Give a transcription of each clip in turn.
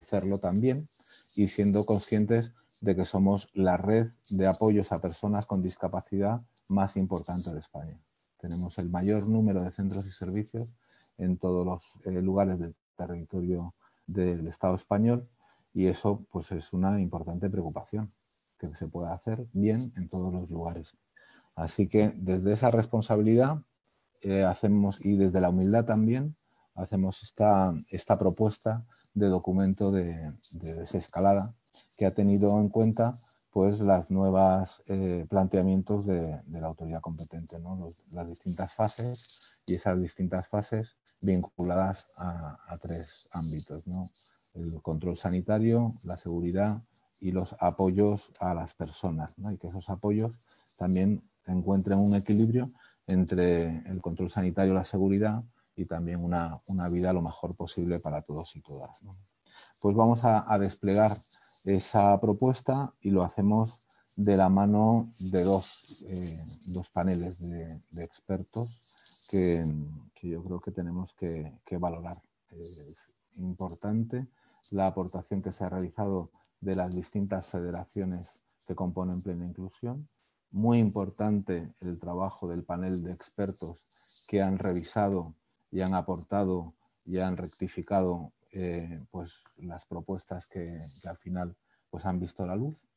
hacerlo también y siendo conscientes de que somos la red de apoyos a personas con discapacidad más importante de España. Tenemos el mayor número de centros y servicios en todos los lugares del territorio del Estado español y eso pues es una importante preocupación, que se pueda hacer bien en todos los lugares. Así que desde esa responsabilidad hacemos, y desde la humildad también, hacemos esta propuesta de documento de desescalada que ha tenido en cuenta pues las nuevas planteamientos de la autoridad competente, ¿no? Las distintas fases y esas distintas fases vinculadas a tres ámbitos, ¿no? El control sanitario, la seguridad y los apoyos a las personas, ¿no? Y que esos apoyos también encuentren un equilibrio entre el control sanitario, la seguridad y también una vida lo mejor posible para todos y todas, ¿no? Pues vamos a desplegar esa propuesta y lo hacemos de la mano de dos paneles de expertos que yo creo que tenemos que valorar. Es importante la aportación que se ha realizado de las distintas federaciones que componen Plena Inclusión. Muy importante el trabajo del panel de expertos que han revisado y han aportado y han rectificado pues las propuestas que al final pues han visto la luz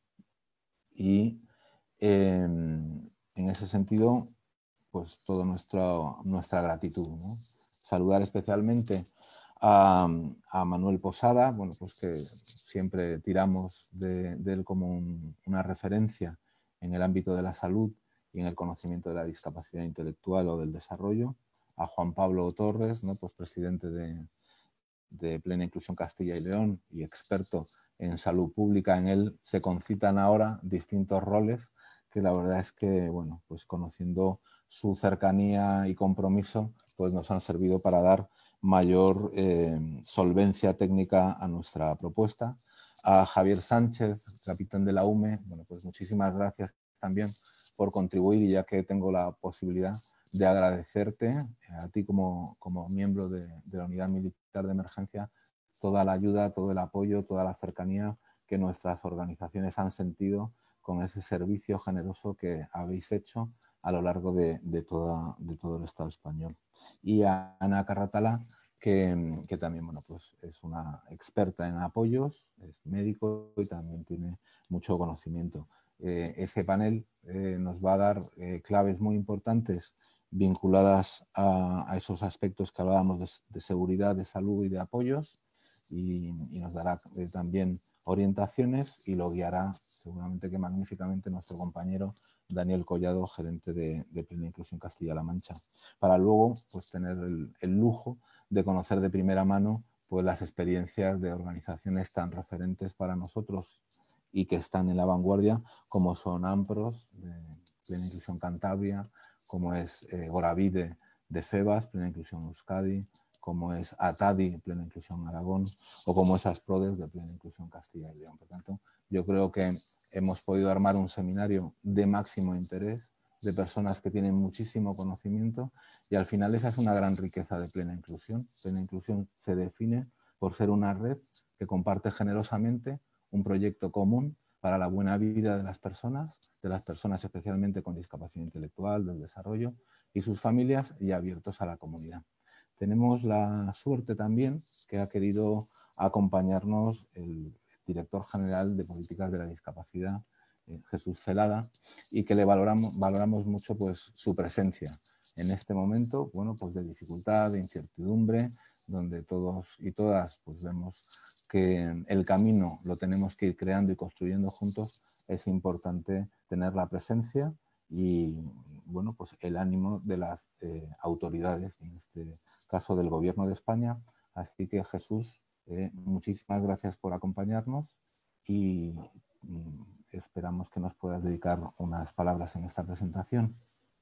y en ese sentido pues toda nuestra gratitud, ¿no? Saludar especialmente a Manuel Posada, bueno, pues que siempre tiramos de él como una referencia en el ámbito de la salud y en el conocimiento de la discapacidad intelectual o del desarrollo, a Juan Pablo Torres, ¿no? Pues presidente de Plena Inclusión Castilla y León y experto en salud pública. En él se concitan ahora distintos roles que la verdad es que, bueno, pues conociendo su cercanía y compromiso, pues nos han servido para dar mayor solvencia técnica a nuestra propuesta. A Javier Sánchez, capitán de la UME, bueno, pues muchísimas gracias también por contribuir y ya que tengo la posibilidad de agradecerte a ti como miembro de la Unidad Militar de Emergencia toda la ayuda, todo el apoyo, toda la cercanía que nuestras organizaciones han sentido con ese servicio generoso que habéis hecho a lo largo de todo el Estado español. Y a Ana Carratala, que también bueno, pues es una experta en apoyos, es médico y también tiene mucho conocimiento. Ese panel nos va a dar claves muy importantes vinculadas a esos aspectos que hablábamos de seguridad, de salud y de apoyos y nos dará también orientaciones y lo guiará seguramente que magníficamente nuestro compañero Daniel Collado, gerente de Plena Inclusión Castilla-La Mancha, para luego pues, tener el lujo de conocer de primera mano pues, las experiencias de organizaciones tan referentes para nosotros y que están en la vanguardia como son AMPROS, de Plena Inclusión Cantabria, como es Goravide de FEBAS, Plena Inclusión Euskadi, como es ATADI, Plena Inclusión Aragón, o como es ASPRODES de Plena Inclusión Castilla y León. Por tanto, yo creo que hemos podido armar un seminario de máximo interés, de personas que tienen muchísimo conocimiento y al final esa es una gran riqueza de Plena Inclusión. Plena Inclusión se define por ser una red que comparte generosamente un proyecto común para la buena vida de las personas especialmente con discapacidad intelectual, del desarrollo y sus familias y abiertos a la comunidad. Tenemos la suerte también que ha querido acompañarnos el director general de Políticas de la Discapacidad, Jesús Celada, y que le valoramos mucho pues, su presencia en este momento, bueno, pues de dificultad, de incertidumbre, donde todos y todas pues, vemos que el camino lo tenemos que ir creando y construyendo juntos. Es importante tener la presencia y bueno, pues el ánimo de las autoridades, en este caso del Gobierno de España. Así que Jesús, muchísimas gracias por acompañarnos y esperamos que nos puedas dedicar unas palabras en esta presentación.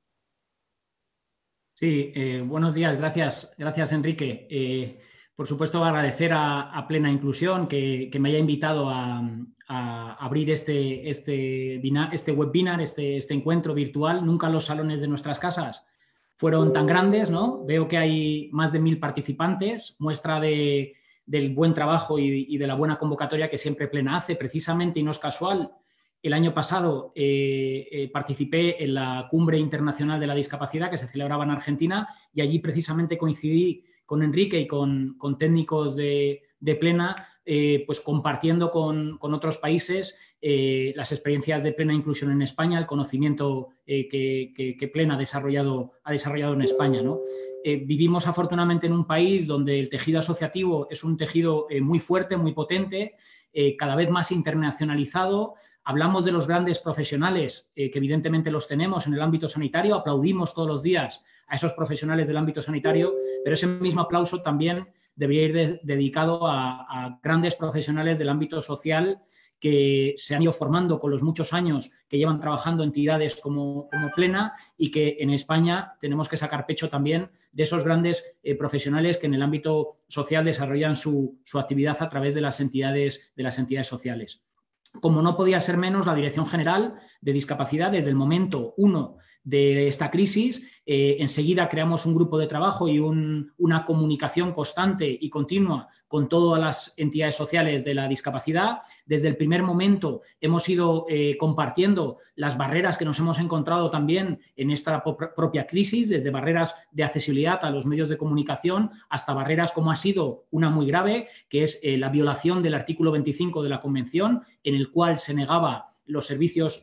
Sí, buenos días, gracias Enrique. Por supuesto, agradecer a Plena Inclusión que me haya invitado a abrir este webinar, este encuentro virtual. Nunca los salones de nuestras casas fueron tan grandes, ¿no? Veo que hay más de 1000 participantes, muestra de del buen trabajo y de la buena convocatoria que siempre Plena hace. Precisamente, y no es casual, el año pasado participé en la Cumbre Internacional de la Discapacidad que se celebraba en Argentina y allí precisamente coincidí con Enrique y con técnicos de Plena, pues compartiendo con otros países las experiencias de Plena Inclusión en España, el conocimiento que Plena ha desarrollado en España, ¿no? Vivimos afortunadamente en un país donde el tejido asociativo es un tejido muy fuerte, muy potente, cada vez más internacionalizado. Hablamos de los grandes profesionales, que evidentemente los tenemos en el ámbito sanitario, aplaudimos todos los días a esos profesionales del ámbito sanitario, pero ese mismo aplauso también debería ir dedicado a grandes profesionales del ámbito social que se han ido formando con los muchos años que llevan trabajando entidades como Plena y que en España tenemos que sacar pecho también de esos grandes profesionales que en el ámbito social desarrollan su actividad a través de las entidades sociales. Como no podía ser menos, la Dirección General de Discapacidad, desde el momento 1 de esta crisis, enseguida creamos un grupo de trabajo y una comunicación constante y continua con todas las entidades sociales de la discapacidad. Desde el primer momento hemos ido compartiendo las barreras que nos hemos encontrado también en esta propia crisis, desde barreras de accesibilidad a los medios de comunicación hasta barreras como ha sido una muy grave, que es la violación del artículo 25 de la Convención, en el cual se negaba los servicios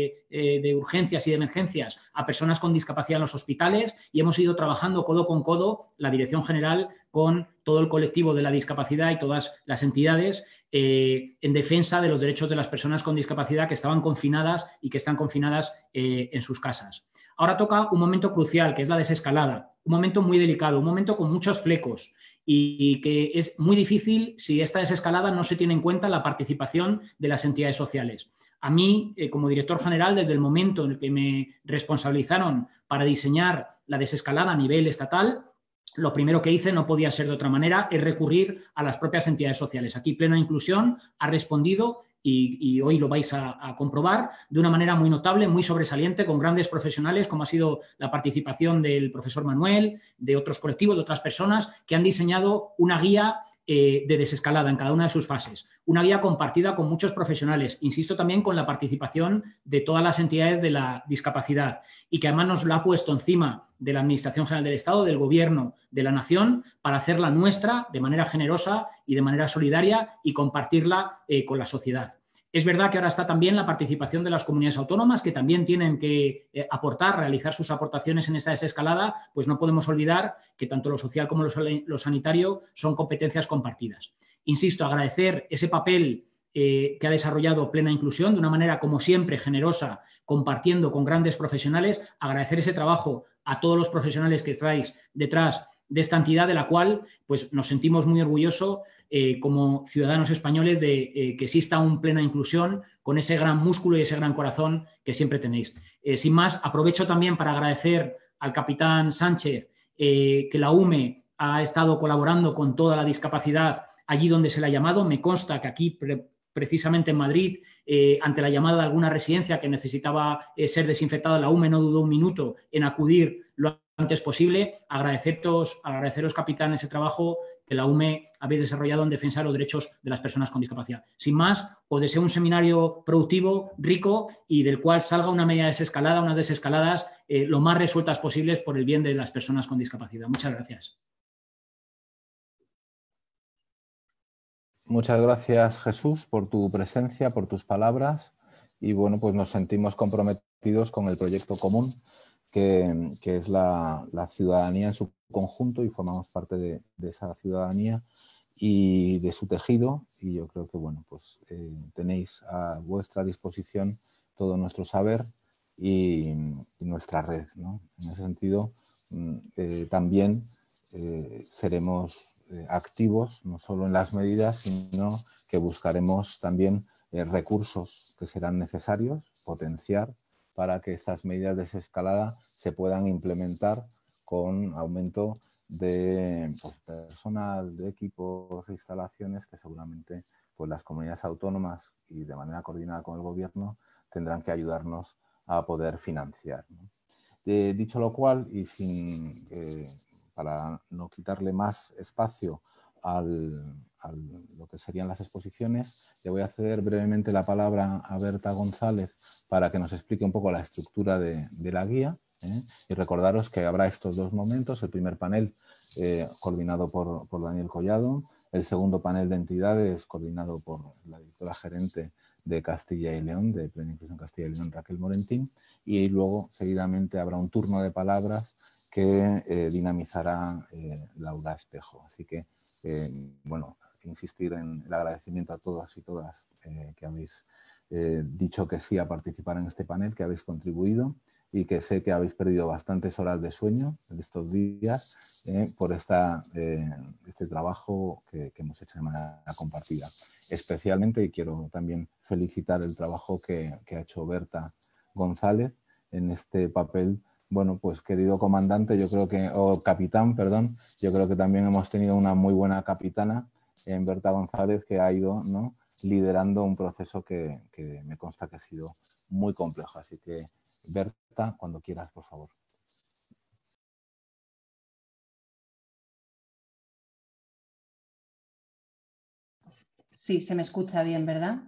de urgencias y de emergencias a personas con discapacidad en los hospitales, y hemos ido trabajando codo con codo la Dirección General con todo el colectivo de la discapacidad y todas las entidades en defensa de los derechos de las personas con discapacidad que estaban confinadas y que están confinadas en sus casas. Ahora toca un momento crucial, que es la desescalada, un momento muy delicado, un momento con muchos flecos y que es muy difícil si esta desescalada no se tiene en cuenta la participación de las entidades sociales. A mí, como director general, desde el momento en el que me responsabilizaron para diseñar la desescalada a nivel estatal, lo primero que hice, no podía ser de otra manera, es recurrir a las propias entidades sociales. Aquí Plena Inclusión ha respondido y hoy lo vais a comprobar de una manera muy notable, muy sobresaliente, con grandes profesionales, como ha sido la participación del profesor Manuel, de otros colectivos, de otras personas que han diseñado una guía de desescalada en cada una de sus fases. Una guía compartida con muchos profesionales, insisto también con la participación de todas las entidades de la discapacidad y que además nos la ha puesto encima de la Administración General del Estado, del Gobierno, de la Nación, para hacerla nuestra de manera generosa y de manera solidaria y compartirla con la sociedad. Es verdad que ahora está también la participación de las comunidades autónomas, que también tienen que aportar, realizar sus aportaciones en esta desescalada, pues no podemos olvidar que tanto lo social como lo sanitario son competencias compartidas. Insisto, agradecer ese papel que ha desarrollado Plena Inclusión de una manera, como siempre, generosa, compartiendo con grandes profesionales, agradecer ese trabajo a todos los profesionales que estáis detrás de esta entidad, de la cual pues, nos sentimos muy orgullosos como ciudadanos españoles de que exista un Plena Inclusión con ese gran músculo y ese gran corazón que siempre tenéis. Sin más, aprovecho también para agradecer al capitán Sánchez que la UME ha estado colaborando con toda la discapacidad allí donde se le ha llamado. Me consta que aquí, precisamente en Madrid, ante la llamada de alguna residencia que necesitaba ser desinfectada, la UME no dudó un minuto en acudir lo antes posible. Agradeceros, capitán, ese trabajo que la UME habéis desarrollado en defensa de los derechos de las personas con discapacidad. Sin más, os deseo un seminario productivo, rico y del cual salga una media desescalada, unas desescaladas lo más resueltas posibles por el bien de las personas con discapacidad. Muchas gracias. Muchas gracias, Jesús, por tu presencia, por tus palabras y bueno, pues nos sentimos comprometidos con el proyecto común que es la ciudadanía en su conjunto y formamos parte de esa ciudadanía y de su tejido y yo creo que bueno, pues tenéis a vuestra disposición todo nuestro saber y nuestra red, ¿no? En ese sentido también seremos activos, no solo en las medidas, sino que buscaremos también recursos que serán necesarios, potenciar para que estas medidas de desescalada se puedan implementar con aumento de pues, personal, de equipos, de instalaciones que seguramente pues, las comunidades autónomas y de manera coordinada con el gobierno tendrán que ayudarnos a poder financiar, ¿no? Dicho lo cual, y sin para no quitarle más espacio al lo que serían las exposiciones. Le voy a ceder brevemente la palabra a Berta González para que nos explique un poco la estructura de la guía. Y recordaros que habrá estos dos momentos: el primer panel coordinado por Daniel Collado, el segundo panel de entidades coordinado por la directora gerente de Castilla y León, de Plena Inclusión Castilla y León, Raquel Morentín, y luego seguidamente habrá un turno de palabras que dinamizará Laura Espejo. Así que, bueno, insistir en el agradecimiento a todas y todas que habéis dicho que sí a participar en este panel, que habéis contribuido y que sé que habéis perdido bastantes horas de sueño en estos días por este trabajo que hemos hecho de manera compartida. Especialmente, y quiero también felicitar el trabajo que ha hecho Berta González en este papel. Bueno, pues querido comandante, yo creo que, o capitán, perdón, yo creo que también hemos tenido una muy buena capitana en Berta González, que ha ido, ¿no?, liderando un proceso que me consta que ha sido muy complejo. Así que, Berta, cuando quieras, por favor. Sí, se me escucha bien, ¿verdad?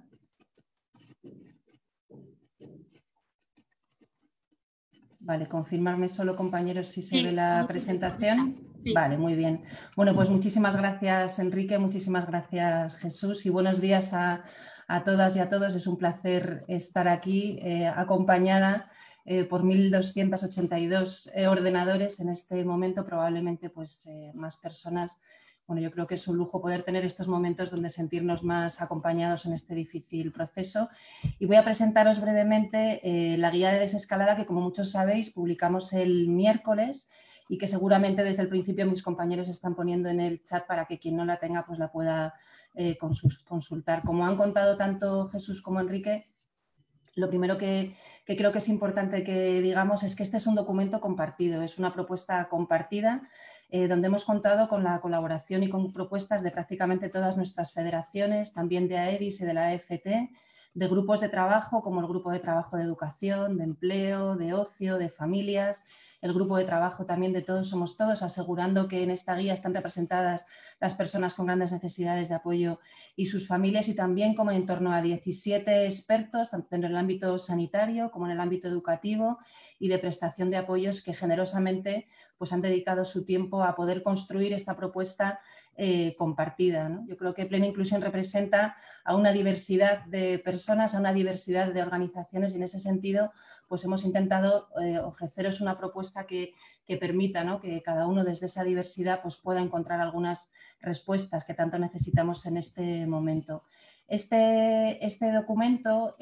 Vale, confirmarme solo, compañeros, si se ve la presentación. Sí. Vale, muy bien. Bueno, pues muchísimas gracias, Enrique, muchísimas gracias, Jesús, y buenos días a todas y a todos. Es un placer estar aquí acompañada por 1.282 ordenadores en este momento, probablemente pues, más personas. Bueno, yo creo que es un lujo poder tener estos momentos donde sentirnos más acompañados en este difícil proceso. Y voy a presentaros brevemente la guía de desescalada que, como muchos sabéis, publicamos el miércoles y que seguramente desde el principio mis compañeros están poniendo en el chat para que quien no la tenga pues la pueda consultar. Como han contado tanto Jesús como Enrique, lo primero que creo que es importante que digamos es que este es un documento compartido, es una propuesta compartida donde hemos contado con la colaboración y con propuestas de prácticamente todas nuestras federaciones, también de AEDIS y de la AFT, de grupos de trabajo como el grupo de trabajo de educación, de empleo, de ocio, de familias, el grupo de trabajo también de Todos Somos Todos, asegurando que en esta guía están representadas las personas con grandes necesidades de apoyo y sus familias, y también como en torno a 17 expertos, tanto en el ámbito sanitario como en el ámbito educativo y de prestación de apoyos que generosamente pues, han dedicado su tiempo a poder construir esta propuesta compartida, ¿no? Yo creo que Plena Inclusión representa a una diversidad de personas, a una diversidad de organizaciones, y en ese sentido pues hemos intentado ofreceros una propuesta que permita, ¿no?, que cada uno desde esa diversidad pues pueda encontrar algunas respuestas que tanto necesitamos en este momento. Este documento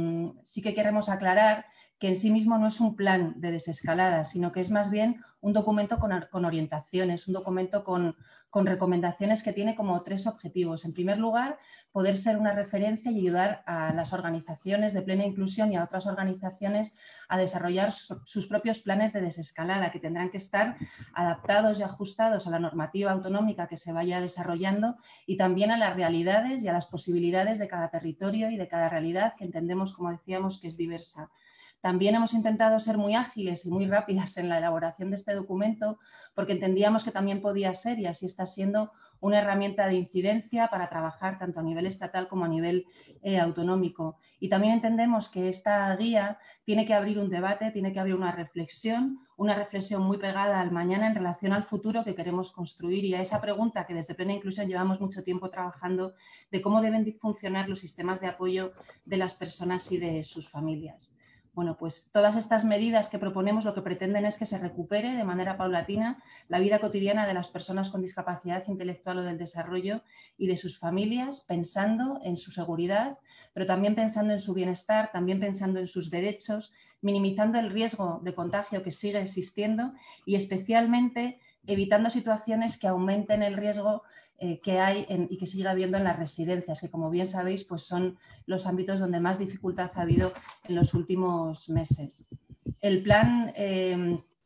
sí que queremos aclarar que en sí mismo no es un plan de desescalada, sino que es más bien un documento con orientaciones, un documento con recomendaciones que tiene como 3 objetivos. En primer lugar, poder ser una referencia y ayudar a las organizaciones de Plena Inclusión y a otras organizaciones a desarrollar sus propios planes de desescalada, que tendrán que estar adaptados y ajustados a la normativa autonómica que se vaya desarrollando y también a las realidades y a las posibilidades de cada territorio y de cada realidad, que entendemos, como decíamos, que es diversa. También hemos intentado ser muy ágiles y muy rápidas en la elaboración de este documento porque entendíamos que también podía ser, y así está siendo, una herramienta de incidencia para trabajar tanto a nivel estatal como a nivel autonómico. Y también entendemos que esta guía tiene que abrir un debate, tiene que abrir una reflexión muy pegada al mañana en relación al futuro que queremos construir y a esa pregunta que desde Plena Inclusión llevamos mucho tiempo trabajando de cómo deben funcionar los sistemas de apoyo de las personas y de sus familias. Bueno, pues todas estas medidas que proponemos lo que pretenden es que se recupere de manera paulatina la vida cotidiana de las personas con discapacidad intelectual o del desarrollo y de sus familias, pensando en su seguridad, pero también pensando en su bienestar, también pensando en sus derechos, minimizando el riesgo de contagio que sigue existiendo y especialmente evitando situaciones que aumenten el riesgo que hay y que sigue habiendo en las residencias, que como bien sabéis pues son los ámbitos donde más dificultad ha habido en los últimos meses. El plan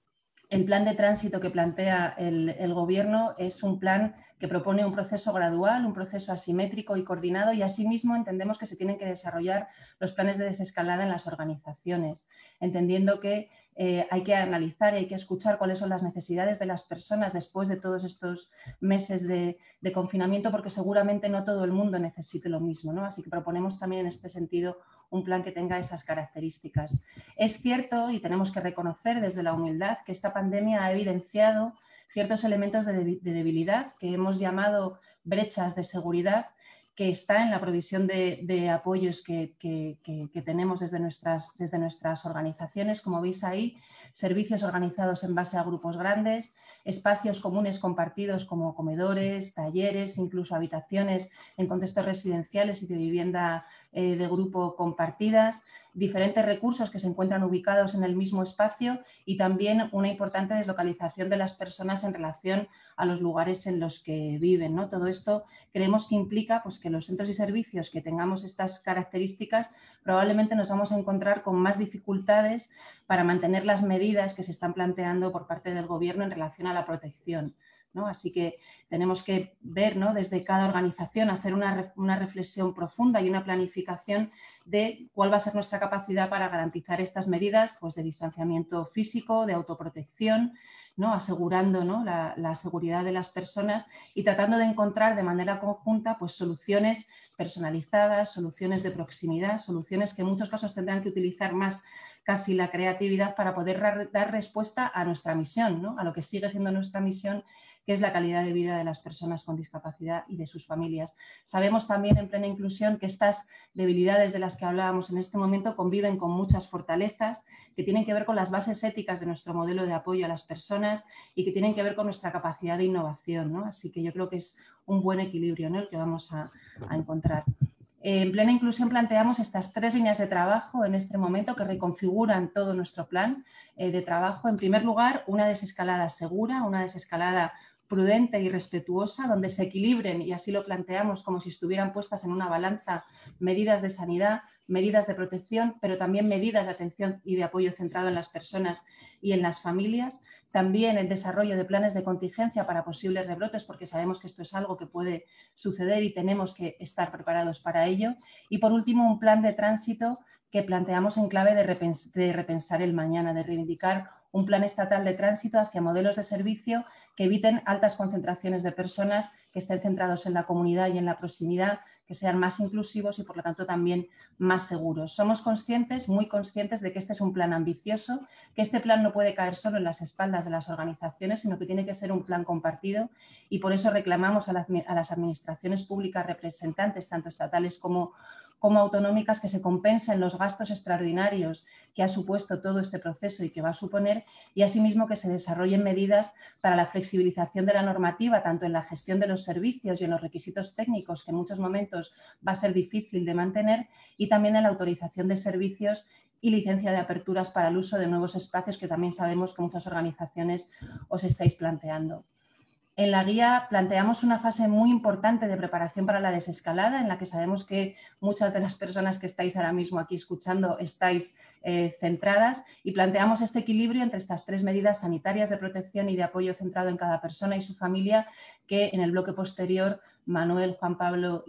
el plan de tránsito que plantea el Gobierno es un plan que propone un proceso gradual, un proceso asimétrico y coordinado, y asimismo entendemos que se tienen que desarrollar los planes de desescalada en las organizaciones, entendiendo que hay que analizar y hay que escuchar cuáles son las necesidades de las personas después de todos estos meses de confinamiento, porque seguramente no todo el mundo necesite lo mismo, ¿no? Así que proponemos también en este sentido un plan que tenga esas características. Es cierto, y tenemos que reconocer desde la humildad, que esta pandemia ha evidenciado ciertos elementos de debilidad que hemos llamado brechas de seguridad, que está en la provisión de apoyos que tenemos desde nuestras organizaciones. Como veis ahí, servicios organizados en base a grupos grandes, espacios comunes compartidos como comedores, talleres, incluso habitaciones en contextos residenciales y de vivienda de grupo compartidas, diferentes recursos que se encuentran ubicados en el mismo espacio y también una importante deslocalización de las personas en relación a los lugares en los que viven, ¿no? Todo esto creemos que implica pues, que los centros y servicios que tengamos estas características probablemente nos vamos a encontrar con más dificultades para mantener las medidas que se están planteando por parte del Gobierno en relación a la protección, ¿no? Así que tenemos que ver, ¿no?, desde cada organización, hacer una reflexión profunda y una planificación de cuál va a ser nuestra capacidad para garantizar estas medidas pues, de distanciamiento físico, de autoprotección, ¿no?, asegurando, ¿no?, la seguridad de las personas y tratando de encontrar de manera conjunta pues, soluciones personalizadas, soluciones de proximidad, soluciones que en muchos casos tendrán que utilizar más casi la creatividad para poder dar respuesta a nuestra misión, ¿no?, a lo que sigue siendo nuestra misión, que es la calidad de vida de las personas con discapacidad y de sus familias. Sabemos también en Plena Inclusión que estas debilidades de las que hablábamos en este momento conviven con muchas fortalezas que tienen que ver con las bases éticas de nuestro modelo de apoyo a las personas y que tienen que ver con nuestra capacidad de innovación, ¿no? Así que yo creo que es un buen equilibrio, ¿no?, el que vamos a encontrar. En Plena Inclusión planteamos estas 3 líneas de trabajo en este momento que reconfiguran todo nuestro plan de trabajo. En primer lugar, una desescalada segura, una desescalada prudente y respetuosa, donde se equilibren, y así lo planteamos como si estuvieran puestas en una balanza, medidas de sanidad, medidas de protección, pero también medidas de atención y de apoyo centrado en las personas y en las familias. También el desarrollo de planes de contingencia para posibles rebrotes, porque sabemos que esto es algo que puede suceder y tenemos que estar preparados para ello. Y por último, un plan de tránsito que planteamos en clave de repensar el mañana, de reivindicar un plan estatal de tránsito hacia modelos de servicio que eviten altas concentraciones de personas, que estén centrados en la comunidad y en la proximidad, que sean más inclusivos y, por lo tanto, también más seguros. Somos conscientes, muy conscientes, de que este es un plan ambicioso, que este plan no puede caer solo en las espaldas de las organizaciones, sino que tiene que ser un plan compartido, y por eso reclamamos a las administraciones públicas representantes, tanto estatales como autonómicas, que se compensen los gastos extraordinarios que ha supuesto todo este proceso y que va a suponer, y asimismo que se desarrollen medidas para la flexibilización de la normativa, tanto en la gestión de los servicios y en los requisitos técnicos, que en muchos momentos va a ser difícil de mantener, y también en la autorización de servicios y licencia de aperturas para el uso de nuevos espacios, que también sabemos que muchas organizaciones os estáis planteando. En la guía planteamos una fase muy importante de preparación para la desescalada, en la que sabemos que muchas de las personas que estáis ahora mismo aquí escuchando estáis centradas, y planteamos este equilibrio entre estas 3 medidas sanitarias de protección y de apoyo centrado en cada persona y su familia, que en el bloque posterior Manuel, Juan Pablo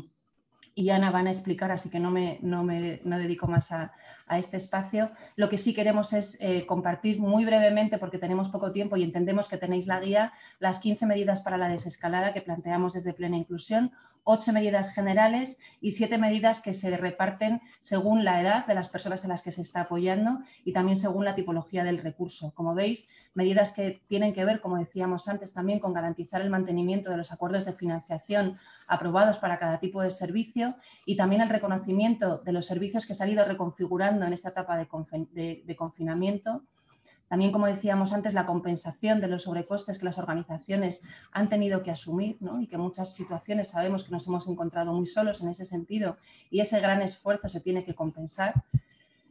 y Ana van a explicar, así que no dedico más a este espacio. Lo que sí queremos es compartir muy brevemente, porque tenemos poco tiempo y entendemos que tenéis la guía, las 15 medidas para la desescalada que planteamos desde Plena Inclusión, 8 medidas generales y 7 medidas que se reparten según la edad de las personas a las que se está apoyando y también según la tipología del recurso. Como veis, medidas que tienen que ver, como decíamos antes, también con garantizar el mantenimiento de los acuerdos de financiación aprobados para cada tipo de servicio, y también el reconocimiento de los servicios que se han ido reconfigurando en esta etapa de confinamiento. También, como decíamos antes, la compensación de los sobrecostes que las organizaciones han tenido que asumir, ¿no?, y que en muchas situaciones sabemos que nos hemos encontrado muy solos en ese sentido, y ese gran esfuerzo se tiene que compensar.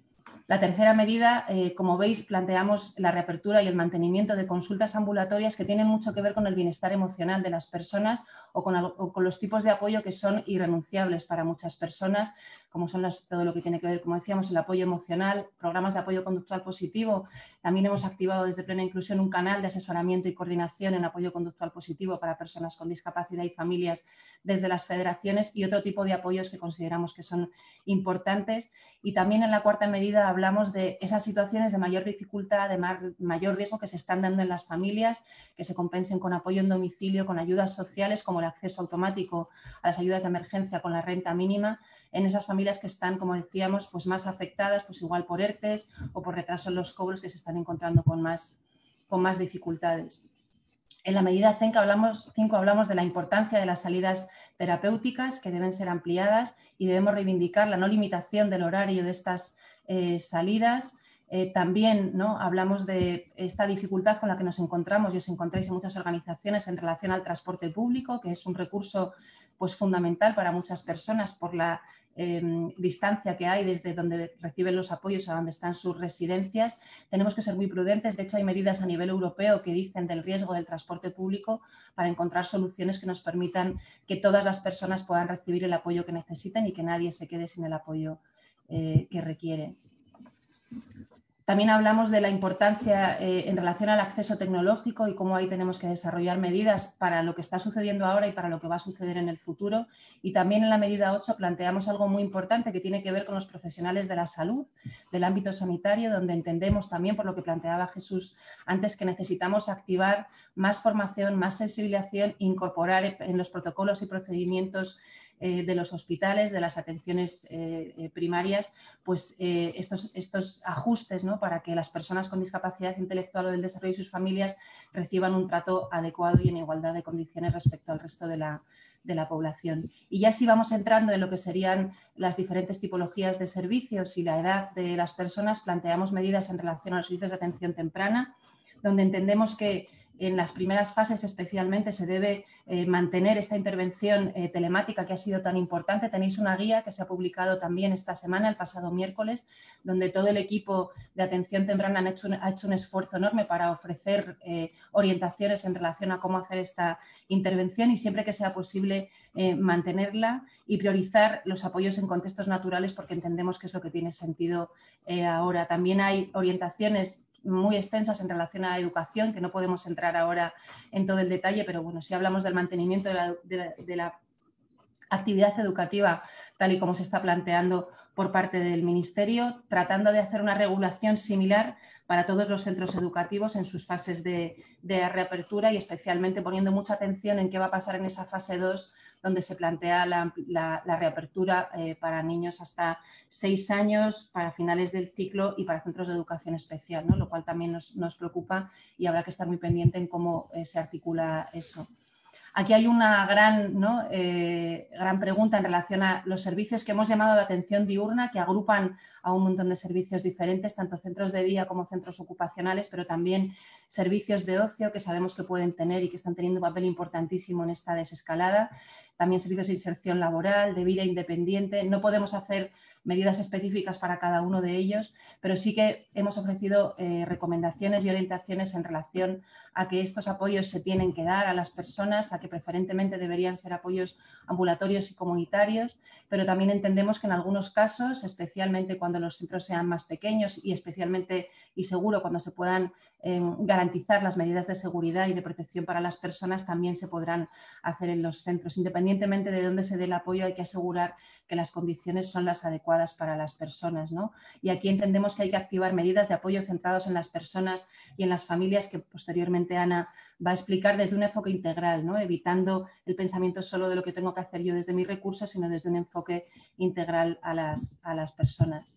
La tercera medida, como veis, planteamos la reapertura y el mantenimiento de consultas ambulatorias que tienen mucho que ver con el bienestar emocional de las personas o con los tipos de apoyo que son irrenunciables para muchas personas, como son todo lo que tiene que ver, como decíamos, el apoyo emocional, programas de apoyo conductual positivo. También hemos activado desde Plena Inclusión un canal de asesoramiento y coordinación en apoyo conductual positivo para personas con discapacidad y familias desde las federaciones y otro tipo de apoyos que consideramos que son importantes. Y también en la cuarta medida hablamos de esas situaciones de mayor dificultad, de mayor riesgo que se están dando en las familias, que se compensen con apoyo en domicilio, con ayudas sociales como el acceso automático a las ayudas de emergencia con la renta mínima, en esas familias que están, como decíamos, pues más afectadas, pues igual por ERTEs o por retraso en los cobros, que se están encontrando con más dificultades. En la medida 5 hablamos de la importancia de las salidas terapéuticas que deben ser ampliadas y debemos reivindicar la no limitación del horario de estas salidas. También, ¿no?, hablamos de esta dificultad con la que nos encontramos y os encontráis en muchas organizaciones en relación al transporte público, que es un recurso pues, fundamental para muchas personas por la distancia que hay desde donde reciben los apoyos a donde están sus residencias. Tenemos que ser muy prudentes. De hecho, hay medidas a nivel europeo que dicen del riesgo del transporte público para encontrar soluciones que nos permitan que todas las personas puedan recibir el apoyo que necesiten y que nadie se quede sin el apoyo que requiere. También hablamos de la importancia en relación al acceso tecnológico y cómo ahí tenemos que desarrollar medidas para lo que está sucediendo ahora y para lo que va a suceder en el futuro. Y también en la medida 8 planteamos algo muy importante que tiene que ver con los profesionales de la salud, del ámbito sanitario, donde entendemos también, por lo que planteaba Jesús antes, que necesitamos activar más formación, más sensibilización, incorporar en los protocolos y procedimientos de los hospitales, de las atenciones primarias, pues estos ajustes, ¿no?, para que las personas con discapacidad intelectual o del desarrollo y sus familias reciban un trato adecuado y en igualdad de condiciones respecto al resto de la población. Y ya si vamos entrando en lo que serían las diferentes tipologías de servicios y la edad de las personas, planteamos medidas en relación a los servicios de atención temprana, donde entendemos que en las primeras fases especialmente se debe mantener esta intervención telemática que ha sido tan importante. Tenéis una guía que se ha publicado también esta semana, el pasado miércoles, donde todo el equipo de atención temprana ha hecho un esfuerzo enorme para ofrecer orientaciones en relación a cómo hacer esta intervención y siempre que sea posible mantenerla y priorizar los apoyos en contextos naturales porque entendemos que es lo que tiene sentido ahora. También hay orientaciones muy extensas en relación a la educación, que no podemos entrar ahora en todo el detalle, pero bueno, si hablamos del mantenimiento de la actividad educativa tal y como se está planteando por parte del Ministerio, tratando de hacer una regulación similar para todos los centros educativos en sus fases de reapertura y especialmente poniendo mucha atención en qué va a pasar en esa fase 2, donde se plantea la reapertura para niños hasta 6 años, para finales del ciclo y para centros de educación especial, ¿no?, lo cual también nos preocupa y habrá que estar muy pendiente en cómo se articula eso. Aquí hay una gran pregunta en relación a los servicios que hemos llamado de atención diurna, que agrupan a un montón de servicios diferentes, tanto centros de día como centros ocupacionales, pero también servicios de ocio que sabemos que pueden tener y que están teniendo un papel importantísimo en esta desescalada. También servicios de inserción laboral, de vida independiente. No podemos hacer medidas específicas para cada uno de ellos, pero sí que hemos ofrecido recomendaciones y orientaciones en relación a que estos apoyos se tienen que dar a las personas, a que preferentemente deberían ser apoyos ambulatorios y comunitarios, pero también entendemos que en algunos casos, especialmente cuando los centros sean más pequeños y especialmente y seguro cuando se puedan garantizar las medidas de seguridad y de protección para las personas, también se podrán hacer en los centros. Independientemente de dónde se dé el apoyo, hay que asegurar que las condiciones son las adecuadas para las personas, ¿no? Y aquí entendemos que hay que activar medidas de apoyo centrados en las personas y en las familias que posteriormente Ana va a explicar desde un enfoque integral, ¿no?, evitando el pensamiento solo de lo que tengo que hacer yo desde mis recursos, sino desde un enfoque integral a las personas.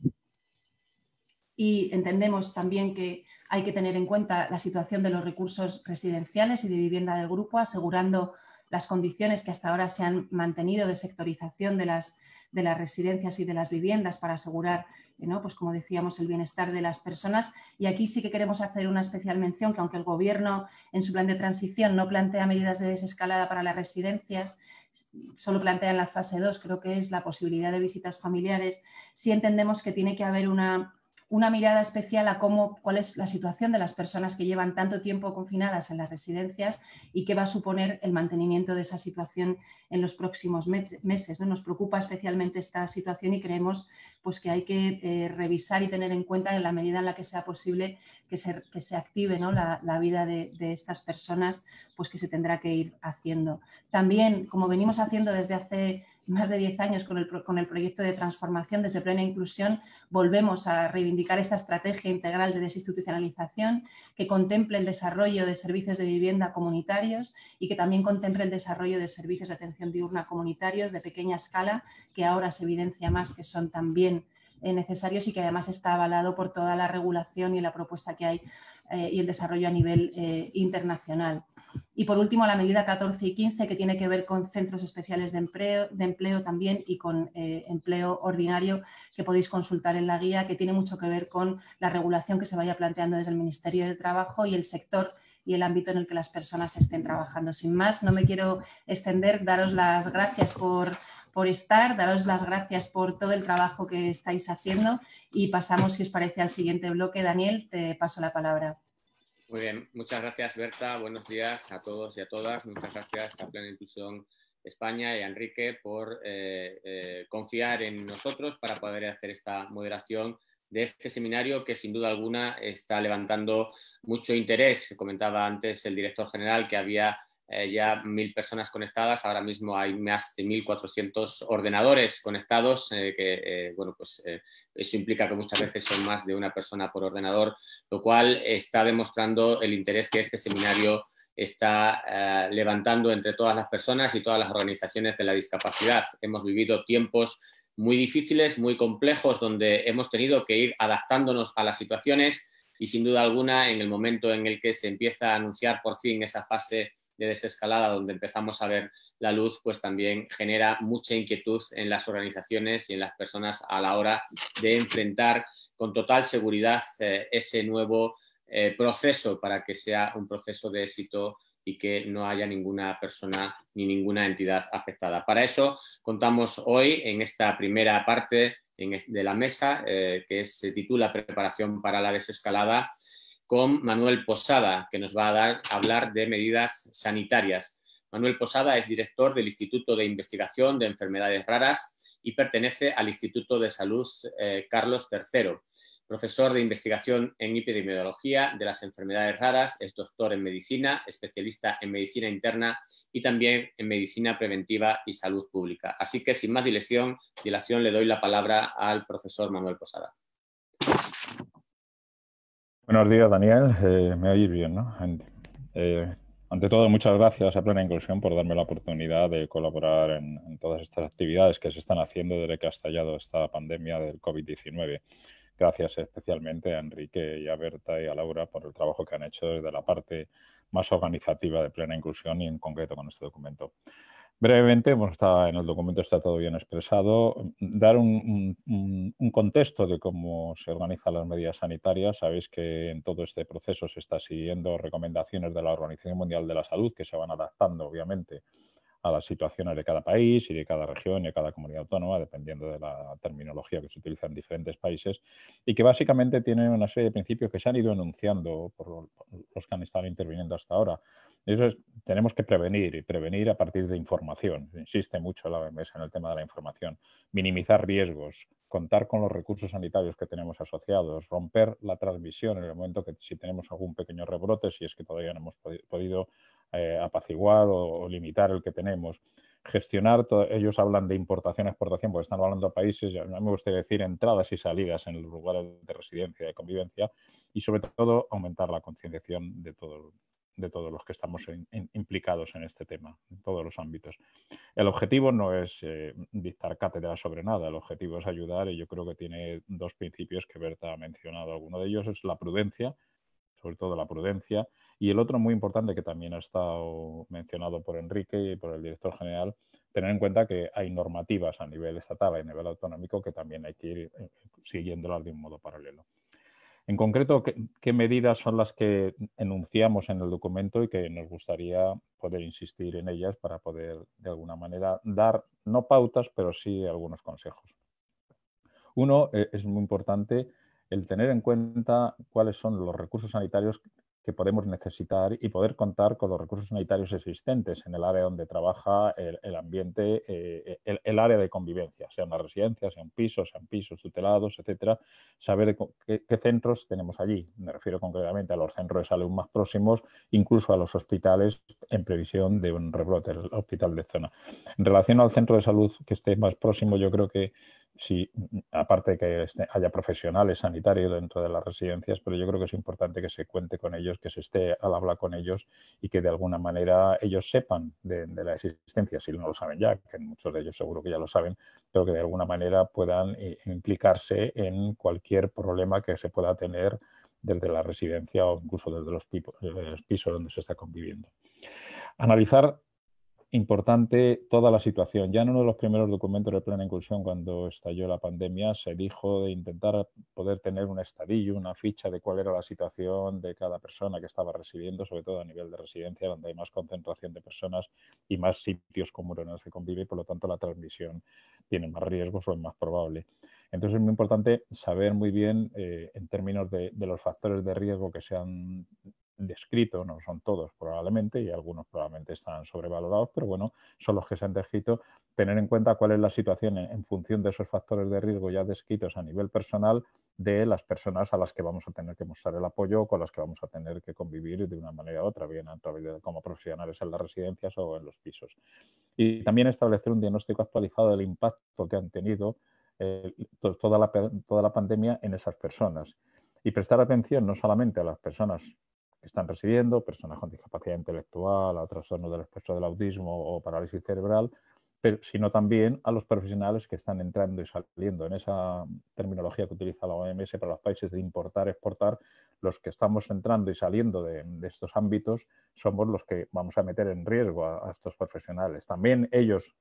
Y entendemos también que hay que tener en cuenta la situación de los recursos residenciales y de vivienda de grupo, asegurando las condiciones que hasta ahora se han mantenido de sectorización de las residencias y de las viviendas para asegurar, ¿no?, pues como decíamos, el bienestar de las personas. Y aquí sí que queremos hacer una especial mención que aunque el Gobierno en su plan de transición no plantea medidas de desescalada para las residencias, solo plantea en la fase 2, creo que es la posibilidad de visitas familiares, sí entendemos que tiene que haber una una mirada especial a cuál es la situación de las personas que llevan tanto tiempo confinadas en las residencias y qué va a suponer el mantenimiento de esa situación en los próximos meses, ¿no? Nos preocupa especialmente esta situación y creemos pues, que hay que revisar y tener en cuenta en la medida en la que sea posible que se active, ¿no? la vida de estas personas, pues que se tendrá que ir haciendo. También, como venimos haciendo desde hace más de 10 años con el proyecto de transformación desde Plena Inclusión, volvemos a reivindicar esta estrategia integral de desinstitucionalización que contemple el desarrollo de servicios de vivienda comunitarios y que también contemple el desarrollo de servicios de atención diurna comunitarios de pequeña escala, que ahora se evidencia más que son también necesarios y que además está avalado por toda la regulación y la propuesta que hay y el desarrollo a nivel internacional. Y por último, la medida 14 y 15, que tiene que ver con centros especiales de empleo también y con empleo ordinario, que podéis consultar en la guía, que tiene mucho que ver con la regulación que se vaya planteando desde el Ministerio de Trabajo y el sector y el ámbito en el que las personas estén trabajando. Sin más, no me quiero extender, daros las gracias por estar, daros las gracias por todo el trabajo que estáis haciendo y pasamos, si os parece, al siguiente bloque. Daniel, te paso la palabra. Muy bien, muchas gracias Berta, buenos días a todos y a todas, muchas gracias a Plena Inclusión España y a Enrique por confiar en nosotros para poder hacer esta moderación de este seminario que sin duda alguna está levantando mucho interés. Comentaba antes el director general que había ya 1.000 personas conectadas, ahora mismo hay más de 1.400 ordenadores conectados, bueno, pues eso implica que muchas veces son más de una persona por ordenador, lo cual está demostrando el interés que este seminario está levantando entre todas las personas y todas las organizaciones de la discapacidad. Hemos vivido tiempos muy difíciles, muy complejos, donde hemos tenido que ir adaptándonos a las situaciones y sin duda alguna en el momento en el que se empieza a anunciar por fin esa fase de desescalada donde empezamos a ver la luz, pues también genera mucha inquietud en las organizaciones y en las personas a la hora de enfrentar con total seguridad ese nuevo proceso para que sea un proceso de éxito y que no haya ninguna persona ni ninguna entidad afectada. Para eso contamos hoy en esta primera parte de la mesa que se titula Preparación para la desescalada, con Manuel Posada, que nos va a hablar de medidas sanitarias. Manuel Posada es director del Instituto de Investigación de Enfermedades Raras y pertenece al Instituto de Salud Carlos III. Profesor de investigación en epidemiología de las enfermedades raras, es doctor en medicina, especialista en medicina interna y también en medicina preventiva y salud pública. Así que sin más dilación le doy la palabra al profesor Manuel Posada. Buenos días, Daniel. Me oís bien, ¿no? Ante todo, muchas gracias a Plena Inclusión por darme la oportunidad de colaborar en todas estas actividades que se están haciendo desde que ha estallado esta pandemia del COVID-19. Gracias especialmente a Enrique y a Berta y a Laura por el trabajo que han hecho desde la parte más organizativa de Plena Inclusión y en concreto con este documento. Brevemente, en el documento está todo bien expresado, dar un contexto de cómo se organizan las medidas sanitarias. Sabéis que en todo este proceso se está siguiendo recomendaciones de la Organización Mundial de la Salud que se van adaptando, obviamente, a las situaciones de cada país y de cada región y de cada comunidad autónoma, dependiendo de la terminología que se utiliza en diferentes países, y que básicamente tienen una serie de principios que se han ido enunciando por los que han estado interviniendo hasta ahora. Eso es, tenemos que prevenir, y prevenir a partir de información. Insiste mucho la OMS en el tema de la información. Minimizar riesgos, contar con los recursos sanitarios que tenemos asociados, romper la transmisión en el momento que si tenemos algún pequeño rebrote, si es que todavía no hemos podido apaciguar o limitar el que tenemos. Gestionar, ellos hablan de importación, exportación, porque están hablando de países, a mí me gustaría decir entradas y salidas en los lugares de residencia y convivencia, y sobre todo aumentar la concienciación de todos los que estamos implicados en este tema, en todos los ámbitos. El objetivo no es dictar cátedra sobre nada, el objetivo es ayudar, y yo creo que tiene dos principios que Berta ha mencionado. Alguno de ellos es la prudencia, sobre todo la prudencia, y el otro muy importante que también ha estado mencionado por Enrique y por el director general, tener en cuenta que hay normativas a nivel estatal y a nivel autonómico que también hay que ir siguiéndolas de un modo paralelo. En concreto, ¿qué medidas son las que enunciamos en el documento y que nos gustaría poder insistir en ellas para poder, de alguna manera, dar, no pautas, pero sí algunos consejos? Uno, es muy importante el tener en cuenta cuáles son los recursos sanitarios que podemos necesitar y poder contar con los recursos sanitarios existentes en el área donde trabaja el ambiente, el área de convivencia, sea una residencia, sean pisos tutelados, etcétera, saber qué centros tenemos allí. Me refiero concretamente a los centros de salud más próximos, incluso a los hospitales en previsión de un rebrote, el hospital de zona. En relación al centro de salud que esté más próximo, yo creo que sí, aparte de que haya profesionales sanitarios dentro de las residencias, pero yo creo que es importante que se cuente con ellos, que se esté al habla con ellos y que de alguna manera ellos sepan de la existencia, si no lo saben ya, que muchos de ellos seguro que ya lo saben, pero que de alguna manera puedan implicarse en cualquier problema que se pueda tener desde la residencia o incluso desde los pisos donde se está conviviendo. Analizar, importante, toda la situación. Ya en uno de los primeros documentos de plena inclusión, cuando estalló la pandemia, se dijo de intentar poder tener un estadillo, una ficha de cuál era la situación de cada persona que estaba residiendo, sobre todo a nivel de residencia, donde hay más concentración de personas y más sitios comunes en los que convive y por lo tanto la transmisión tiene más riesgos o es más probable. Entonces es muy importante saber muy bien, en términos de los factores de riesgo que se han descrito, no son todos probablemente, y algunos probablemente están sobrevalorados, pero bueno, son los que se han descrito, tener en cuenta cuál es la situación en función de esos factores de riesgo ya descritos a nivel personal de las personas a las que vamos a tener que mostrar el apoyo o con las que vamos a tener que convivir de una manera u otra, bien a través de como profesionales en las residencias o en los pisos. Y también establecer un diagnóstico actualizado del impacto que han tenido toda la pandemia en esas personas. Y prestar atención no solamente a las personas que están residiendo, personas con discapacidad intelectual, a trastornos del espectro del autismo o parálisis cerebral, pero, sino también a los profesionales que están entrando y saliendo. En esa terminología que utiliza la OMS para los países de importar, exportar, los que estamos entrando y saliendo de estos ámbitos somos los que vamos a meter en riesgo a estos profesionales. También ellos,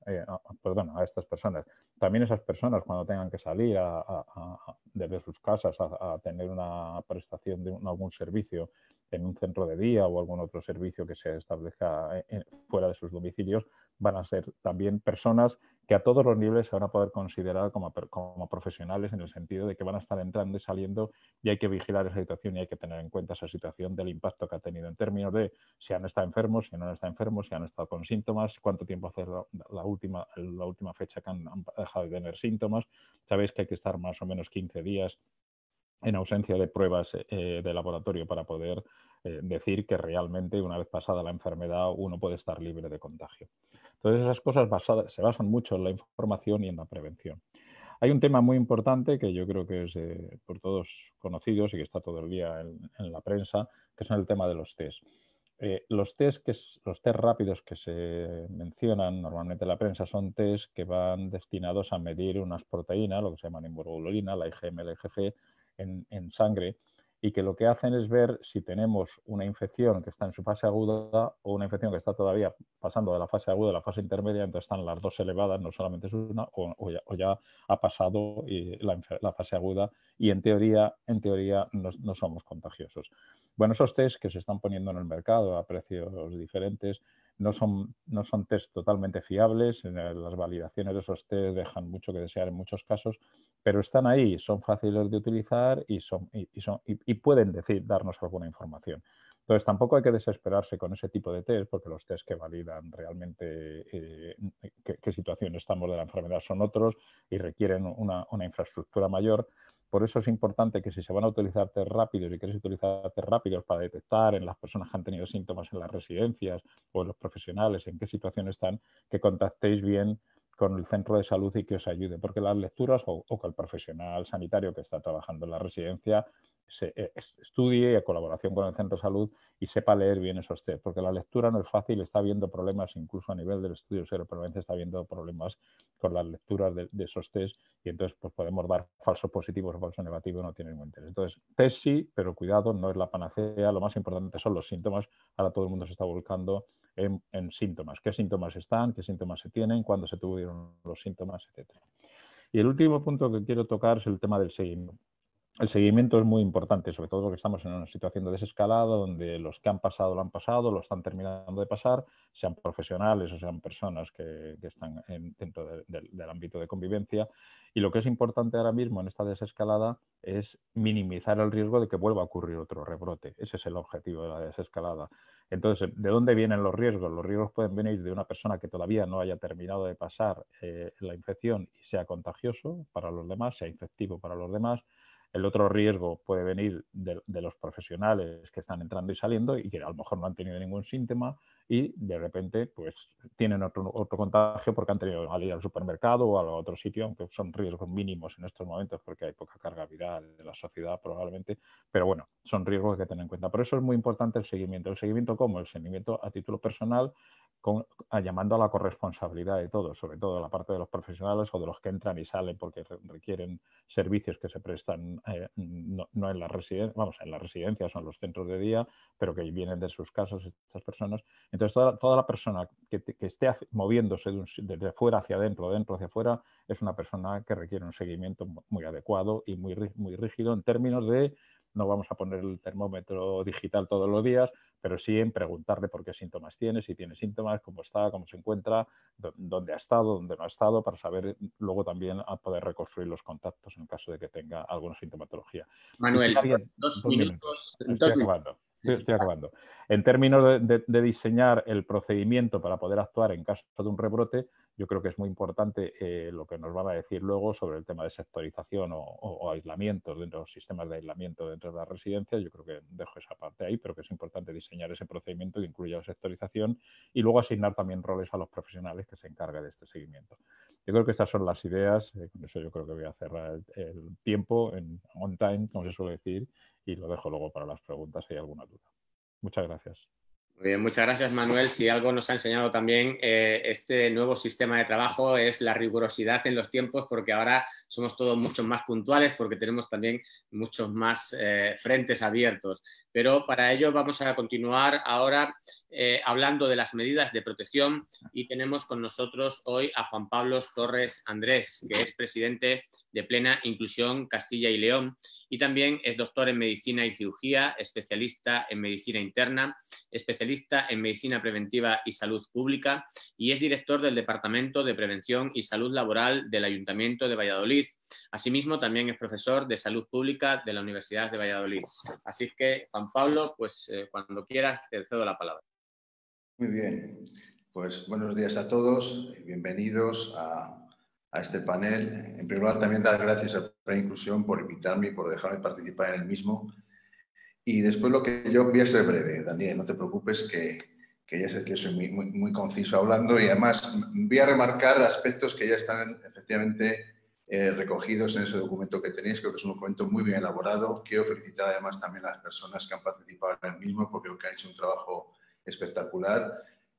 a estas personas, también esas personas cuando tengan que salir desde sus casas a tener una prestación de algún servicio en un centro de día o algún otro servicio que se establezca fuera de sus domicilios, van a ser también personas que a todos los niveles se van a poder considerar como profesionales en el sentido de que van a estar entrando y saliendo y hay que vigilar esa situación y hay que tener en cuenta esa situación del impacto que ha tenido en términos de si han estado enfermos, si no han estado enfermos, si han estado con síntomas, cuánto tiempo hace la última fecha que han dejado de tener síntomas. Sabéis que hay que estar más o menos 15 días en ausencia de pruebas de laboratorio para poder decir que realmente una vez pasada la enfermedad uno puede estar libre de contagio. Entonces esas cosas se basan mucho en la información y en la prevención. Hay un tema muy importante que yo creo que es por todos conocidos y que está todo el día en la prensa, que es el tema de los test. Los test rápidos que se mencionan normalmente en la prensa son test que van destinados a medir unas proteínas, lo que se llama inmunoglobulina, la IgM, la IgG, en sangre, y que lo que hacen es ver si tenemos una infección que está en su fase aguda o una infección que está todavía pasando de la fase aguda a la fase intermedia, entonces están las dos elevadas, no solamente es una, o ya ha pasado la fase aguda y en teoría no somos contagiosos. Bueno, esos test que se están poniendo en el mercado a precios diferentes no son test totalmente fiables, las validaciones de esos test dejan mucho que desear en muchos casos, pero están ahí, son fáciles de utilizar y pueden darnos alguna información. Entonces, tampoco hay que desesperarse con ese tipo de test, porque los test que validan realmente qué situación estamos de la enfermedad son otros y requieren una infraestructura mayor. Por eso es importante que si se van a utilizar test rápidos y queréis utilizar test rápidos para detectar en las personas que han tenido síntomas en las residencias o en los profesionales en qué situación están, que contactéis bien con el centro de salud y que os ayude, porque las lecturas o que el profesional sanitario que está trabajando en la residencia estudie en colaboración con el centro de salud y sepa leer bien esos test, porque la lectura no es fácil, está habiendo problemas incluso a nivel del estudio seroprevalente, está habiendo problemas con las lecturas de esos test y entonces pues podemos dar falsos positivos o falsos negativos, no tiene ningún interés. Entonces, test sí, pero cuidado, no es la panacea, lo más importante son los síntomas, ahora todo el mundo se está volcando en síntomas, qué síntomas están, qué síntomas se tienen, cuándo se tuvieron los síntomas, etc. Y el último punto que quiero tocar es el tema del seguimiento. el seguimiento es muy importante, sobre todo porque estamos en una situación de desescalada donde los que han pasado lo han pasado, lo están terminando de pasar, sean profesionales o sean personas que están dentro del ámbito de convivencia. Y lo que es importante ahora mismo en esta desescalada es minimizar el riesgo de que vuelva a ocurrir otro rebrote. Ese es el objetivo de la desescalada. Entonces, ¿de dónde vienen los riesgos? Los riesgos pueden venir de una persona que todavía no haya terminado de pasar la infección y sea contagioso para los demás, sea infectivo para los demás. El otro riesgo puede venir de los profesionales que están entrando y saliendo y que a lo mejor no han tenido ningún síntoma y de repente pues tienen otro contagio porque han tenido que ir al supermercado o a otro sitio, aunque son riesgos mínimos en estos momentos porque hay poca carga viral de la sociedad probablemente, pero bueno, son riesgos que hay que tener en cuenta. Por eso es muy importante el seguimiento. ¿El seguimiento cómo? El seguimiento a título personal, llamando a la corresponsabilidad de todos, sobre todo la parte de los profesionales o de los que entran y salen porque requieren servicios que se prestan no en la residencia, vamos, en la residencia son los centros de día, pero que vienen de sus casas estas personas. Entonces, toda la persona que esté moviéndose desde fuera hacia adentro, dentro hacia afuera, es una persona que requiere un seguimiento muy adecuado y muy rígido en términos de no vamos a poner el termómetro digital todos los días, pero sí en preguntarle por qué síntomas tiene, si tiene síntomas, cómo está, cómo se encuentra, dónde ha estado, dónde no ha estado, para saber luego también a poder reconstruir los contactos en caso de que tenga alguna sintomatología. Manuel, si dos minutos. Estoy acabando. En términos de diseñar el procedimiento para poder actuar en caso de un rebrote, yo creo que es muy importante lo que nos van a decir luego sobre el tema de sectorización o aislamiento dentro de los sistemas de aislamiento dentro de las residencias. Yo creo que dejo esa parte ahí, pero que es importante diseñar ese procedimiento que incluya la sectorización y luego asignar también roles a los profesionales que se encarguen de este seguimiento. Yo creo que estas son las ideas. Con eso yo creo que voy a cerrar el tiempo en on time, como se suele decir, y lo dejo luego para las preguntas si hay alguna duda. Muchas gracias. Muy bien, muchas gracias, Manuel. Si algo nos ha enseñado también este nuevo sistema de trabajo es la rigurosidad en los tiempos, porque ahora somos todos mucho más puntuales porque tenemos también muchos más frentes abiertos. Pero para ello vamos a continuar ahora hablando de las medidas de protección y tenemos con nosotros hoy a Juan Pablo Torres Andrés, que es presidente de Plena Inclusión Castilla y León y también es doctor en Medicina y Cirugía, especialista en Medicina Interna, especialista en Medicina Preventiva y Salud Pública y es director del Departamento de Prevención y Salud Laboral del Ayuntamiento de Valladolid. Asimismo, también es profesor de Salud Pública de la Universidad de Valladolid. Así que, Juan Pablo, pues cuando quieras te cedo la palabra. Muy bien, pues buenos días a todos, bienvenidos a este panel. En primer lugar, también dar gracias a Plena Inclusión por invitarme y por dejarme participar en el mismo. Y después lo que yo voy a ser breve, Daniel, no te preocupes que ya sé que soy muy conciso hablando y además voy a remarcar aspectos que ya están efectivamente recogidos en ese documento que tenéis. Creo que es un documento muy bien elaborado. Quiero felicitar además también a las personas que han participado en el mismo porque creo que han hecho un trabajo espectacular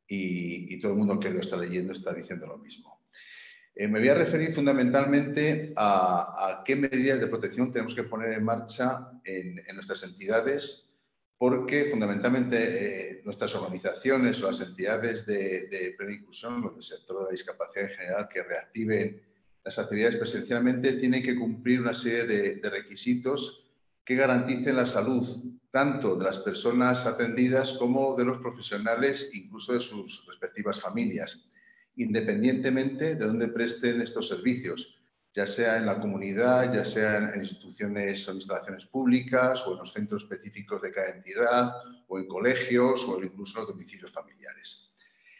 y todo el mundo que lo está leyendo está diciendo lo mismo. Me voy a referir fundamentalmente a qué medidas de protección tenemos que poner en marcha en nuestras entidades, porque fundamentalmente nuestras organizaciones o las entidades de plena inclusión, o del sector de la discapacidad en general, que reactiven las actividades presencialmente, tienen que cumplir una serie de requisitos que garanticen la salud tanto de las personas atendidas como de los profesionales, incluso de sus respectivas familias, independientemente de dónde presten estos servicios, ya sea en la comunidad, ya sea en instituciones o instalaciones públicas o en los centros específicos de cada entidad o en colegios o incluso en los domicilios familiares.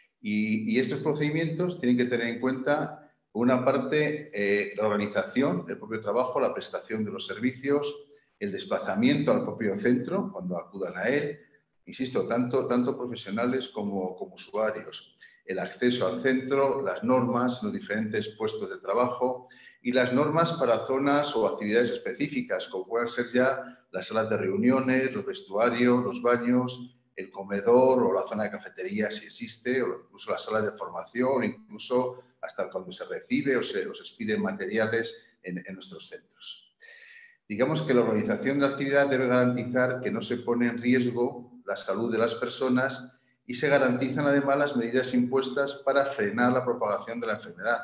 Y estos procedimientos tienen que tener en cuenta, por una parte, la organización del propio trabajo, la prestación de los servicios, el desplazamiento al propio centro cuando acudan a él, insisto, tanto profesionales como usuarios, el acceso al centro, las normas en los diferentes puestos de trabajo y las normas para zonas o actividades específicas, como pueden ser ya las salas de reuniones, los vestuarios, los baños, el comedor o la zona de cafetería si existe, o incluso las salas de formación, incluso hasta cuando se recibe o se expiden materiales en nuestros centros. Digamos que la organización de la actividad debe garantizar que no se pone en riesgo la salud de las personas y se garantizan además las medidas impuestas para frenar la propagación de la enfermedad,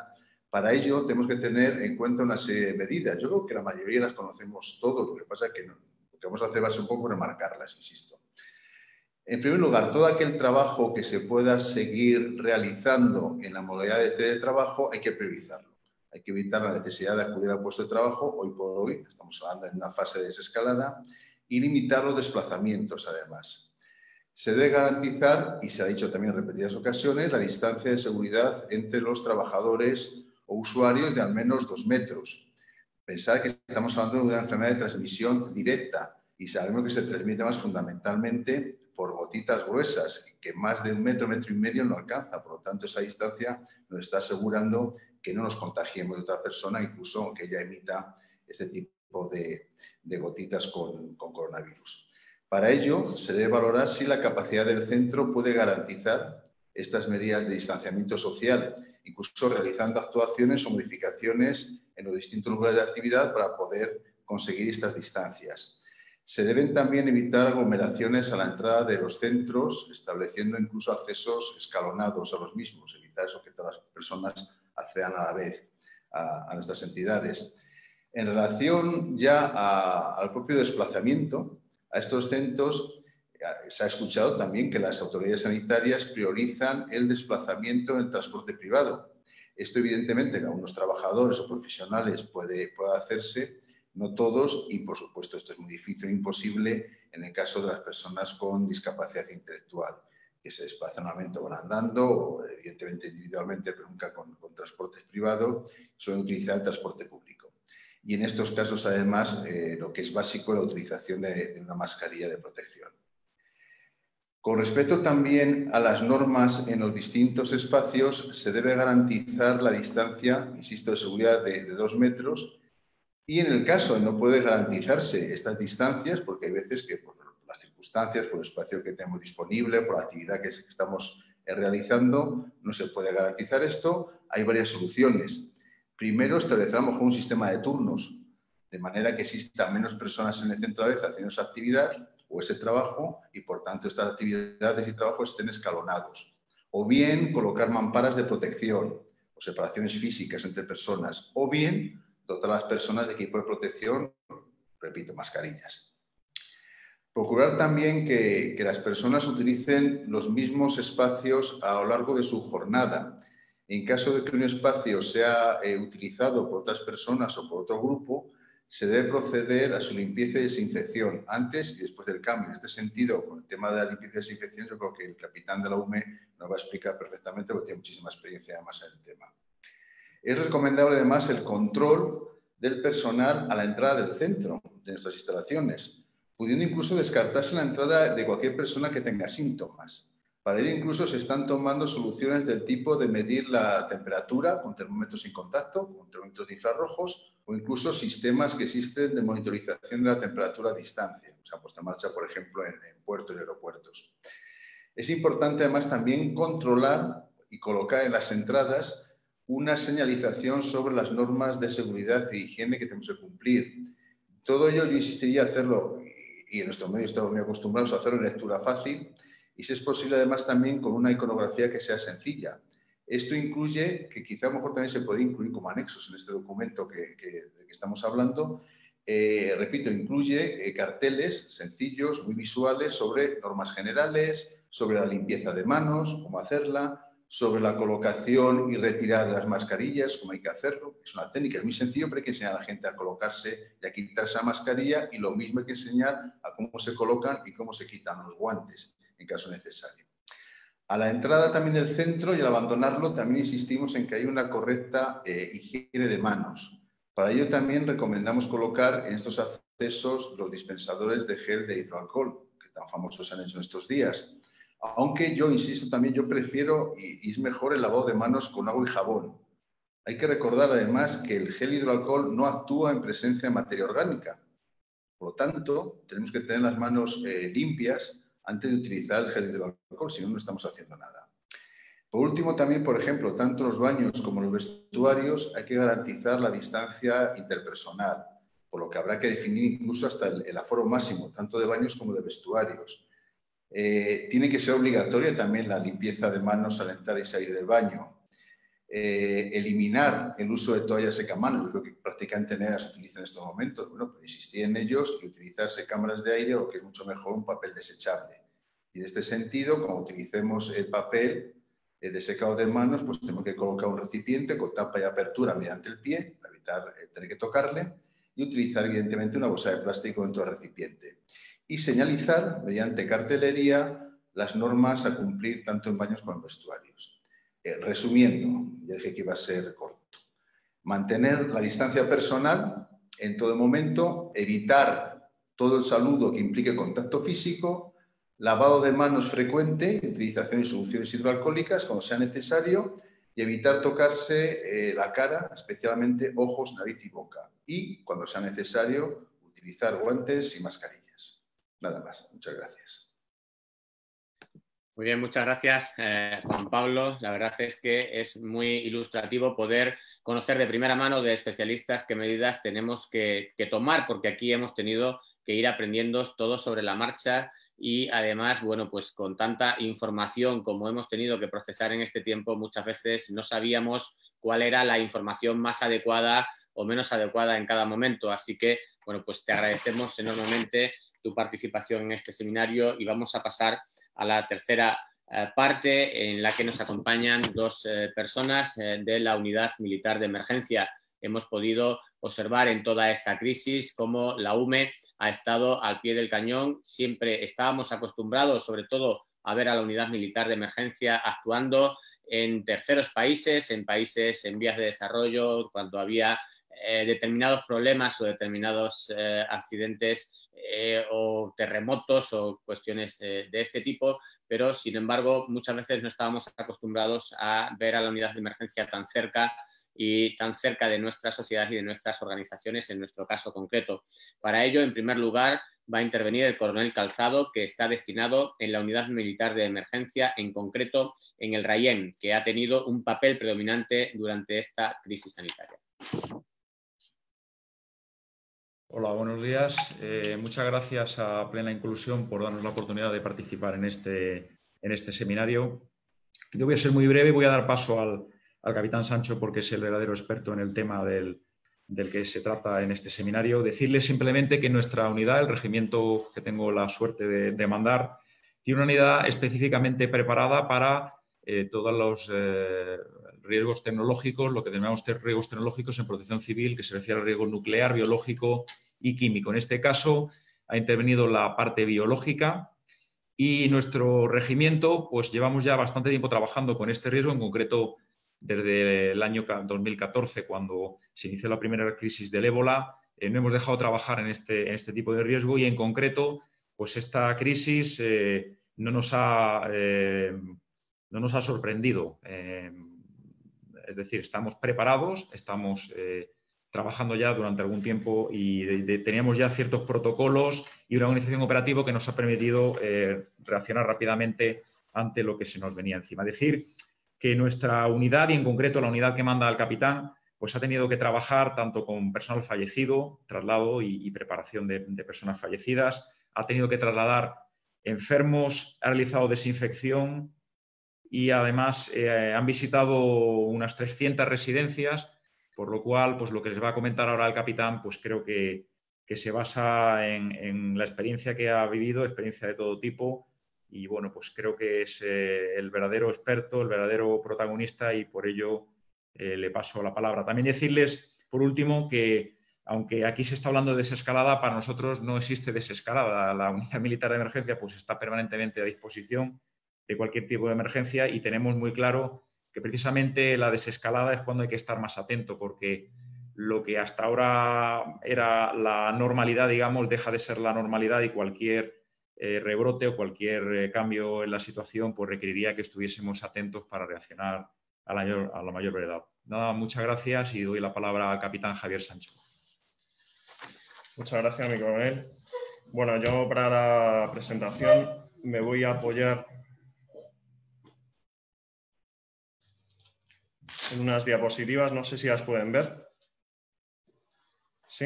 Para ello tenemos que tener en cuenta una serie de medidas. Yo creo que la mayoría las conocemos todos, lo que pasa es que no, lo que vamos a hacer va a ser un poco remarcarlas, insisto. En primer lugar, todo aquel trabajo que se pueda seguir realizando en la modalidad de teletrabajo hay que priorizarlo. Hay que evitar la necesidad de acudir al puesto de trabajo, hoy por hoy, estamos hablando en una fase de desescalada, y limitar los desplazamientos, además. Se debe garantizar, y se ha dicho también en repetidas ocasiones, la distancia de seguridad entre los trabajadores o usuarios de al menos 2 metros. Pensad que estamos hablando de una enfermedad de transmisión directa y sabemos que se transmite más fundamentalmente por gotitas gruesas, que más de 1 metro, 1,5 metros no alcanza. Por lo tanto, esa distancia nos está asegurando que no nos contagiemos de otra persona, incluso aunque ella emita este tipo de gotitas con coronavirus. Para ello, se debe valorar si la capacidad del centro puede garantizar estas medidas de distanciamiento social, incluso realizando actuaciones o modificaciones en los distintos lugares de actividad para poder conseguir estas distancias. Se deben también evitar aglomeraciones a la entrada de los centros, estableciendo incluso accesos escalonados a los mismos, evitar eso que todas las personas accedan a la vez a nuestras entidades. En relación ya al propio desplazamiento, a estos centros se ha escuchado también que las autoridades sanitarias priorizan el desplazamiento en el transporte privado. Esto evidentemente en algunos trabajadores o profesionales puede hacerse, no todos, y por supuesto esto es muy difícil e imposible en el caso de las personas con discapacidad intelectual, que se desplazan normalmente van andando, o evidentemente individualmente, pero nunca con transportes privados, suelen utilizar el transporte público. Y en estos casos, además, lo que es básico es la utilización de una mascarilla de protección. Con respecto también a las normas en los distintos espacios, se debe garantizar la distancia, insisto, de seguridad de 2 metros, y en el caso de no poder garantizarse estas distancias, porque hay veces que por las circunstancias, por el espacio que tenemos disponible, por la actividad que estamos realizando, no se puede garantizar esto, hay varias soluciones. Primero, establecer a lo mejor un sistema de turnos, de manera que existan menos personas en el centro a la vez haciendo esa actividad o ese trabajo y, por tanto, estas actividades y trabajos estén escalonados. O bien, colocar mamparas de protección o separaciones físicas entre personas. O bien, dotar a las personas de equipo de protección, repito, mascarillas. Procurar también que las personas utilicen los mismos espacios a lo largo de su jornada. En caso de que un espacio sea utilizado por otras personas o por otro grupo, se debe proceder a su limpieza y desinfección antes y después del cambio. En este sentido, con el tema de la limpieza y desinfección, yo creo que el capitán de la UME nos va a explicar perfectamente porque tiene muchísima experiencia además en el tema. Es recomendable además el control del personal a la entrada del centro de nuestras instalaciones, pudiendo incluso descartarse la entrada de cualquier persona que tenga síntomas. Para ello incluso se están tomando soluciones del tipo de medir la temperatura con termómetros sin contacto, con termómetros de infrarrojos o incluso sistemas que existen de monitorización de la temperatura a distancia. Se ha puesto en marcha, por ejemplo, en puertos y aeropuertos. Es importante además también controlar y colocar en las entradas una señalización sobre las normas de seguridad e higiene que tenemos que cumplir. Todo ello yo insistiría en hacerlo, y en nuestros medios estamos muy acostumbrados a hacerlo en lectura fácil, y si es posible además también con una iconografía que sea sencilla. Esto incluye, que quizá a lo mejor también se puede incluir como anexos en este documento de que estamos hablando, repito, incluye carteles sencillos, muy visuales, sobre normas generales, sobre la limpieza de manos, cómo hacerla, sobre la colocación y retirada de las mascarillas, cómo hay que hacerlo. Es una técnica, es muy sencillo, pero hay que enseñar a la gente a colocarse y a quitarse la mascarilla, y lo mismo hay que enseñar a cómo se colocan y cómo se quitan los guantes, en caso necesario. A la entrada también del centro y al abandonarlo también insistimos en que hay una correcta higiene de manos. Para ello también recomendamos colocar en estos accesos los dispensadores de gel de hidroalcohol, que tan famosos se han hecho en estos días. Aunque yo insisto también, yo prefiero y es mejor el lavado de manos con agua y jabón. Hay que recordar además que el gel hidroalcohol no actúa en presencia de materia orgánica. Por lo tanto, tenemos que tener las manos limpias antes de utilizar el gel hidroalcohol, si no, no estamos haciendo nada. Por último, también, por ejemplo, tanto los baños como los vestuarios hay que garantizar la distancia interpersonal, por lo que habrá que definir incluso hasta el aforo máximo, tanto de baños como de vestuarios. Tiene que ser obligatoria también la limpieza de manos al entrar y salir del baño. eliminar el uso de toallas secamanos. Yo creo que prácticamente nadie las utiliza en estos momentos. Bueno, pues insistir en ellos y utilizarse cámaras de aire, o que es mucho mejor, un papel desechable. Y en este sentido, cuando utilicemos el papel de secado de manos, pues tenemos que colocar un recipiente con tapa y apertura mediante el pie, para evitar tener que tocarle, y utilizar evidentemente una bolsa de plástico dentro del recipiente. Y señalizar mediante cartelería las normas a cumplir tanto en baños como en vestuarios. Resumiendo, ya dije que iba a ser corto. Mantener la distancia personal en todo momento, evitar todo el saludo que implique contacto físico, lavado de manos frecuente, utilización de soluciones hidroalcohólicas cuando sea necesario, y evitar tocarse la cara, especialmente ojos, nariz y boca. Y, cuando sea necesario, utilizar guantes y mascarillas. Nada más. Muchas gracias. Muy bien, muchas gracias, Juan Pablo. La verdad es que es muy ilustrativo poder conocer de primera mano de especialistas qué medidas tenemos que tomar, porque aquí hemos tenido que ir aprendiendo todo sobre la marcha y además, bueno, pues con tanta información como hemos tenido que procesar en este tiempo, muchas veces no sabíamos cuál era la información más adecuada o menos adecuada en cada momento. Así que, bueno, pues te agradecemos enormemente tu participación en este seminario y vamos a pasar a la tercera parte, en la que nos acompañan dos personas de la Unidad Militar de Emergencia. Hemos podido observar en toda esta crisis cómo la UME ha estado al pie del cañón. Siempre estábamos acostumbrados, sobre todo, a ver a la Unidad Militar de Emergencia actuando en terceros países, en países en vías de desarrollo, cuando había determinados problemas o determinados accidentes o terremotos o cuestiones de este tipo, pero sin embargo muchas veces no estábamos acostumbrados a ver a la unidad de emergencia tan cerca y tan cerca de nuestra sociedad y de nuestras organizaciones, en nuestro caso concreto. Para ello, en primer lugar, va a intervenir el coronel Calzado, que está destinado en la unidad militar de emergencia, en concreto en el Rayén, que ha tenido un papel predominante durante esta crisis sanitaria. Hola, buenos días. Muchas gracias a Plena Inclusión por darnos la oportunidad de participar en este seminario. Yo voy a ser muy breve y voy a dar paso al capitán Sancho, porque es el verdadero experto en el tema del que se trata en este seminario. Decirle simplemente que nuestra unidad, el regimiento que tengo la suerte de mandar, tiene una unidad específicamente preparada para todos los riesgos tecnológicos, lo que denominamos riesgos tecnológicos en protección civil, que se refiere al riesgo nuclear, biológico y químico. En este caso ha intervenido la parte biológica y nuestro regimiento, pues llevamos ya bastante tiempo trabajando con este riesgo, en concreto desde el año 2014, cuando se inició la primera crisis del ébola. No hemos dejado de trabajar en este tipo de riesgo y en concreto, pues esta crisis no nos ha sorprendido. Es decir, estamos preparados, estamos trabajando ya durante algún tiempo y teníamos ya ciertos protocolos y una organización operativa que nos ha permitido reaccionar rápidamente ante lo que se nos venía encima. Decir que nuestra unidad, y en concreto la unidad que manda al capitán, pues ha tenido que trabajar tanto con personal fallecido, traslado y preparación de personas fallecidas, ha tenido que trasladar enfermos, ha realizado desinfección y además han visitado unas 300 residencias, por lo cual, pues lo que les va a comentar ahora el capitán, pues creo que se basa en la experiencia que ha vivido, experiencia de todo tipo, y bueno, pues creo que es el verdadero experto, el verdadero protagonista, y por ello le paso la palabra. También decirles, por último, que aunque aquí se está hablando de desescalada, para nosotros no existe desescalada. La unidad militar de emergencia pues está permanentemente a disposición de cualquier tipo de emergencia y tenemos muy claro que precisamente la desescalada es cuando hay que estar más atento, porque lo que hasta ahora era la normalidad, digamos, deja de ser la normalidad y cualquier rebrote o cualquier cambio en la situación pues requeriría que estuviésemos atentos para reaccionar a la mayor brevedad. Nada, muchas gracias y doy la palabra al capitán Javier Sancho. Muchas gracias, mi coronel. Bueno, yo para la presentación me voy a apoyar en unas diapositivas, no sé si las pueden ver. ¿Sí?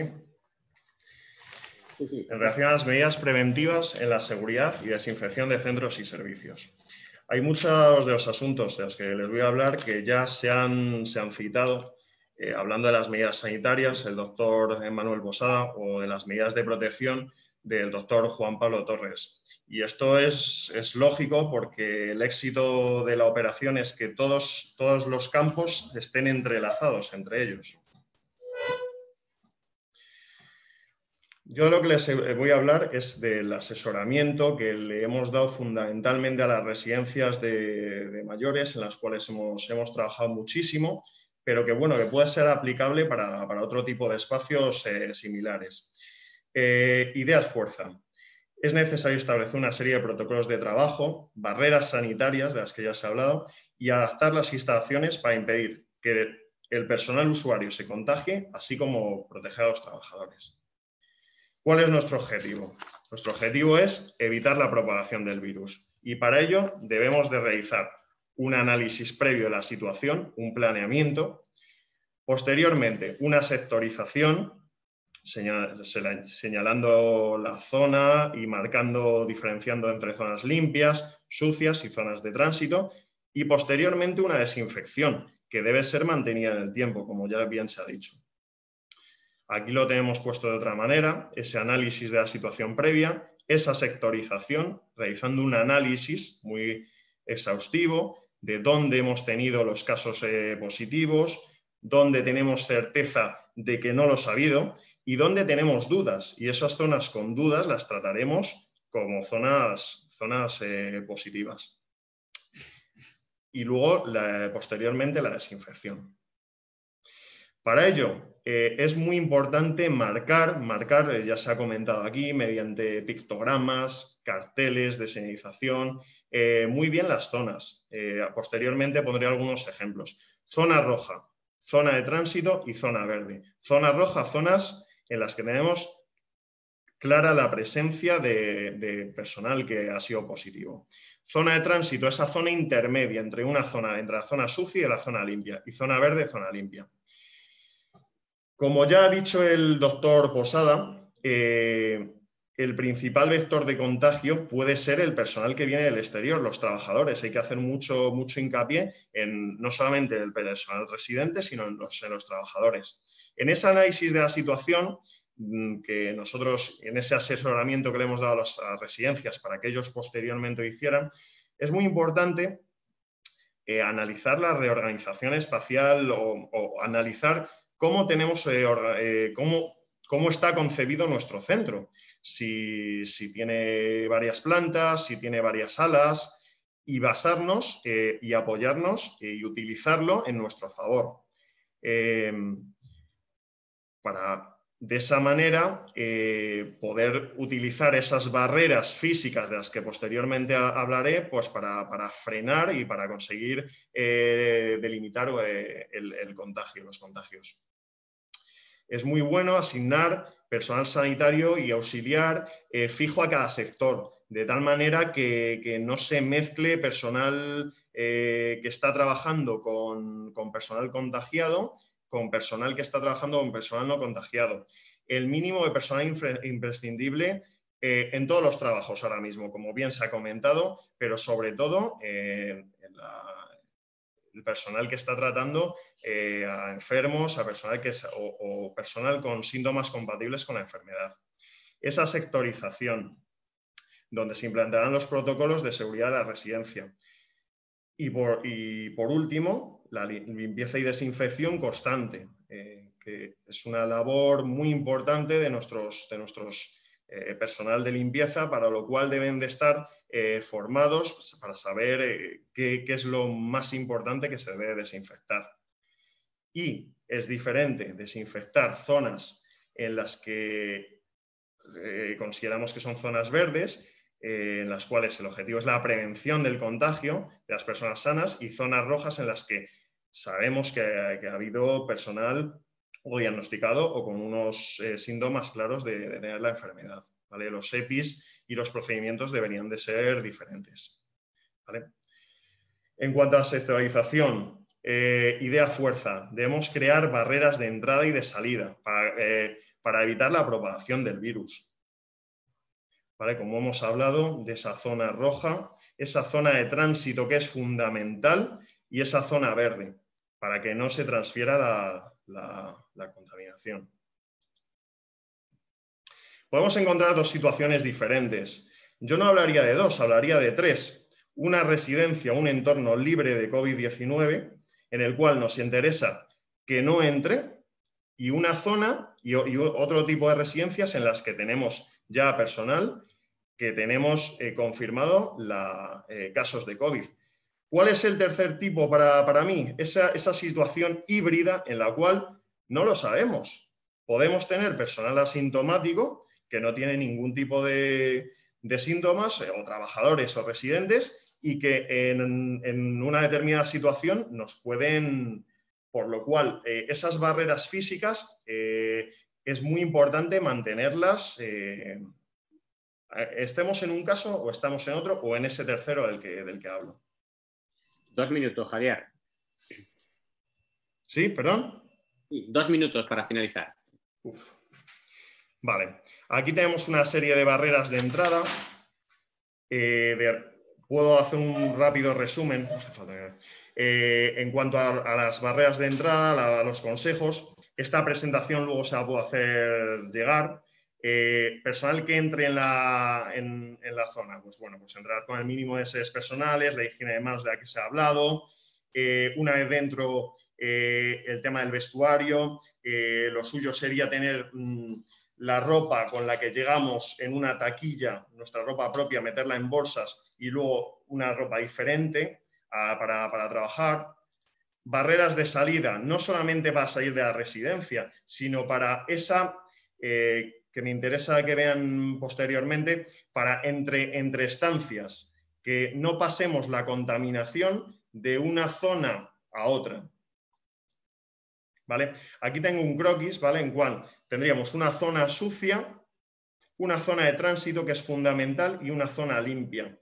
Sí. En relación a las medidas preventivas en la seguridad y desinfección de centros y servicios. Hay muchos de los asuntos de los que les voy a hablar que ya se han citado, hablando de las medidas sanitarias, el doctor Manuel Posada, o de las medidas de protección del doctor Juan Pablo Torres. Y esto es lógico porque el éxito de la operación es que todos los campos estén entrelazados entre ellos. Yo lo que les voy a hablar es del asesoramiento que le hemos dado fundamentalmente a las residencias de mayores, en las cuales hemos trabajado muchísimo, pero que, bueno, que puede ser aplicable para otro tipo de espacios similares. Ideas fuerza. Es necesario establecer una serie de protocolos de trabajo, barreras sanitarias, de las que ya se ha hablado, y adaptar las instalaciones para impedir que el personal usuario se contagie, así como proteger a los trabajadores. ¿Cuál es nuestro objetivo? Nuestro objetivo es evitar la propagación del virus y para ello debemos de realizar un análisis previo de la situación, un planeamiento, posteriormente una sectorización, señalando la zona y diferenciando entre zonas limpias, sucias y zonas de tránsito, y posteriormente una desinfección que debe ser mantenida en el tiempo, como ya bien se ha dicho. Aquí lo tenemos puesto de otra manera, ese análisis de la situación previa, esa sectorización, realizando un análisis muy exhaustivo de dónde hemos tenido los casos positivos, dónde tenemos certeza de que no los ha habido y dónde tenemos dudas. Y esas zonas con dudas las trataremos como zonas positivas. Y luego, posteriormente, la desinfección. Para ello, es muy importante marcar, ya se ha comentado aquí, mediante pictogramas, carteles de señalización, muy bien las zonas. Posteriormente pondré algunos ejemplos. Zona roja, zona de tránsito y zona verde. Zona roja, zonas en las que tenemos clara la presencia de personal que ha sido positivo. Zona de tránsito, esa zona intermedia entre la zona sucia y la zona limpia. Y zona verde, zona limpia. Como ya ha dicho el doctor Posada, el principal vector de contagio puede ser el personal que viene del exterior, los trabajadores. Hay que hacer mucho hincapié no solamente en el personal residente, sino en los trabajadores. En ese análisis de la situación, que nosotros, en ese asesoramiento que le hemos dado a las residencias para que ellos posteriormente hicieran, es muy importante analizar la reorganización espacial o analizar cómo está concebido nuestro centro. Si tiene varias plantas, si tiene varias salas, y basarnos y apoyarnos y utilizarlo en nuestro favor. Para, de esa manera, poder utilizar esas barreras físicas de las que posteriormente hablaré, pues para frenar y para conseguir delimitar el contagio, los contagios. Es muy bueno asignar personal sanitario y auxiliar fijo a cada sector, de tal manera que no se mezcle personal que está trabajando con personal contagiado, con personal que está trabajando con personal no contagiado. El mínimo de personal imprescindible en todos los trabajos ahora mismo, como bien se ha comentado, pero sobre todo el personal que está tratando a enfermos, a personal o personal con síntomas compatibles con la enfermedad. Esa sectorización, donde se implantarán los protocolos de seguridad de la residencia. Y por último, la limpieza y desinfección constante, que es una labor muy importante de nuestros personal de limpieza, para lo cual deben de estar formados para saber qué es lo más importante que se debe desinfectar. Y es diferente desinfectar zonas en las que consideramos que son zonas verdes, en las cuales el objetivo es la prevención del contagio de las personas sanas, y zonas rojas en las que sabemos que ha habido personal o diagnosticado o con unos síntomas claros de tener la enfermedad, ¿vale? Los EPIs y los procedimientos deberían de ser diferentes, ¿vale? En cuanto a la sectorización, idea fuerza, debemos crear barreras de entrada y de salida para evitar la propagación del virus. ¿Vale? Como hemos hablado de esa zona roja, esa zona de tránsito que es fundamental y esa zona verde, para que no se transfiera la contaminación. Podemos encontrar dos situaciones diferentes. Yo no hablaría de dos, hablaría de tres. Una residencia, un entorno libre de COVID-19, en el cual nos interesa que no entre, y una zona y otro tipo de residencias en las que tenemos ya personal que tenemos confirmado casos de COVID. ¿Cuál es el tercer tipo para mí? Esa situación híbrida en la cual no lo sabemos. Podemos tener personal asintomático que no tiene ningún tipo de síntomas, o trabajadores o residentes, y que en una determinada situación nos pueden... Por lo cual, esas barreras físicas es muy importante mantenerlas, estemos en un caso o estamos en otro, o en ese tercero del que hablo. 2 minutos, Javier. ¿Sí? ¿Perdón? 2 minutos para finalizar. Vale. Aquí tenemos una serie de barreras de entrada. Puedo hacer un rápido resumen. En cuanto a las barreras de entrada, a los consejos, esta presentación luego se la puedo hacer llegar. Personal que entre en la zona, pues bueno, pues entrar con el mínimo de sedes personales, la higiene de manos de la que se ha hablado. Una vez dentro, el tema del vestuario, lo suyo sería tener la ropa con la que llegamos en una taquilla, nuestra ropa propia, meterla en bolsas y luego una ropa diferente para trabajar. Barreras de salida, no solamente para salir de la residencia, sino para esa, que me interesa que vean posteriormente, para entre estancias, que no pasemos la contaminación de una zona a otra. ¿Vale? Aquí tengo un croquis, ¿vale? En cual tendríamos una zona sucia, una zona de tránsito que es fundamental y una zona limpia.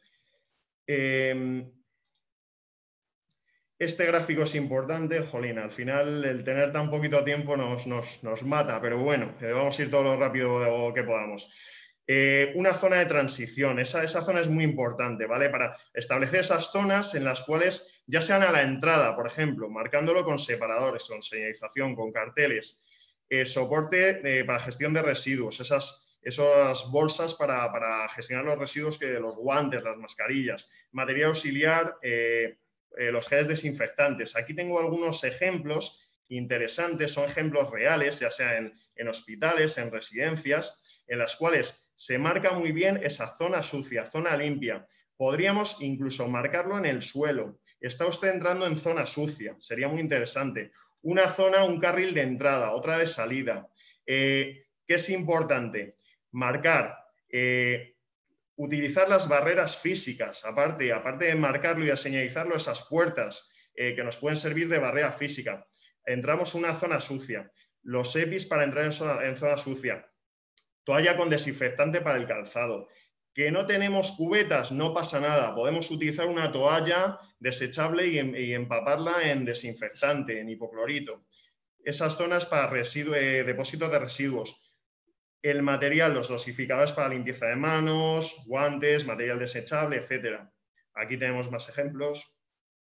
Este gráfico es importante, jolín, al final el tener tan poquito tiempo nos mata, pero bueno, vamos a ir todo lo rápido que podamos. Una zona de transición, esa zona es muy importante, ¿vale? Para establecer esas zonas en las cuales, ya sean a la entrada, por ejemplo, marcándolo con separadores, con señalización, con carteles, soporte para gestión de residuos, esas bolsas para gestionar los residuos, los guantes, las mascarillas, material auxiliar, los geles desinfectantes. Aquí tengo algunos ejemplos interesantes, son ejemplos reales, ya sea en hospitales, en residencias, en las cuales se marca muy bien esa zona sucia, zona limpia. Podríamos incluso marcarlo en el suelo. Está usted entrando en zona sucia, sería muy interesante. Una zona, un carril de entrada, otra de salida. ¿Qué es importante? Marcar, utilizar las barreras físicas, aparte de marcarlo y de señalizarlo, esas puertas que nos pueden servir de barrera física. Entramos en una zona sucia, los EPIs para entrar en zona sucia, toalla con desinfectante para el calzado. Que no tenemos cubetas, no pasa nada, podemos utilizar una toalla desechable y empaparla en desinfectante, en hipoclorito. Esas zonas para depósitos de residuos. El material, los dosificadores para limpieza de manos, guantes, material desechable, etc. Aquí tenemos más ejemplos.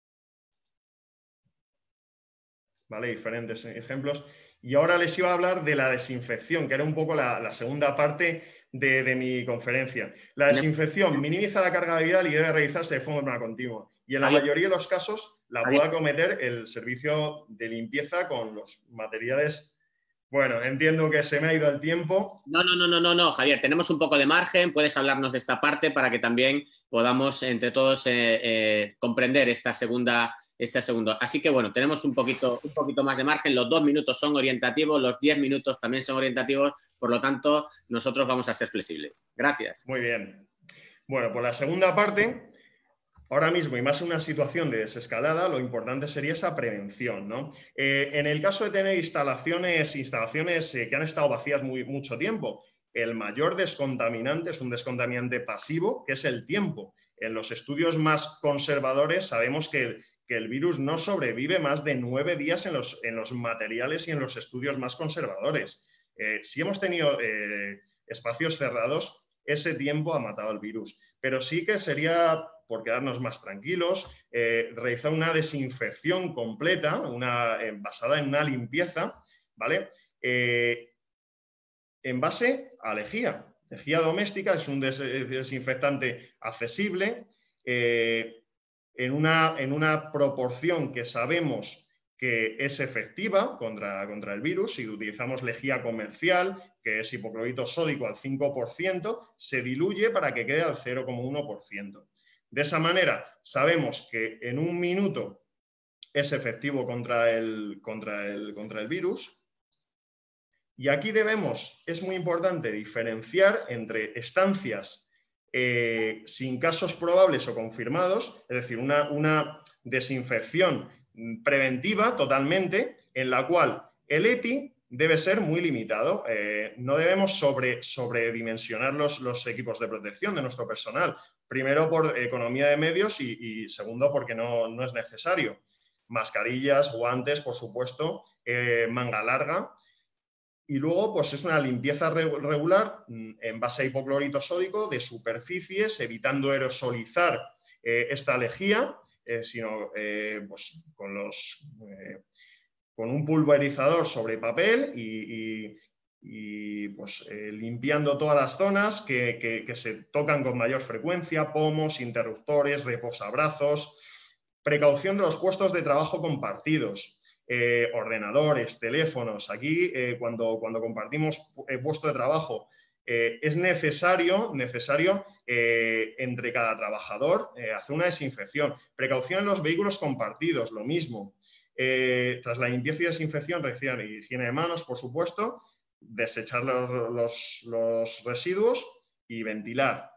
¿Vale? Diferentes ejemplos. Y ahora les iba a hablar de la desinfección, que era un poco la segunda parte de mi conferencia. La desinfección minimiza la carga viral y debe realizarse de forma continua. Y en la mayoría de los casos la puede acometer el servicio de limpieza con los materiales. Bueno, entiendo que se me ha ido el tiempo. No, Javier, tenemos un poco de margen, puedes hablarnos de esta parte para que también podamos entre todos comprender esta segunda. Así que bueno, tenemos un poquito más de margen, los 2 minutos son orientativos, los 10 minutos también son orientativos, por lo tanto, nosotros vamos a ser flexibles. Gracias. Muy bien. Bueno, por la segunda parte, ahora mismo, y más en una situación de desescalada, lo importante sería esa prevención, ¿no? En el caso de tener instalaciones que han estado vacías mucho tiempo, el mayor descontaminante es un descontaminante pasivo, que es el tiempo. En los estudios más conservadores sabemos que el virus no sobrevive más de 9 días en los materiales y en los estudios más conservadores. Si hemos tenido espacios cerrados, ese tiempo ha matado el virus. Pero sí que sería, por quedarnos más tranquilos, realizar una desinfección completa, basada en una limpieza, ¿vale? En base a lejía. Lejía doméstica es un desinfectante accesible, en una proporción que sabemos que es efectiva contra el virus. Si utilizamos lejía comercial, que es hipoclorito sódico al 5%, se diluye para que quede al 0,1%. De esa manera sabemos que en un minuto es efectivo contra el virus. Y aquí es muy importante diferenciar entre estancias sin casos probables o confirmados, es decir, una desinfección preventiva totalmente, en la cual el EPI debe ser muy limitado. No debemos sobredimensionar los equipos de protección de nuestro personal. Primero, por economía de medios y segundo, porque no es necesario. Mascarillas, guantes, por supuesto, manga larga. Y luego, pues es una limpieza regular en base a hipoclorito sódico de superficies, evitando aerosolizar esta lejía, sino pues con un pulverizador sobre papel y pues limpiando todas las zonas que se tocan con mayor frecuencia, pomos, interruptores, reposabrazos. Precaución de los puestos de trabajo compartidos. Ordenadores, teléfonos. Aquí, cuando compartimos puesto de trabajo, es necesario entre cada trabajador hacer una desinfección. Precaución en los vehículos compartidos, lo mismo. Tras la limpieza y desinfección, higiene de manos, por supuesto, desechar los residuos y ventilar.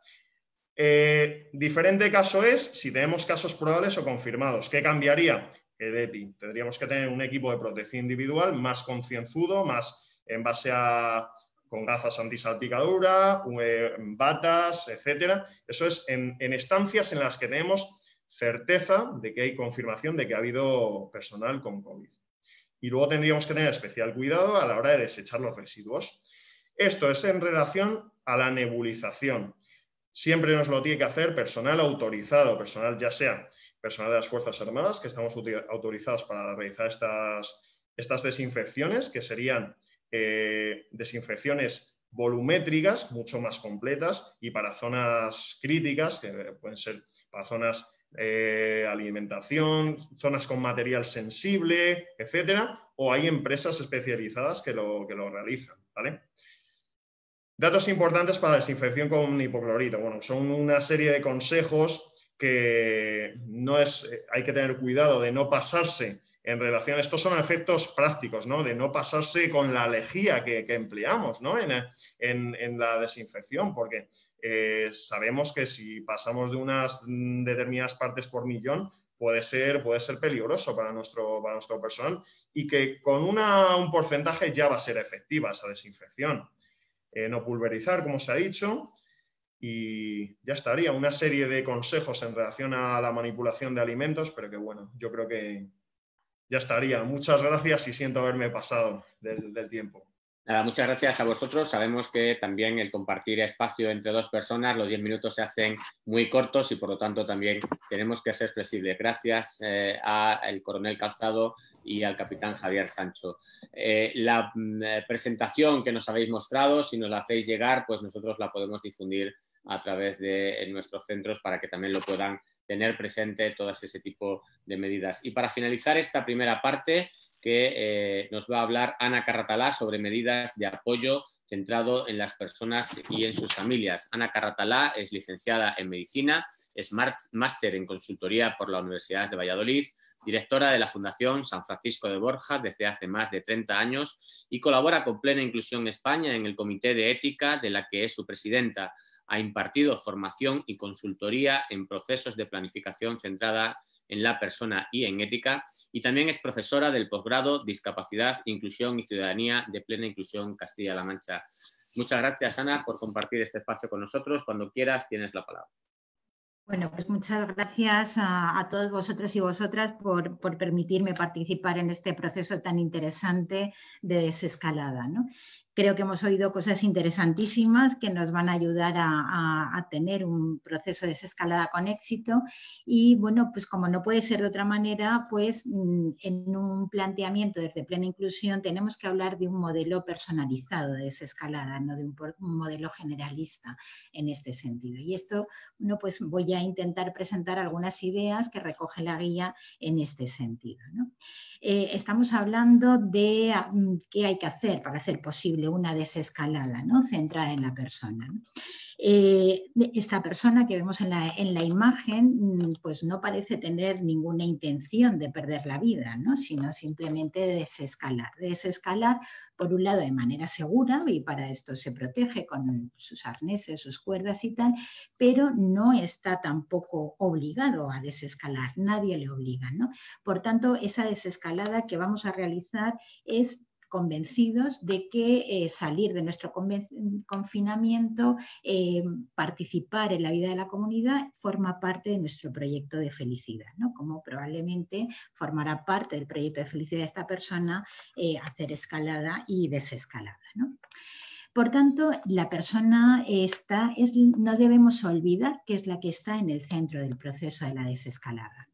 Diferente caso es si tenemos casos probables o confirmados. ¿Qué cambiaría? El EPI. Tendríamos que tener un equipo de protección individual más concienzudo, más en base con gafas antisalpicadura, batas, etcétera. Eso es en estancias en las que tenemos certeza de que hay confirmación de que ha habido personal con COVID. Y luego tendríamos que tener especial cuidado a la hora de desechar los residuos. Esto es en relación a la nebulización. Siempre nos lo tiene que hacer personal autorizado, personal ya sea personal de las Fuerzas Armadas, que estamos autorizados para realizar estas desinfecciones, que serían desinfecciones volumétricas, mucho más completas, y para zonas críticas, que pueden ser para zonas alimentación, zonas con material sensible, etcétera, o hay empresas especializadas que lo realizan, ¿vale? Datos importantes para la desinfección con hipoclorito. Bueno, son una serie de consejos que hay que tener cuidado de no pasarse en relación. Estos son efectos prácticos, ¿no? De no pasarse con la lejía que empleamos, ¿no? en la desinfección, porque sabemos que si pasamos de unas determinadas partes por millón, puede ser peligroso para nuestro personal, y que con un porcentaje ya va a ser efectiva esa desinfección. No pulverizar, como se ha dicho. Y ya estaría, una serie de consejos en relación a la manipulación de alimentos, pero que bueno, yo creo que ya estaría. Muchas gracias y siento haberme pasado del tiempo. Nada, muchas gracias a vosotros. Sabemos que también el compartir espacio entre dos personas, los 10 minutos se hacen muy cortos y por lo tanto también tenemos que ser flexibles. Gracias al coronel Calzado y al capitán Javier Sancho. La presentación que nos habéis mostrado, si nos la hacéis llegar, pues nosotros la podemos difundir a través de nuestros centros para que también lo puedan tener presente todas ese tipo de medidas. Y para finalizar esta primera parte, que nos va a hablar Ana Carratalá sobre medidas de apoyo centrado en las personas y en sus familias. Ana Carratalá es licenciada en Medicina, es máster en Consultoría por la Universidad de Valladolid, directora de la Fundación San Francisco de Borja desde hace más de 30 años y colabora con Plena Inclusión España en el Comité de Ética, de la que es su presidenta. Ha impartido formación y consultoría en procesos de planificación centrada en la persona y en ética, y también es profesora del posgrado Discapacidad, Inclusión y Ciudadanía de Plena Inclusión Castilla-La Mancha. Muchas gracias, Ana, por compartir este espacio con nosotros. Cuando quieras, tienes la palabra. Bueno, pues muchas gracias a todos vosotros y vosotras por permitirme participar en este proceso tan interesante de desescalada, ¿no? Creo que hemos oído cosas interesantísimas que nos van a ayudar a tener un proceso de desescalada con éxito y bueno, pues como no puede ser de otra manera, pues en un planteamiento desde Plena Inclusión tenemos que hablar de un modelo personalizado de desescalada, no de un modelo generalista en este sentido. Y esto, bueno, pues voy a intentar presentar algunas ideas que recoge la guía en este sentido, ¿no? Estamos hablando de qué hay que hacer para hacer posible una desescalada, ¿no? Centrada en la persona, ¿no? Esta persona que vemos en la imagen pues no parece tener ninguna intención de perder la vida, ¿no? Sino simplemente de desescalar. Desescalar, por un lado, de manera segura, y para esto se protege con sus arneses, sus cuerdas y tal, pero no está tampoco obligado a desescalar, nadie le obliga, ¿no? Por tanto, esa desescalada que vamos a realizar es convencidos de que salir de nuestro confinamiento, participar en la vida de la comunidad, forma parte de nuestro proyecto de felicidad, ¿no? Como probablemente formará parte del proyecto de felicidad de esta persona hacer escalada y desescalada, ¿no? Por tanto, la persona no debemos olvidar que es la que está en el centro del proceso de la desescalada.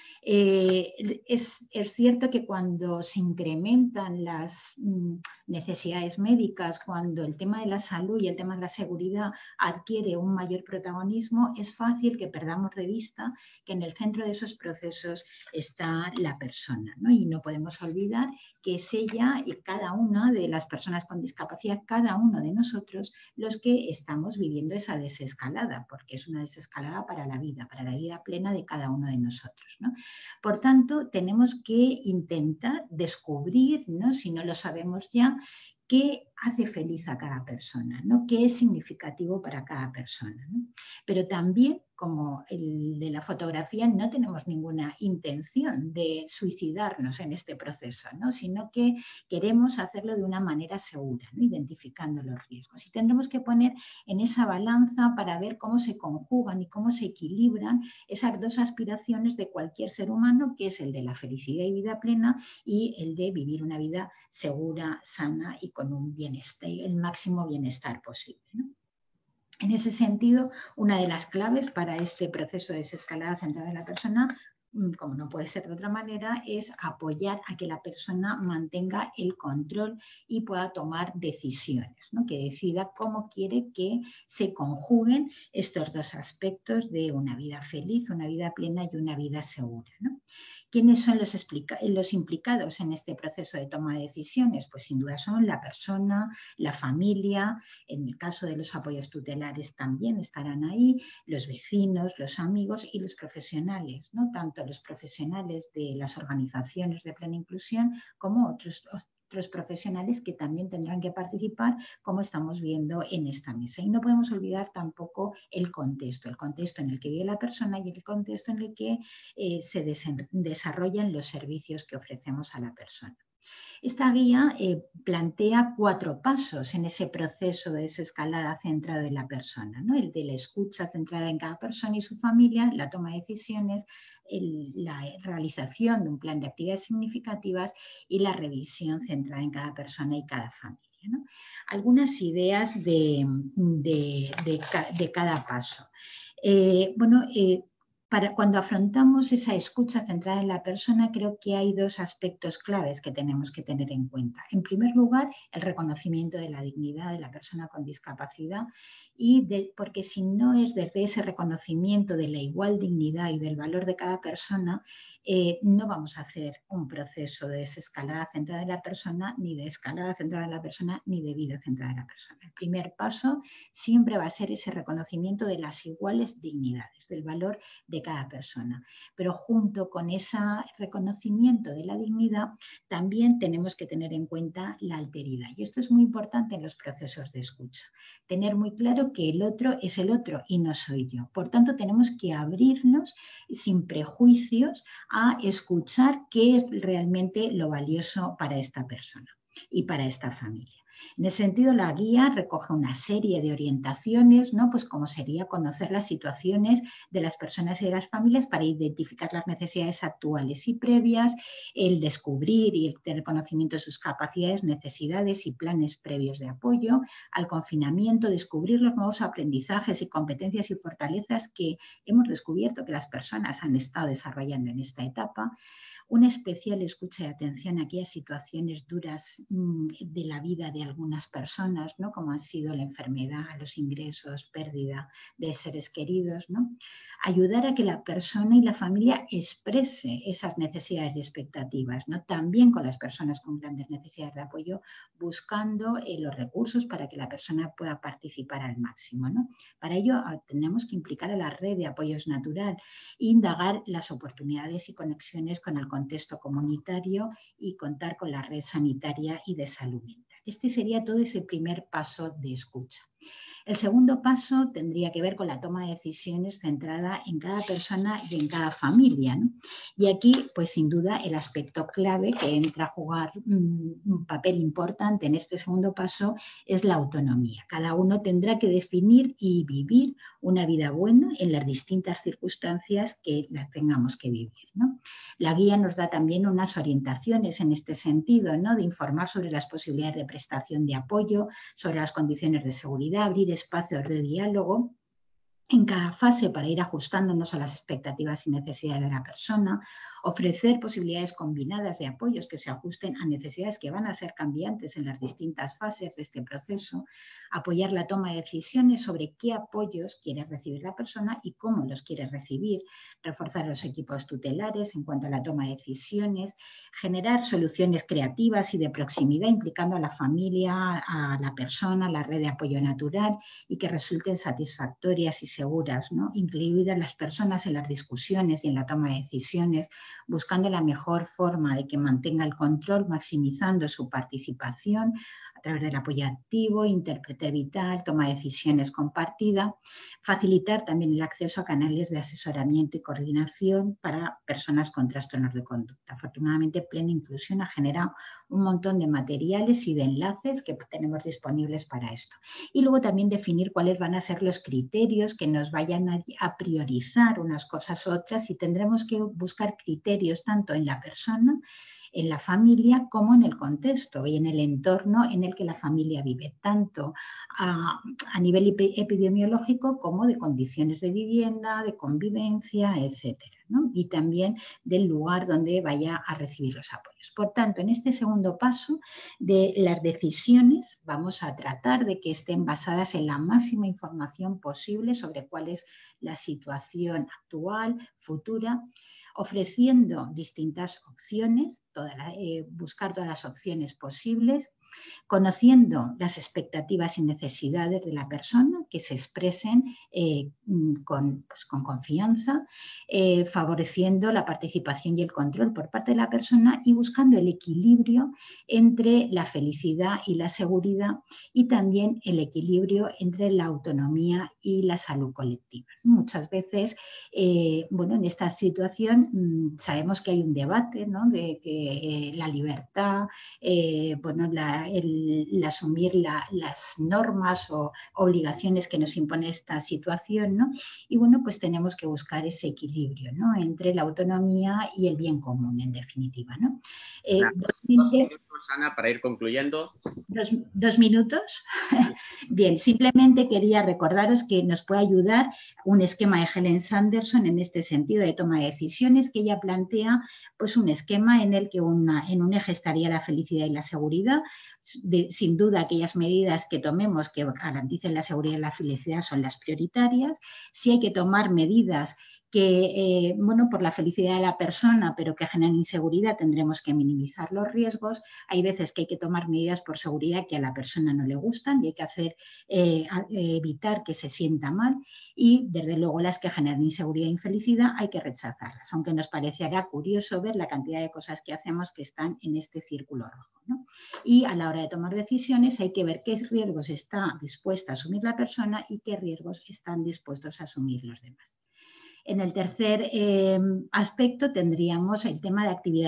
Es cierto que cuando se incrementan las necesidades médicas, cuando el tema de la salud y el tema de la seguridad adquiere un mayor protagonismo, es fácil que perdamos de vista que en el centro de esos procesos está la persona, ¿no? Y no podemos olvidar que es ella y cada una de las personas con discapacidad, cada uno de nosotros, los que estamos viviendo esa desescalada, porque es una desescalada para la vida plena de cada uno de nosotros, ¿no? Por tanto, tenemos que intentar descubrir, ¿no? Si no lo sabemos ya, qué hace feliz a cada persona, ¿no? Qué es significativo para cada persona, ¿no? Pero también, como el de la fotografía, no tenemos ninguna intención de suicidarnos en este proceso, ¿no? Sino que queremos hacerlo de una manera segura, ¿no? Identificando los riesgos. Y tendremos que poner en esa balanza para ver cómo se conjugan y cómo se equilibran esas dos aspiraciones de cualquier ser humano, que es el de la felicidad y vida plena y el de vivir una vida segura, sana y con un bienestar, el máximo bienestar posible, ¿no? En ese sentido, una de las claves para este proceso de desescalada centrada en la persona, como no puede ser de otra manera, es apoyar a que la persona mantenga el control y pueda tomar decisiones, ¿no? Que decida cómo quiere que se conjuguen estos dos aspectos de una vida feliz, una vida plena y una vida segura, ¿no? ¿Quiénes son los implicados en este proceso de toma de decisiones? Pues sin duda son la persona, la familia, en el caso de los apoyos tutelares también estarán ahí, los vecinos, los amigos y los profesionales, ¿no? Tanto los profesionales de las organizaciones de Plena Inclusión como otros profesionales que también tendrán que participar, como estamos viendo en esta mesa. Y no podemos olvidar tampoco el contexto en el que vive la persona y el contexto en el que se desarrollan los servicios que ofrecemos a la persona. Esta guía plantea 4 pasos en ese proceso de desescalada centrado en la persona, ¿no? El de la escucha centrada en cada persona y su familia, la toma de decisiones, la realización de un plan de actividades significativas y la revisión centrada en cada persona y cada familia, ¿no? Algunas ideas de cada paso. Cuando afrontamos esa escucha centrada en la persona, creo que hay 2 aspectos claves que tenemos que tener en cuenta. En primer lugar, el reconocimiento de la dignidad de la persona con discapacidad porque si no es desde ese reconocimiento de la igual dignidad y del valor de cada persona, no vamos a hacer un proceso de desescalada centrada en la persona, ni de escalada centrada en la persona, ni de vida centrada en la persona. El primer paso siempre va a ser ese reconocimiento de las iguales dignidades, del valor de cada persona. Pero junto con ese reconocimiento de la dignidad, también tenemos que tener en cuenta la alteridad. Y esto es muy importante en los procesos de escucha. Tener muy claro que el otro es el otro y no soy yo. Por tanto, tenemos que abrirnos sin prejuicios a escuchar qué es realmente lo valioso para esta persona y para esta familia. En ese sentido, la guía recoge una serie de orientaciones, ¿no? Pues como sería conocer las situaciones de las personas y de las familias para identificar las necesidades actuales y previas, el descubrir y el tener conocimiento de sus capacidades, necesidades y planes previos de apoyo al confinamiento, descubrir los nuevos aprendizajes y competencias y fortalezas que hemos descubierto que las personas han estado desarrollando en esta etapa. Una especial escucha y atención aquí a situaciones duras de la vida de algunas personas, ¿no? Como han sido la enfermedad, los ingresos, pérdida de seres queridos, ¿no? Ayudar a que la persona y la familia exprese esas necesidades y expectativas, ¿no? También con las personas con grandes necesidades de apoyo, buscando los recursos para que la persona pueda participar al máximo, ¿no? Para ello tenemos que implicar a la red de apoyos natural, indagar las oportunidades y conexiones con el contexto comunitario y contar con la red sanitaria y de salud mental. Este sería todo ese primer paso de escucha. El segundo paso tendría que ver con la toma de decisiones centrada en cada persona y en cada familia, ¿no? Y aquí, pues sin duda, el aspecto clave que entra a jugar un papel importante en este segundo paso es la autonomía. Cada uno tendrá que definir y vivir una vida buena en las distintas circunstancias que las tengamos que vivir, ¿no? La guía nos da también unas orientaciones en este sentido, ¿no? De informar sobre las posibilidades de prestación de apoyo, sobre las condiciones de seguridad, abrir espacios de diálogo en cada fase para ir ajustándonos a las expectativas y necesidades de la persona, ofrecer posibilidades combinadas de apoyos que se ajusten a necesidades que van a ser cambiantes en las distintas fases de este proceso, apoyar la toma de decisiones sobre qué apoyos quiere recibir la persona y cómo los quiere recibir, reforzar los equipos tutelares en cuanto a la toma de decisiones, generar soluciones creativas y de proximidad implicando a la familia, a la persona, a la red de apoyo natural y que resulten satisfactorias y seguras, ¿no? Incluir a las personas en las discusiones y en la toma de decisiones, buscando la mejor forma de que mantenga el control, maximizando su participación a través del apoyo activo, intérprete vital, toma de decisiones compartida, facilitar también el acceso a canales de asesoramiento y coordinación para personas con trastornos de conducta. Afortunadamente, Plena Inclusión ha generado un montón de materiales y de enlaces que tenemos disponibles para esto. Y luego también definir cuáles van a ser los criterios que nos vayan a priorizar unas cosas u otras y tendremos que buscar criterios tanto en la persona, en la familia, como en el contexto y en el entorno en el que la familia vive, tanto a nivel epidemiológico como de condiciones de vivienda, de convivencia, etcétera, ¿no? Y también del lugar donde vaya a recibir los apoyos. Por tanto, en este segundo paso de las decisiones vamos a tratar de que estén basadas en la máxima información posible sobre cuál es la situación actual, futura, ofreciendo distintas opciones, buscar todas las opciones posibles, conociendo las expectativas y necesidades de la persona, que se expresen con confianza, favoreciendo la participación y el control por parte de la persona y buscando el equilibrio entre la felicidad y la seguridad y también el equilibrio entre la autonomía y la salud colectiva. Muchas veces, en esta situación sabemos que hay un debate, ¿no? De que la libertad, el asumir las normas o obligaciones que nos impone esta situación, ¿no? Y pues tenemos que buscar ese equilibrio, ¿no? Entre la autonomía y el bien común, en definitiva, ¿no? 2 minutos, Ana, para ir concluyendo. 2 minutos. Bien, simplemente quería recordaros que nos puede ayudar un esquema de Helen Sanderson en este sentido de toma de decisiones, que ella plantea pues un esquema en el que en un eje estaría la felicidad y la seguridad. Sin duda, aquellas medidas que tomemos que garanticen la seguridad y la felicidad son las prioritarias. Si hay que tomar medidas que, por la felicidad de la persona, pero que generen inseguridad, tendremos que minimizar los riesgos. Hay veces que hay que tomar medidas por seguridad que a la persona no le gustan y hay que evitar que se sienta mal, y desde luego las que generan inseguridad e infelicidad hay que rechazarlas, aunque nos parecerá curioso ver la cantidad de cosas que hacemos que están en este círculo rojo, ¿no? Y a la hora de tomar decisiones hay que ver qué riesgos está dispuesta a asumir la persona y qué riesgos están dispuestos a asumir los demás. En el tercer aspecto tendríamos el tema de actividades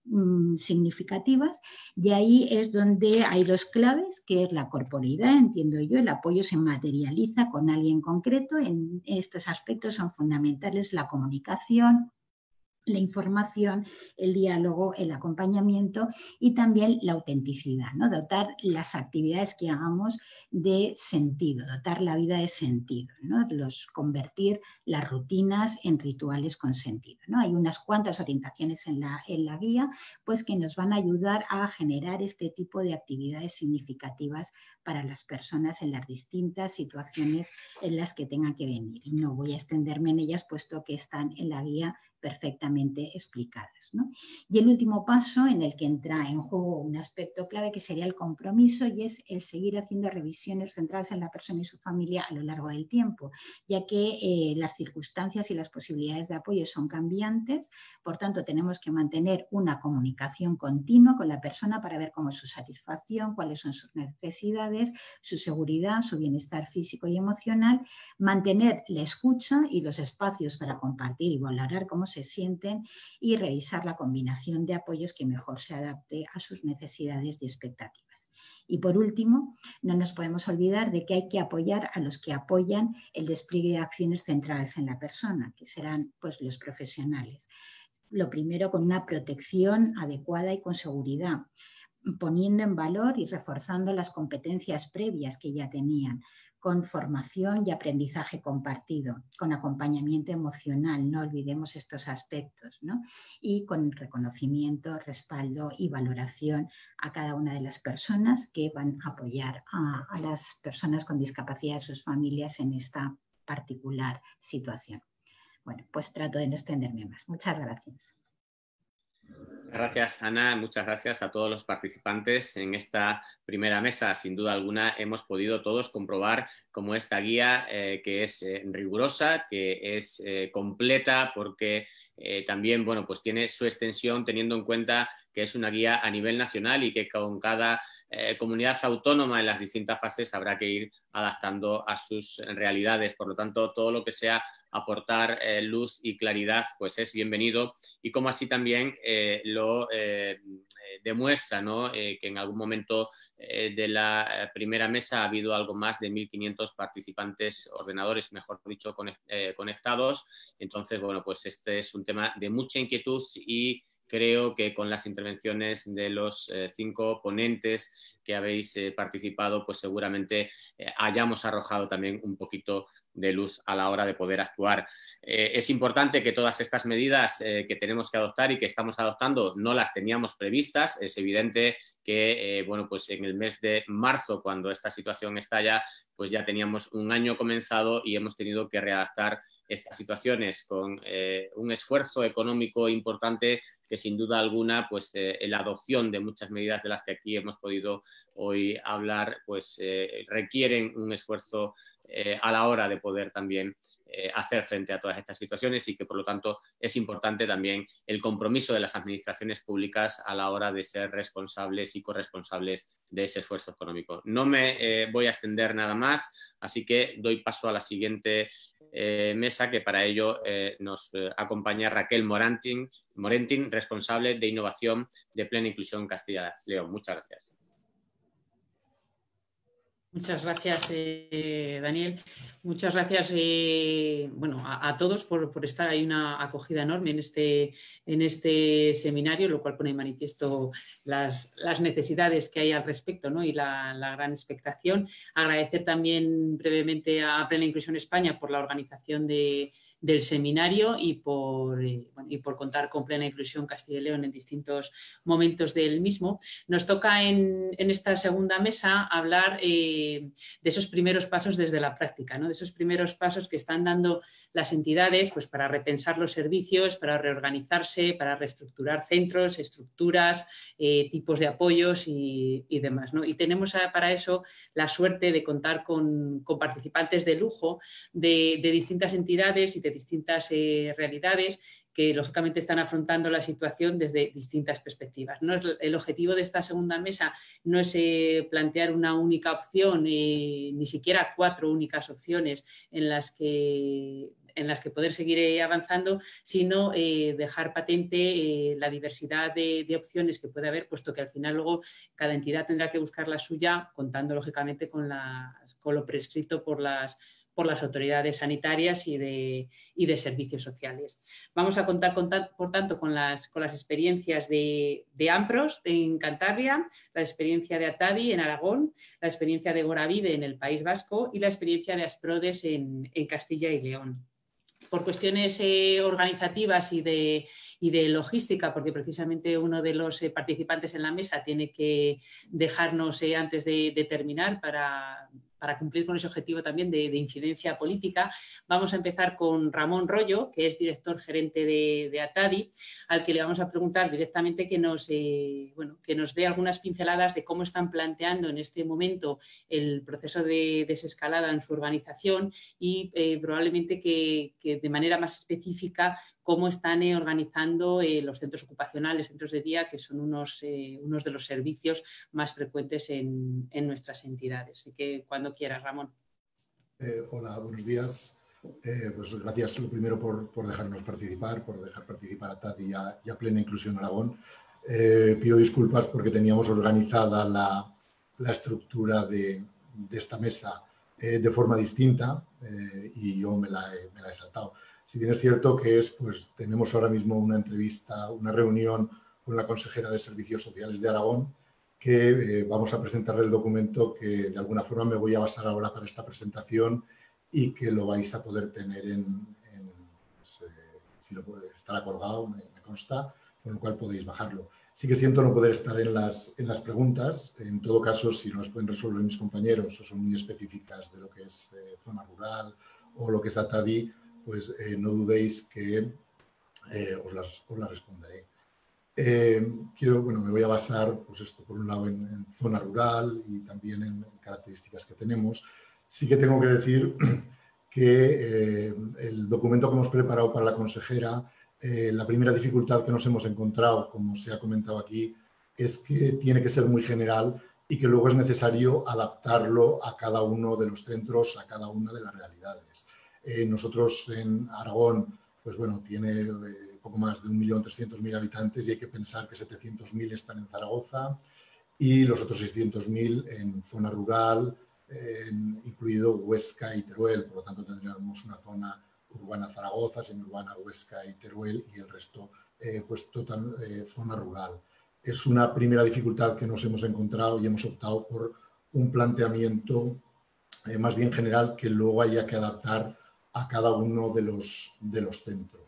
significativas, y ahí es donde hay dos claves, que es la corporeidad, entiendo yo, el apoyo se materializa con alguien concreto. En estos aspectos son fundamentales la comunicación, la información, el diálogo, el acompañamiento y también la autenticidad, ¿no? Dotar las actividades que hagamos de sentido, dotar la vida de sentido, ¿no? Convertir las rutinas en rituales con sentido, ¿no? Hay unas cuantas orientaciones en la guía, pues, que nos van a ayudar a generar este tipo de actividades significativas para las personas en las distintas situaciones en las que tengan que venir. Y no voy a extenderme en ellas, puesto que están en la guía perfectamente explicadas, ¿no? Y el último paso en el que entra en juego un aspecto clave, que sería el compromiso, y es el seguir haciendo revisiones centradas en la persona y su familia a lo largo del tiempo, ya que las circunstancias y las posibilidades de apoyo son cambiantes. Por tanto, tenemos que mantener una comunicación continua con la persona para ver cómo es su satisfacción, cuáles son sus necesidades, su seguridad, su bienestar físico y emocional, mantener la escucha y los espacios para compartir y valorar cómo se sienten, y revisar la combinación de apoyos que mejor se adapte a sus necesidades y expectativas. Y por último, no nos podemos olvidar de que hay que apoyar a los que apoyan el despliegue de acciones centradas en la persona, que serán, pues, los profesionales. Lo primero, con una protección adecuada y con seguridad, poniendo en valor y reforzando las competencias previas que ya tenían, con formación y aprendizaje compartido, con acompañamiento emocional, no olvidemos estos aspectos, ¿no? Y con reconocimiento, respaldo y valoración a cada una de las personas que van a apoyar a las personas con discapacidad y sus familias en esta particular situación. Bueno, pues trato de no extenderme más. Muchas gracias. Gracias, Ana. Muchas gracias a todos los participantes en esta primera mesa. Sin duda alguna hemos podido todos comprobar cómo esta guía, que es rigurosa, que es completa, porque también, bueno, pues tiene su extensión, teniendo en cuenta que es una guía a nivel nacional y que con cada comunidad autónoma en las distintas fases habrá que ir adaptando a sus realidades. Por lo tanto, todo lo que sea aportar luz y claridad, pues es bienvenido, y como así también lo demuestra, ¿no? Que en algún momento de la primera mesa ha habido algo más de 1.500 participantes, ordenadores, mejor dicho, conectados. Entonces, bueno, pues este es un tema de mucha inquietud, y creo que con las intervenciones de los 5 ponentes que habéis participado, pues seguramente hayamos arrojado también un poquito de luz a la hora de poder actuar. Es importante que todas estas medidas que tenemos que adoptar y que estamos adoptando no las teníamos previstas. Es evidente que bueno, pues en el mes de marzo, cuando esta situación estalla, pues ya teníamos un año comenzado y hemos tenido que readaptar estas situaciones con un esfuerzo económico importante, que sin duda alguna, pues la adopción de muchas medidas de las que aquí hemos podido hoy hablar, pues requieren un esfuerzo a la hora de poder también hacer frente a todas estas situaciones, y que por lo tanto es importante también el compromiso de las administraciones públicas a la hora de ser responsables y corresponsables de ese esfuerzo económico. No me voy a extender nada más, así que doy paso a la siguiente mesa, que para ello nos acompaña Raquel Morentin, responsable de innovación de Plena Inclusión Castilla y León. Muchas gracias. Muchas gracias, Daniel. Muchas gracias bueno, a todos por estar. Hay una acogida enorme en este seminario, lo cual pone en manifiesto las necesidades que hay al respecto, ¿no? Y la gran expectación. Agradecer también brevemente a Plena Inclusión España por la organización del seminario y por contar con Plena Inclusión Castilla y León en distintos momentos del mismo. Nos toca en esta segunda mesa hablar de esos primeros pasos desde la práctica, ¿no? De esos primeros pasos que están dando las entidades, pues, para repensar los servicios, para reorganizarse, para reestructurar centros, estructuras, tipos de apoyos y demás, ¿no? Y tenemos para eso la suerte de contar con participantes de lujo de distintas entidades y de distintas realidades que lógicamente están afrontando la situación desde distintas perspectivas. No es el objetivo de esta segunda mesa no es plantear una única opción, ni siquiera 4 únicas opciones en las que en las que poder seguir avanzando, sino dejar patente la diversidad de opciones que puede haber, puesto que al final luego cada entidad tendrá que buscar la suya, contando lógicamente con lo prescrito por las autoridades sanitarias y de servicios sociales. Vamos a contar, por tanto, con las experiencias de AMPROS en Cantabria, la experiencia de ATADI en Aragón, la experiencia de Goravide en el País Vasco y la experiencia de Asprodes en Castilla y León. Por cuestiones organizativas y de logística, porque precisamente uno de los participantes en la mesa tiene que dejarnos antes de terminar para cumplir con ese objetivo también de incidencia política, vamos a empezar con Ramón Rollo, que es director gerente de ATADI, al que le vamos a preguntar directamente que nos dé algunas pinceladas de cómo están planteando en este momento el proceso de desescalada en su organización y probablemente que de manera más específica cómo están organizando los centros ocupacionales, centros de día, que son unos de los servicios más frecuentes en nuestras entidades. Así que cuando quieras, Ramón. Hola, buenos días. Pues gracias lo primero por dejarnos participar, por dejar participar a ATADI y a Plena Inclusión Aragón. Pido disculpas porque teníamos organizada la estructura de esta mesa de forma distinta y yo me la he saltado. Si bien es cierto que pues tenemos ahora mismo una entrevista, una reunión con la consejera de Servicios Sociales de Aragón, que vamos a presentarle el documento que de alguna forma me voy a basar ahora para esta presentación y que lo vais a poder tener si lo puede, estará colgado, me consta, con lo cual podéis bajarlo. Sí que siento no poder estar en las preguntas. En todo caso, si no las pueden resolver mis compañeros o son muy específicas de lo que es zona rural o lo que es ATADI, pues no dudéis que os las responderé. Me voy a basar, pues esto por un lado en zona rural y también en características que tenemos. Sí que tengo que decir que el documento que hemos preparado para la consejera, la primera dificultad que nos hemos encontrado, como se ha comentado aquí, es que tiene que ser muy general y que luego es necesario adaptarlo a cada uno de los centros, a cada una de las realidades. Nosotros en Aragón, pues bueno, tiene poco más de 1.300.000 habitantes y hay que pensar que 700.000 están en Zaragoza y los otros 600.000 en zona rural, incluido Huesca y Teruel. Por lo tanto, tendríamos una zona urbana Zaragoza, semiurbana Huesca y Teruel y el resto, pues total zona rural. Es una primera dificultad que nos hemos encontrado y hemos optado por un planteamiento más bien general que luego haya que adaptar a cada uno de los centros.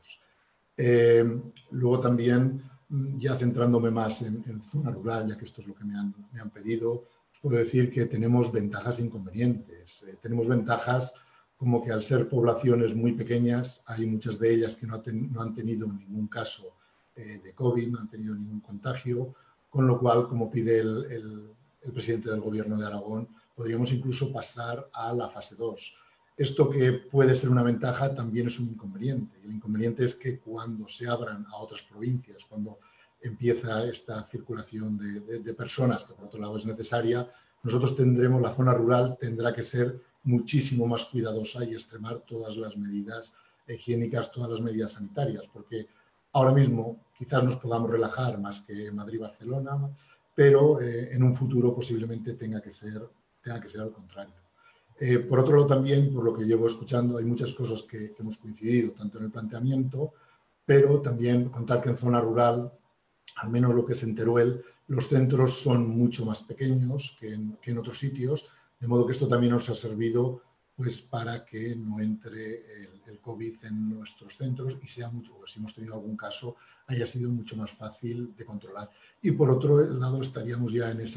Luego también, ya centrándome más en zona rural, ya que esto es lo que me han pedido, os puedo decir que tenemos ventajas e inconvenientes. Tenemos ventajas como que al ser poblaciones muy pequeñas, hay muchas de ellas que no han tenido ningún caso de COVID, no han tenido ningún contagio, con lo cual, como pide el presidente del Gobierno de Aragón, podríamos incluso pasar a la fase 2. Esto que puede ser una ventaja también es un inconveniente. El inconveniente es que cuando se abran a otras provincias, cuando empieza esta circulación de personas, que por otro lado es necesaria, nosotros tendremos, la zona rural tendrá que ser muchísimo más cuidadosa y extremar todas las medidas higiénicas, todas las medidas sanitarias, porque ahora mismo quizás nos podamos relajar más que Madrid y Barcelona, pero en un futuro posiblemente tenga que ser al contrario. Por otro lado también, por lo que llevo escuchando, hay muchas cosas que hemos coincidido, tanto en el planteamiento, pero también contar que en zona rural, al menos lo que es en Teruel, los centros son mucho más pequeños que en otros sitios, de modo que esto también nos ha servido pues, para que no entre el COVID en nuestros centros y sea mucho, o si hemos tenido algún caso, haya sido mucho más fácil de controlar. Y por otro lado estaríamos ya en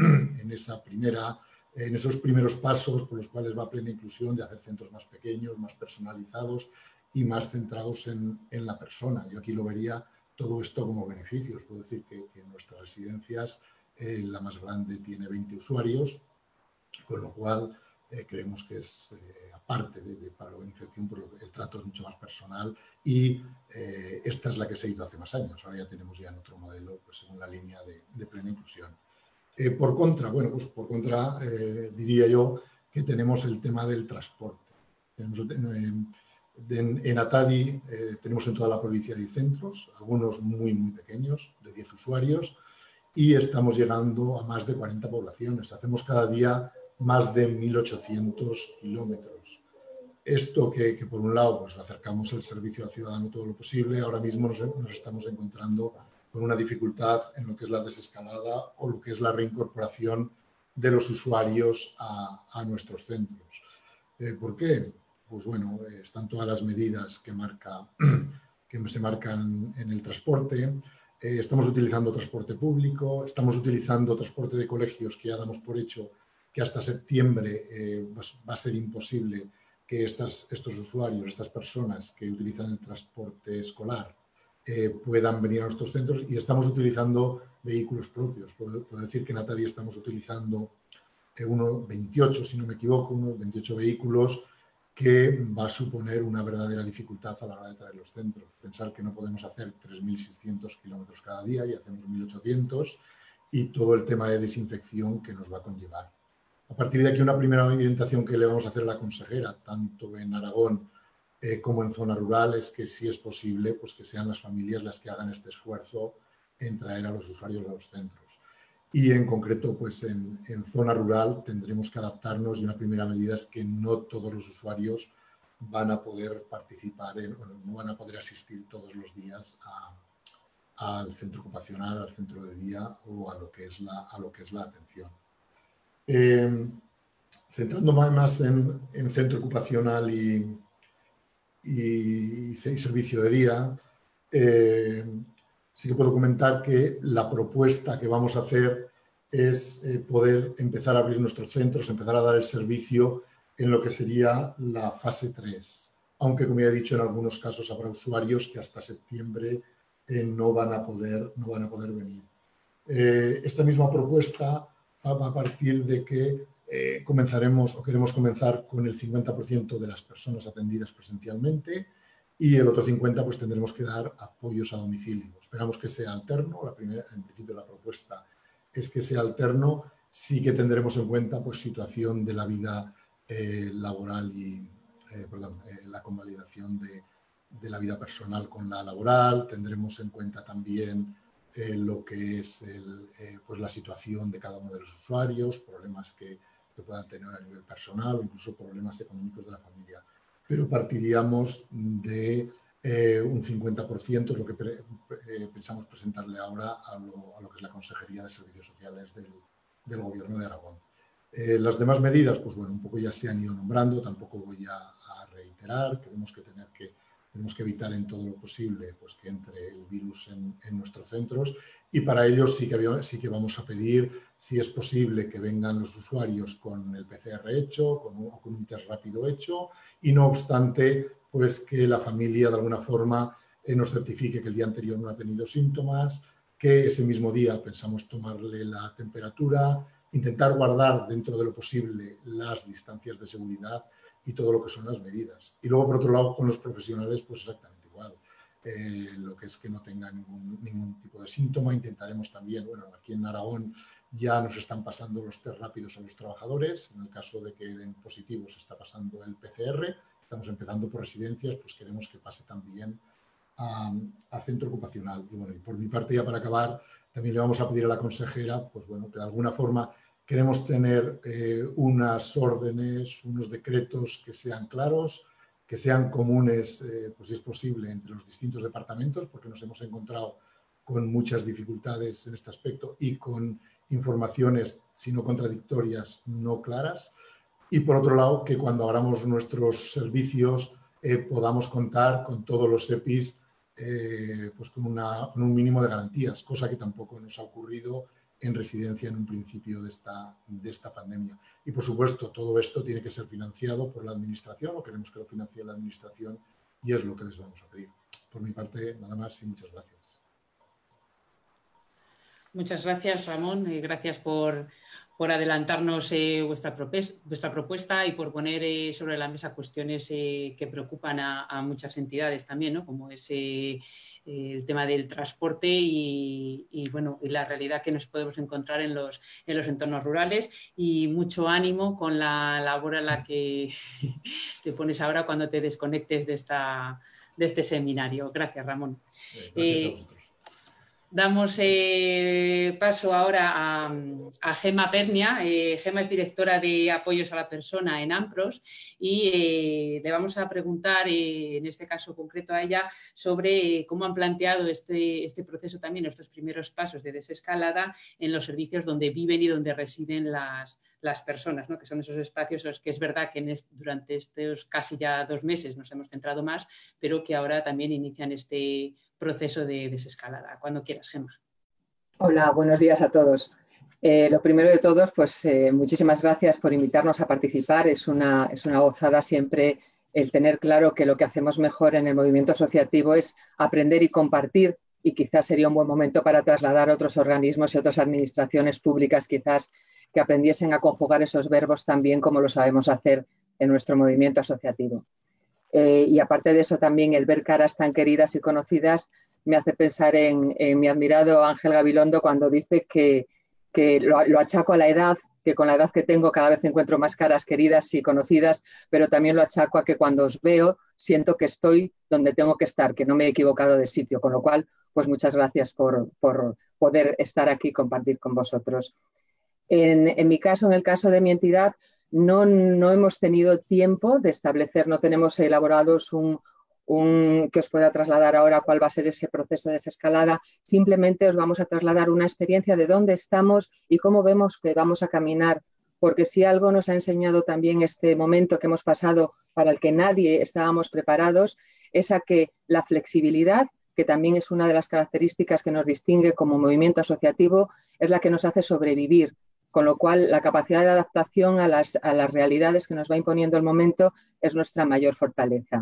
esos primeros pasos por los cuales va Plena Inclusión de hacer centros más pequeños, más personalizados y más centrados en la persona. Yo aquí lo vería todo esto como beneficios. Puedo decir que en nuestras residencias la más grande tiene 20 usuarios, con lo cual creemos que es, aparte para la organización, pues el trato es mucho más personal y esta es la que se ha ido hace más años. Ahora ya tenemos ya en otro modelo, pues según la línea de Plena Inclusión. Por contra, diría yo que tenemos el tema del transporte. En Atadi tenemos en toda la provincia 10 centros, algunos muy, muy pequeños, de 10 usuarios, y estamos llegando a más de 40 poblaciones. Hacemos cada día más de 1.800 kilómetros. Esto que por un lado pues acercamos el servicio al ciudadano todo lo posible, ahora mismo nos estamos encontrando con una dificultad en lo que es la desescalada o lo que es la reincorporación de los usuarios a nuestros centros. ¿Por qué? Pues bueno, están todas las medidas que se marcan en el transporte. Estamos utilizando transporte público, estamos utilizando transporte de colegios que ya damos por hecho que hasta septiembre pues va a ser imposible que estos usuarios, estas personas que utilizan el transporte escolar puedan venir a nuestros centros, y estamos utilizando vehículos propios. Puedo decir que en Atadi estamos utilizando 28, si no me equivoco, unos 28 vehículos, que va a suponer una verdadera dificultad a la hora de traer los centros. Pensar que no podemos hacer 3.600 kilómetros cada día y hacemos 1.800, y todo el tema de desinfección que nos va a conllevar. A partir de aquí, una primera orientación que le vamos a hacer a la consejera, tanto en Aragón como en zona rural, es que si es posible, pues que sean las familias las que hagan este esfuerzo en traer a los usuarios a los centros. Y en concreto, pues en zona rural tendremos que adaptarnos, y una primera medida es que no todos los usuarios van a poder participar, no van a poder asistir todos los días al centro ocupacional, al centro de día o a lo que es la atención. Centrándome más en centro ocupacional y servicio de día, sí que puedo comentar que la propuesta que vamos a hacer es poder empezar a abrir nuestros centros, empezar a dar el servicio en lo que sería la fase 3. Aunque, como ya he dicho, en algunos casos habrá usuarios que hasta septiembre no van a poder venir. Esta misma propuesta va a partir de que queremos comenzar con el 50% de las personas atendidas presencialmente, y el otro 50% pues tendremos que dar apoyos a domicilio. Esperamos que sea alterno. En principio la propuesta es que sea alterno. Sí que tendremos en cuenta pues situación de la vida laboral y la convalidación de la vida personal con la laboral. Tendremos en cuenta también lo que es pues la situación de cada uno de los usuarios, problemas que puedan tener a nivel personal o incluso problemas económicos de la familia. Pero partiríamos de un 50%, es lo que pensamos presentarle ahora a lo que es la Consejería de Servicios Sociales del Gobierno de Aragón. Las demás medidas, pues bueno, un poco ya se han ido nombrando, tampoco voy a reiterar. Tenemos que evitar en todo lo posible pues, que entre el virus en nuestros centros, y para ello sí que vamos a pedir, si es posible, que vengan los usuarios con el PCR hecho o con un test rápido hecho, y no obstante, pues que la familia de alguna forma nos certifique que el día anterior no ha tenido síntomas, que ese mismo día pensamos tomarle la temperatura, intentar guardar dentro de lo posible las distancias de seguridad y todo lo que son las medidas. Y luego, por otro lado, con los profesionales, pues exactamente igual. Lo que es que no tenga ningún tipo de síntoma. Intentaremos también, bueno, aquí en Aragón ya nos están pasando los test rápidos a los trabajadores. En el caso de que den positivos, está pasando el PCR. Estamos empezando por residencias, pues queremos que pase también a centro ocupacional. Y bueno, y por mi parte, ya para acabar, también le vamos a pedir a la consejera, pues bueno, que de alguna forma queremos tener unas órdenes, unos decretos que sean claros, que sean comunes, pues si es posible, entre los distintos departamentos, porque nos hemos encontrado con muchas dificultades en este aspecto y con informaciones, si no contradictorias, no claras. Y por otro lado, que cuando abramos nuestros servicios podamos contar con todos los EPIs pues con un mínimo de garantías, cosa que tampoco nos ha ocurrido en residencia en un principio de esta pandemia. Y, por supuesto, todo esto tiene que ser financiado por la Administración, o queremos que lo financie la Administración, y es lo que les vamos a pedir. Por mi parte, nada más y muchas gracias. Muchas gracias, Ramón. Gracias por adelantarnos vuestra propuesta y por poner sobre la mesa cuestiones que preocupan a muchas entidades también, ¿no? Como es el tema del transporte y la realidad que nos podemos encontrar en los entornos rurales, y mucho ánimo con la labor a la que te pones ahora cuando te desconectes de este seminario. Gracias, Ramón. Gracias a vosotros. Damos paso ahora a Gemma Pernia. Gemma es directora de apoyos a la persona en AMPROS y le vamos a preguntar, en este caso concreto a ella, sobre cómo han planteado este proceso también, estos primeros pasos de desescalada en los servicios donde viven y donde residen las personas, ¿no? Que son esos espacios en los que es verdad que durante estos casi ya 2 meses nos hemos centrado más, pero que ahora también inician este proceso de desescalada. Cuando quieras, Gemma. Hola, buenos días a todos. Lo primero de todos, pues muchísimas gracias por invitarnos a participar. Es una gozada siempre el tener claro que lo que hacemos mejor en el movimiento asociativo es aprender y compartir, y quizás sería un buen momento para trasladar a otros organismos y otras administraciones públicas quizás que aprendiesen a conjugar esos verbos tan bien como lo sabemos hacer en nuestro movimiento asociativo. Y aparte de eso, también el ver caras tan queridas y conocidas me hace pensar en mi admirado Ángel Gabilondo cuando dice que lo achaco a la edad, que con la edad que tengo cada vez encuentro más caras queridas y conocidas, pero también lo achaco a que cuando os veo siento que estoy donde tengo que estar, que no me he equivocado de sitio, con lo cual, pues muchas gracias por poder estar aquí y compartir con vosotros. En mi caso, en el caso de mi entidad, no hemos tenido tiempo de establecer, no tenemos elaborados que os pueda trasladar ahora cuál va a ser ese proceso de desescalada. Simplemente os vamos a trasladar una experiencia de dónde estamos y cómo vemos que vamos a caminar, porque si algo nos ha enseñado también este momento que hemos pasado, para el que nadie estábamos preparados, es a que la flexibilidad, que también es una de las características que nos distingue como movimiento asociativo, es la que nos hace sobrevivir. Con lo cual, la capacidad de adaptación a las realidades que nos va imponiendo el momento es nuestra mayor fortaleza.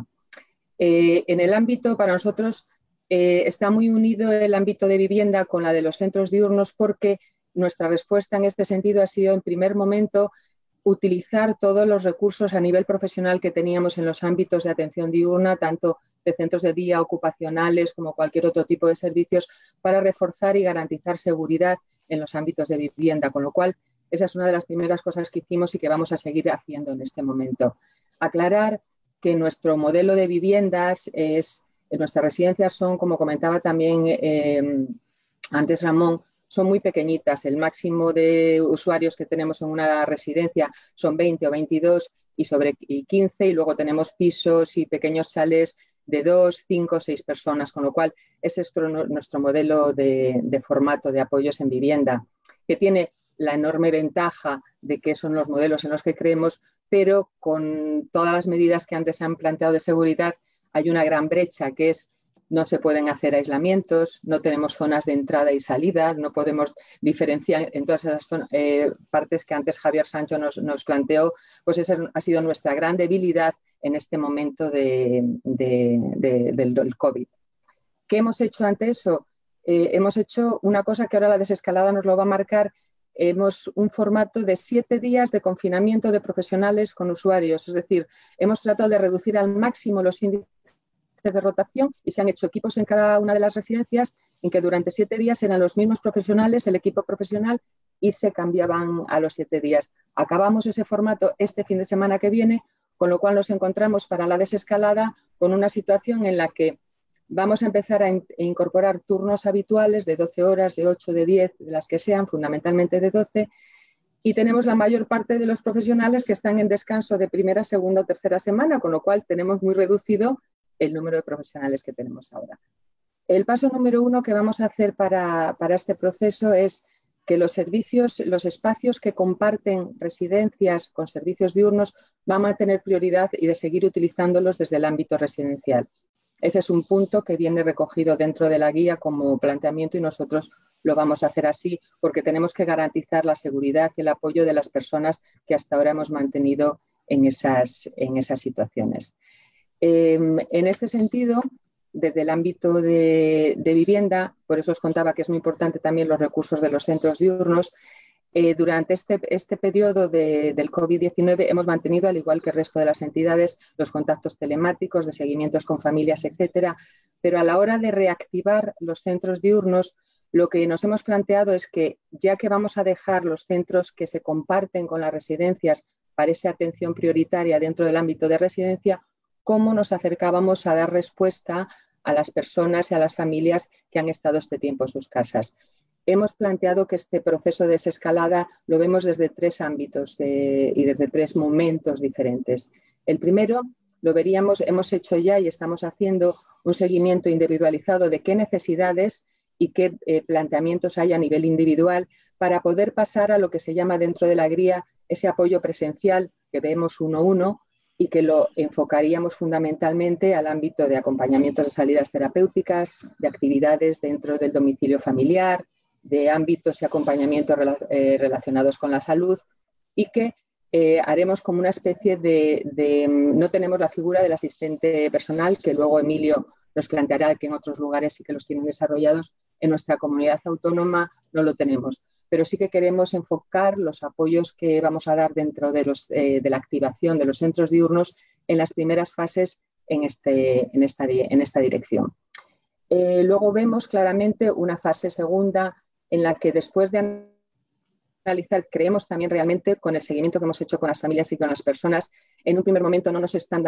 En el ámbito, para nosotros, está muy unido el ámbito de vivienda con la de los centros diurnos, porque nuestra respuesta en este sentido ha sido, en primer momento, utilizar todos los recursos a nivel profesional que teníamos en los ámbitos de atención diurna, tanto de centros de día, ocupacionales, como cualquier otro tipo de servicios, para reforzar y garantizar seguridad en los ámbitos de vivienda, con lo cual esa es una de las primeras cosas que hicimos y que vamos a seguir haciendo en este momento. Aclarar que nuestro modelo de viviendas nuestras residencias son, como comentaba también antes Ramón, son muy pequeñitas. El máximo de usuarios que tenemos en una residencia son 20 o 22 y 15, y luego tenemos pisos y pequeños chalés de 2, 5, 6 personas, con lo cual ese es nuestro modelo de formato de apoyos en vivienda, que tiene la enorme ventaja de que son los modelos en los que creemos, pero con todas las medidas que antes se han planteado de seguridad hay una gran brecha, que es no se pueden hacer aislamientos, no tenemos zonas de entrada y salida, no podemos diferenciar en todas esas partes que antes Javier Sancho nos planteó, pues esa ha sido nuestra gran debilidad en este momento del COVID. ¿Qué hemos hecho ante eso? Hemos hecho una cosa que ahora la desescalada nos lo va a marcar. Un formato de 7 días de confinamiento de profesionales con usuarios, es decir, hemos tratado de reducir al máximo los índices de rotación y se han hecho equipos en cada una de las residencias en que durante 7 días eran los mismos profesionales, el equipo profesional, y se cambiaban a los 7 días. Acabamos ese formato este fin de semana que viene, con lo cual nos encontramos para la desescalada con una situación en la que vamos a empezar a incorporar turnos habituales de 12 horas, de 8, de 10, de las que sean, fundamentalmente de 12, y tenemos la mayor parte de los profesionales que están en descanso de primera, segunda o tercera semana, con lo cual tenemos muy reducido el número de profesionales que tenemos ahora. El paso número 1 que vamos a hacer para este proceso es que los servicios, los espacios que comparten residencias con servicios diurnos van a tener prioridad y de seguir utilizándolos desde el ámbito residencial. Ese es un punto que viene recogido dentro de la guía como planteamiento y nosotros lo vamos a hacer así porque tenemos que garantizar la seguridad y el apoyo de las personas que hasta ahora hemos mantenido en esas situaciones. En este sentido, desde el ámbito de vivienda, por eso os contaba que es muy importante también los recursos de los centros diurnos, Durante este periodo del COVID-19 hemos mantenido, al igual que el resto de las entidades, los contactos telemáticos de seguimientos con familias, etcétera, pero a la hora de reactivar los centros diurnos, lo que nos hemos planteado es que, ya que vamos a dejar los centros que se comparten con las residencias para esa atención prioritaria dentro del ámbito de residencia, cómo nos acercábamos a dar respuesta a las personas y a las familias que han estado este tiempo en sus casas. Hemos planteado que este proceso de desescalada lo vemos desde 3 ámbitos y desde 3 momentos diferentes. El primero lo veríamos, hemos hecho ya y estamos haciendo un seguimiento individualizado de qué necesidades y qué planteamientos hay a nivel individual para poder pasar a lo que se llama dentro de la guía ese apoyo presencial que vemos 1-1 y que lo enfocaríamos fundamentalmente al ámbito de acompañamientos de salidas terapéuticas, de actividades dentro del domicilio familiar, de ámbitos y acompañamientos relacionados con la salud, y que haremos como una especie no tenemos la figura del asistente personal, que luego Emilio nos planteará que en otros lugares sí que los tienen desarrollados. En nuestra comunidad autónoma no lo tenemos, pero sí que queremos enfocar los apoyos que vamos a dar dentro de la activación de los centros diurnos en las primeras fases en esta dirección. Luego vemos claramente una fase segunda en la que, después de analizar, creemos también realmente, con el seguimiento que hemos hecho con las familias y con las personas, en un primer momento no nos están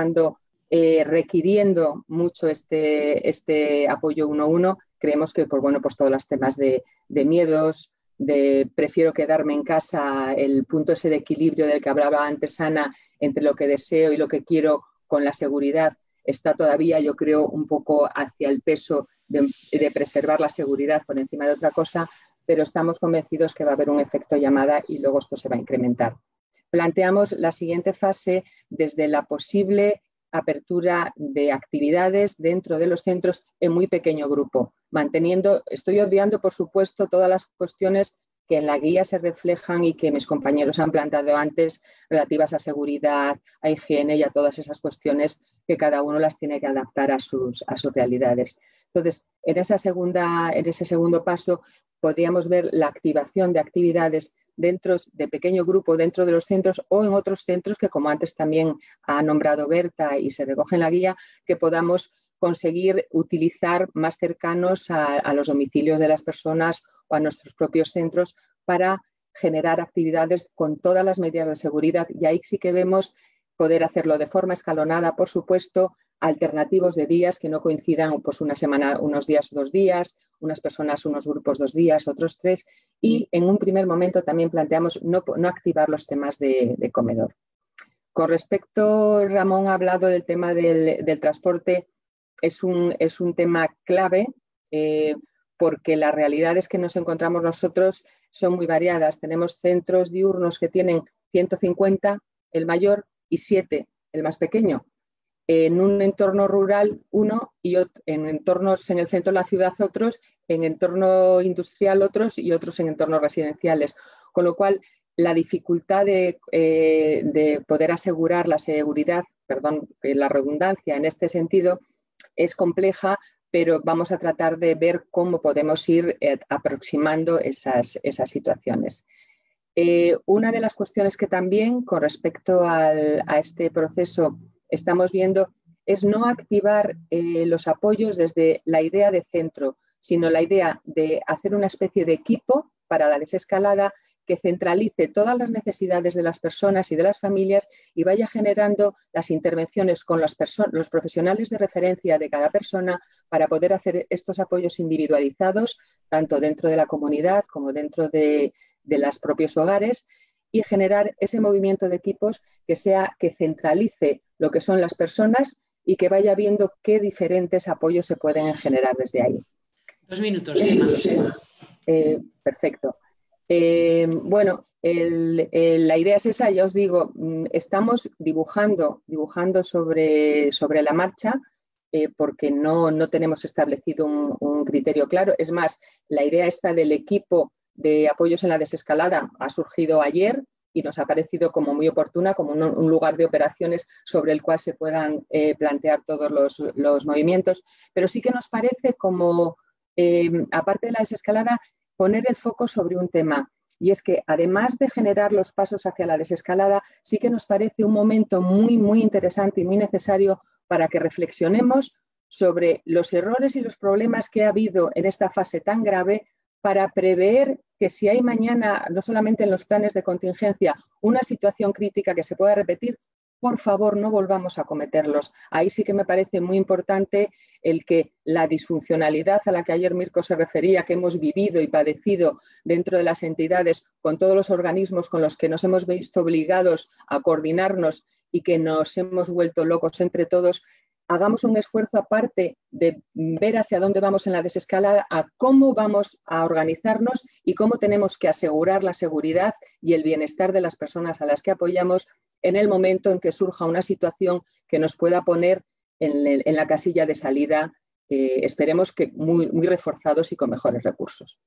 requiriendo mucho este apoyo 1-1. Creemos que pues todos los temas de miedos, de prefiero quedarme en casa, el punto ese de equilibrio del que hablaba antes Ana, entre lo que deseo y lo que quiero con la seguridad, está todavía, yo creo, un poco hacia el peso de preservar la seguridad por encima de otra cosa, pero estamos convencidos que va a haber un efecto llamada y luego esto se va a incrementar. Planteamos la siguiente fase desde la posible apertura de actividades dentro de los centros en muy pequeño grupo, estoy obviando, por supuesto, todas las cuestiones que en la guía se reflejan y que mis compañeros han planteado antes, relativas a seguridad, a higiene y a todas esas cuestiones que cada uno las tiene que adaptar a sus realidades. Entonces, en ese segundo paso podríamos ver la activación de actividades dentro de pequeño grupo, dentro de los centros o en otros centros que, como antes también ha nombrado Berta y se recoge en la guía, que podamos conseguir utilizar más cercanos a los domicilios de las personas o a nuestros propios centros para generar actividades con todas las medidas de seguridad. Y ahí sí que vemos poder hacerlo de forma escalonada, por supuesto, alternativos de días que no coincidan, pues una semana, unos días, 2 días, unas personas, unos grupos 2 días, otros 3. Y en un primer momento también planteamos no activar los temas de comedor. Con respecto, Ramón ha hablado del tema del transporte. Es un tema clave porque las realidades que nos encontramos nosotros son muy variadas. Tenemos centros diurnos que tienen 150, el mayor, y 7, el más pequeño. En un entorno rural, 1, y en entornos en el centro de la ciudad, otros, en entorno industrial, otros, y otros en entornos residenciales. Con lo cual, la dificultad de poder asegurar la seguridad, la redundancia en este sentido, es compleja, pero vamos a tratar de ver cómo podemos ir aproximando esas situaciones. Una de las cuestiones que también, con respecto a este proceso, estamos viendo es no activar los apoyos desde la idea de centro, sino la idea de hacer una especie de equipo para la desescalada que centralice todas las necesidades de las personas y de las familias y vaya generando las intervenciones con los profesionales de referencia de cada persona para poder hacer estos apoyos individualizados, tanto dentro de la comunidad como dentro de los propios hogares, y generar ese movimiento de equipos que centralice lo que son las personas y que vaya viendo qué diferentes apoyos se pueden generar desde ahí. 2 minutos, Gemma. Perfecto. Bueno, la idea es esa, ya os digo, estamos dibujando sobre la marcha porque no tenemos establecido un criterio claro. Es más, la idea esta del equipo de apoyos en la desescalada ha surgido ayer y nos ha parecido como muy oportuna, como un lugar de operaciones sobre el cual se puedan plantear todos los movimientos, pero sí que nos parece como, aparte de la desescalada, poner el foco sobre un tema. y es que además de generar los pasos hacia la desescalada, sí que nos parece un momento muy, muy interesante y muy necesario para que reflexionemos sobre los errores y los problemas que ha habido en esta fase tan grave, para prever que si hay mañana, no solamente en los planes de contingencia, una situación crítica que se pueda repetir, por favor, no volvamos a cometerlos. Ahí sí que me parece muy importante el que la disfuncionalidad a la que ayer Mirko se refería, que hemos vivido y padecido dentro de las entidades, con todos los organismos con los que nos hemos visto obligados a coordinarnos y que nos hemos vuelto locos entre todos, hagamos un esfuerzo aparte de ver hacia dónde vamos en la desescalada, a cómo vamos a organizarnos y cómo tenemos que asegurar la seguridad y el bienestar de las personas a las que apoyamos en el momento en que surja una situación que nos pueda poner en la casilla de salida, esperemos que muy reforzados y con mejores recursos.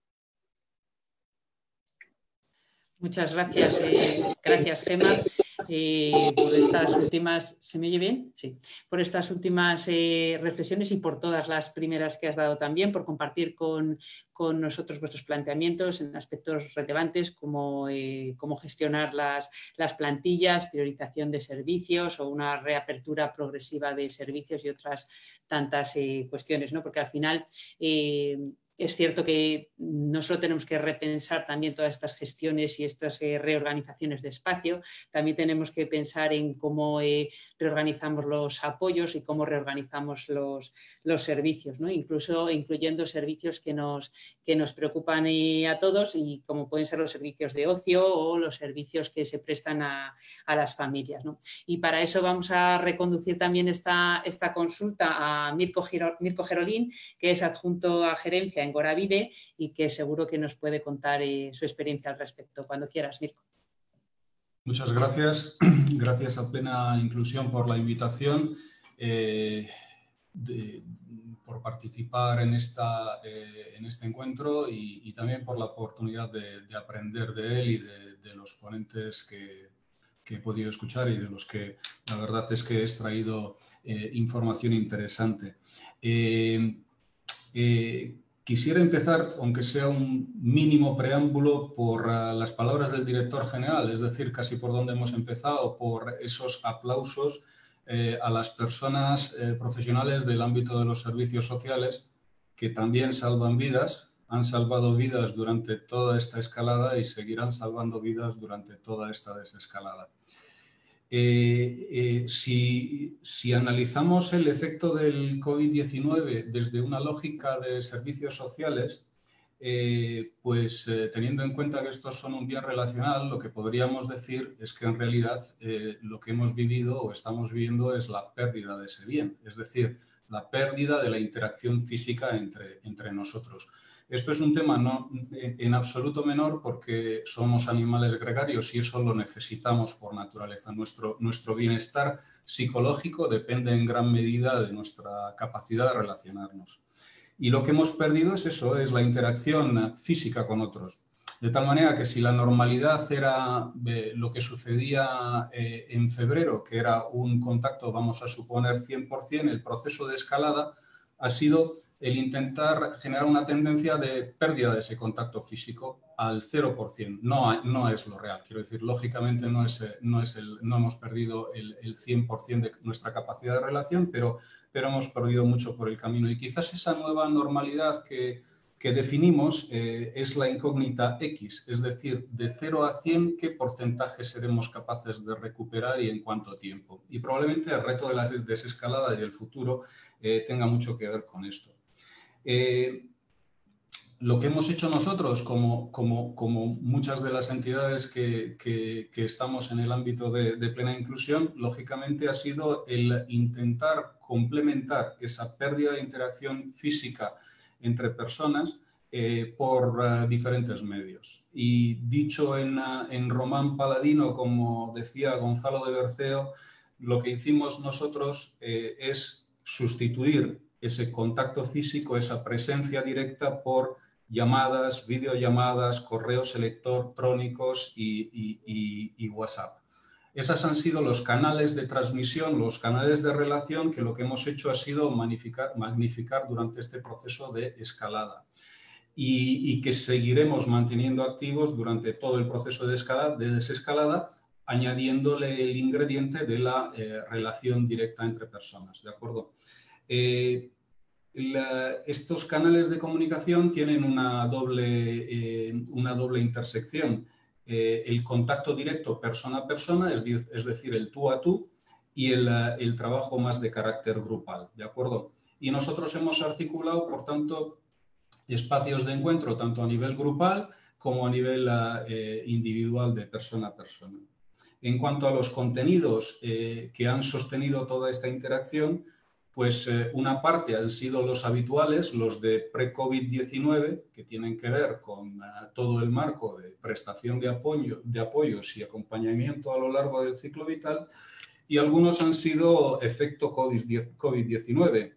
Muchas gracias, gracias Gemma, por estas últimas, ¿se me oye bien? Sí, por estas últimas reflexiones y por todas las primeras que has dado también, por compartir con nosotros vuestros planteamientos en aspectos relevantes como cómo gestionar las plantillas, priorización de servicios o una reapertura progresiva de servicios y otras tantas cuestiones, ¿no? Porque al final es cierto que no solo tenemos que repensar también todas estas gestiones y estas reorganizaciones de espacio, también tenemos que pensar en cómo reorganizamos los apoyos y cómo reorganizamos los servicios, ¿no? Incluso incluyendo servicios que nos preocupan a todos, y como pueden ser los servicios de ocio o los servicios que se prestan a las familias, ¿no? Y para eso vamos a reconducir también esta consulta a Mirko Gerolín, que es adjunto a gerencia en Goravide y que seguro que nos puede contar su experiencia al respecto. Cuando quieras, Mirko. Muchas gracias. Gracias a Plena Inclusión por la invitación, por participar en este encuentro y también por la oportunidad de aprender de él y de los ponentes que he podido escuchar y de los que la verdad es que he extraído información interesante. Quisiera empezar, aunque sea un mínimo preámbulo, por las palabras del director general, es decir, casi por donde hemos empezado, por esos aplausos a las personas profesionales del ámbito de los servicios sociales que también salvan vidas, han salvado vidas durante toda esta escalada y seguirán salvando vidas durante toda esta desescalada. Si analizamos el efecto del COVID-19 desde una lógica de servicios sociales, teniendo en cuenta que estos son un bien relacional, lo que podríamos decir es que en realidad lo que hemos vivido o estamos viviendo es la pérdida de ese bien, es decir, la pérdida de la interacción física entre nosotros. Esto es un tema en absoluto menor porque somos animales gregarios y eso lo necesitamos por naturaleza. Nuestro bienestar psicológico depende en gran medida de nuestra capacidad de relacionarnos. Y lo que hemos perdido es eso, es la interacción física con otros. De tal manera que si la normalidad era lo que sucedía en febrero, que era un contacto, vamos a suponer, 100%, el proceso de escalada ha sido el intentar generar una tendencia de pérdida de ese contacto físico al 0%. No es lo real. Quiero decir, lógicamente no hemos perdido el 100% de nuestra capacidad de relación, pero hemos perdido mucho por el camino. Y quizás esa nueva normalidad que definimos es la incógnita X, es decir, de 0 a 100, ¿qué porcentaje seremos capaces de recuperar y en cuánto tiempo? Y probablemente el reto de la desescalada y del futuro tenga mucho que ver con esto. Lo que hemos hecho nosotros, como muchas de las entidades que estamos en el ámbito de plena inclusión, lógicamente ha sido el intentar complementar esa pérdida de interacción física entre personas por diferentes medios. Y dicho en román paladino, como decía Gonzalo de Berceo, lo que hicimos nosotros es sustituir ese contacto físico, esa presencia directa por llamadas, videollamadas, correos electrónicos y WhatsApp. Esos han sido los canales de transmisión, los canales de relación que lo que hemos hecho ha sido magnificar durante este proceso de escalada. y que seguiremos manteniendo activos durante todo el proceso de desescalada, añadiéndole el ingrediente de la relación directa entre personas, ¿de acuerdo? Estos canales de comunicación tienen una doble intersección. El contacto directo persona a persona, es decir, el tú a tú, y el trabajo más de carácter grupal, ¿de acuerdo? Y nosotros hemos articulado, por tanto, espacios de encuentro tanto a nivel grupal como a nivel individual de persona a persona. En cuanto a los contenidos que han sostenido toda esta interacción, pues una parte han sido los habituales, los de pre-COVID-19, que tienen que ver con todo el marco de prestación de apoyos y acompañamiento a lo largo del ciclo vital, y algunos han sido efecto COVID-19.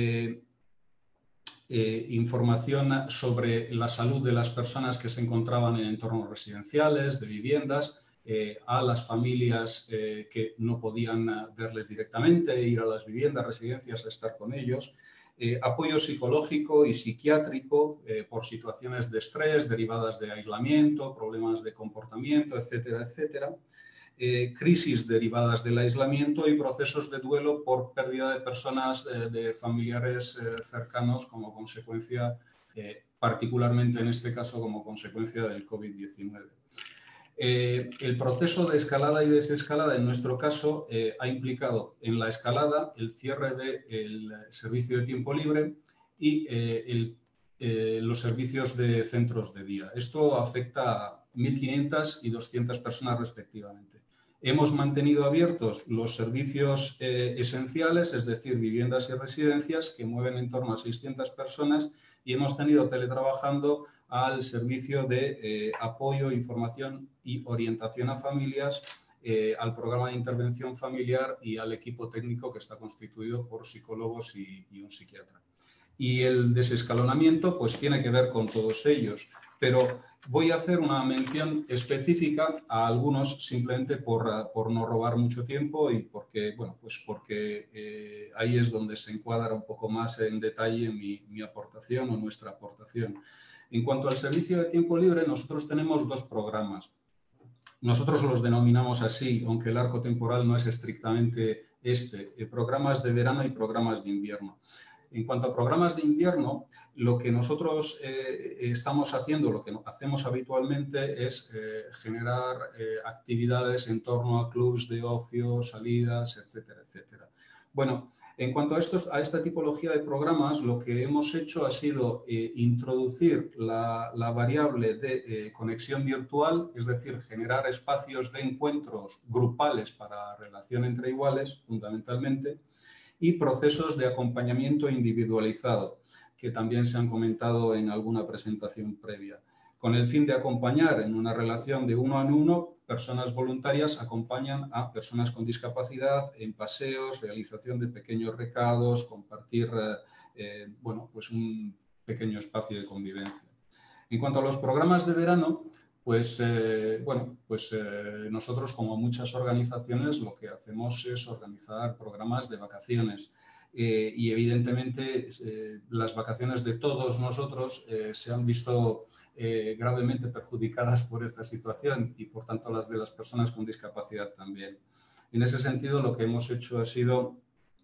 Información sobre la salud de las personas que se encontraban en entornos residenciales, de viviendas, a las familias que no podían verles directamente, ir a las viviendas, residencias, a estar con ellos, apoyo psicológico y psiquiátrico por situaciones de estrés derivadas de aislamiento, problemas de comportamiento, etcétera, etcétera. Crisis derivadas del aislamiento y procesos de duelo por pérdida de personas, de familiares cercanos como consecuencia, particularmente en este caso como consecuencia del COVID-19. El proceso de escalada y desescalada en nuestro caso ha implicado en la escalada el cierre del servicio de tiempo libre y los servicios de centros de día. Esto afecta a 1.500 y 200 personas respectivamente. Hemos mantenido abiertos los servicios esenciales, es decir, viviendas y residencias, que mueven en torno a 600 personas, y hemos tenido teletrabajando al servicio de apoyo, información y orientación a familias, al programa de intervención familiar y al equipo técnico que está constituido por psicólogos y un psiquiatra. Y el desescalonamiento pues tiene que ver con todos ellos, pero voy a hacer una mención específica a algunos simplemente por no robar mucho tiempo y porque, bueno, pues porque ahí es donde se encuadra un poco más en detalle mi aportación o nuestra aportación. En cuanto al servicio de tiempo libre, nosotros tenemos dos programas. Nosotros los denominamos así, aunque el arco temporal no es estrictamente programas de verano y programas de invierno. En cuanto a programas de invierno, lo que nosotros estamos haciendo, lo que hacemos habitualmente es generar actividades en torno a clubs de ocio, salidas, etcétera, etcétera. Bueno, en cuanto a esta tipología de programas, lo que hemos hecho ha sido introducir la variable de conexión virtual, es decir, generar espacios de encuentros grupales para relación entre iguales, fundamentalmente, y procesos de acompañamiento individualizado, que también se han comentado en alguna presentación previa, con el fin de acompañar en una relación de uno a uno. Personas voluntarias acompañan a personas con discapacidad en paseos, realización de pequeños recados, compartir bueno, pues un pequeño espacio de convivencia. En cuanto a los programas de verano, pues, bueno, pues nosotros, como muchas organizaciones, lo que hacemos es organizar programas de vacaciones. Y evidentemente las vacaciones de todos nosotros se han visto gravemente perjudicadas por esta situación y por tanto las de las personas con discapacidad también. En ese sentido, lo que hemos hecho ha sido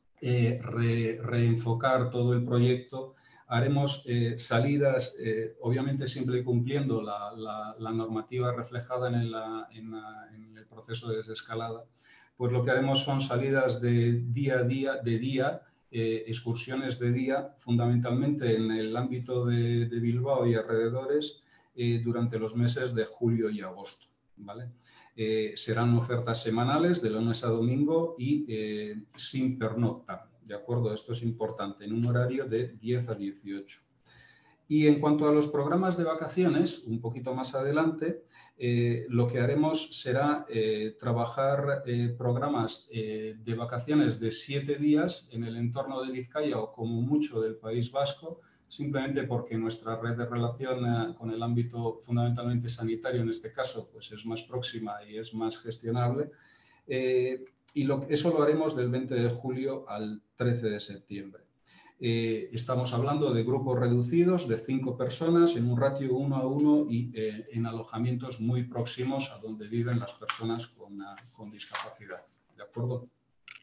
reenfocar todo el proyecto. Haremos salidas, obviamente siempre cumpliendo la normativa reflejada en el proceso de desescalada. Pues lo que haremos son salidas de día, excursiones de día, fundamentalmente en el ámbito de Bilbao y alrededores, durante los meses de julio y agosto, ¿vale? Serán ofertas semanales de lunes a domingo y sin pernocta, ¿de acuerdo? Esto es importante, en un horario de 10 a 18. Y en cuanto a los programas de vacaciones, un poquito más adelante, lo que haremos será trabajar programas de vacaciones de 7 días en el entorno de Vizcaya o como mucho del País Vasco, simplemente porque nuestra red de relación con el ámbito fundamentalmente sanitario, en este caso, pues es más próxima y es más gestionable. Y eso lo haremos del 20 de julio al 13 de septiembre. Estamos hablando de grupos reducidos de 5 personas en un ratio 1 a 1 y en alojamientos muy próximos a donde viven las personas con discapacidad. ¿De acuerdo?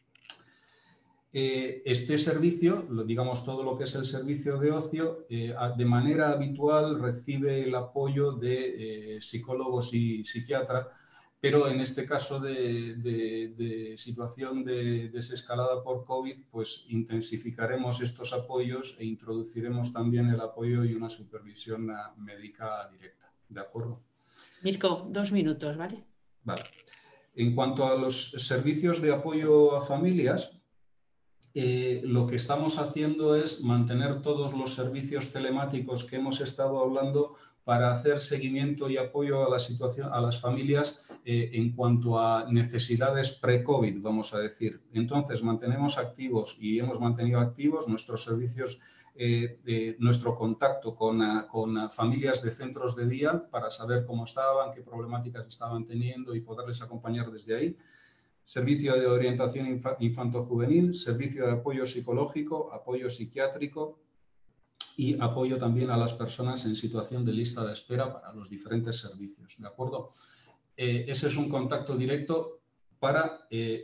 Este servicio, digamos todo lo que es el servicio de ocio, de manera habitual recibe el apoyo de psicólogos y psiquiatras, pero en este caso de situación de desescalada por COVID, pues intensificaremos estos apoyos e introduciremos también el apoyo y una supervisión médica directa. ¿De acuerdo? Mirko, 2 minutos, ¿vale? Vale. En cuanto a los servicios de apoyo a familias, lo que estamos haciendo es mantener todos los servicios telemáticos que hemos estado hablando para hacer seguimiento y apoyo a la situación, a las familias en cuanto a necesidades pre-COVID, vamos a decir. Entonces, mantenemos activos y hemos mantenido activos nuestros servicios, nuestro contacto con familias de centros de día para saber cómo estaban, qué problemáticas estaban teniendo y poderles acompañar desde ahí. Servicio de orientación infanto-juvenil, servicio de apoyo psicológico, apoyo psiquiátrico y apoyo también a las personas en situación de lista de espera para los diferentes servicios. ¿De acuerdo? Ese es un contacto directo para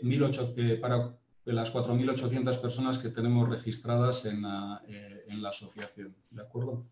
las 4.800 personas que tenemos registradas en la asociación. ¿De acuerdo?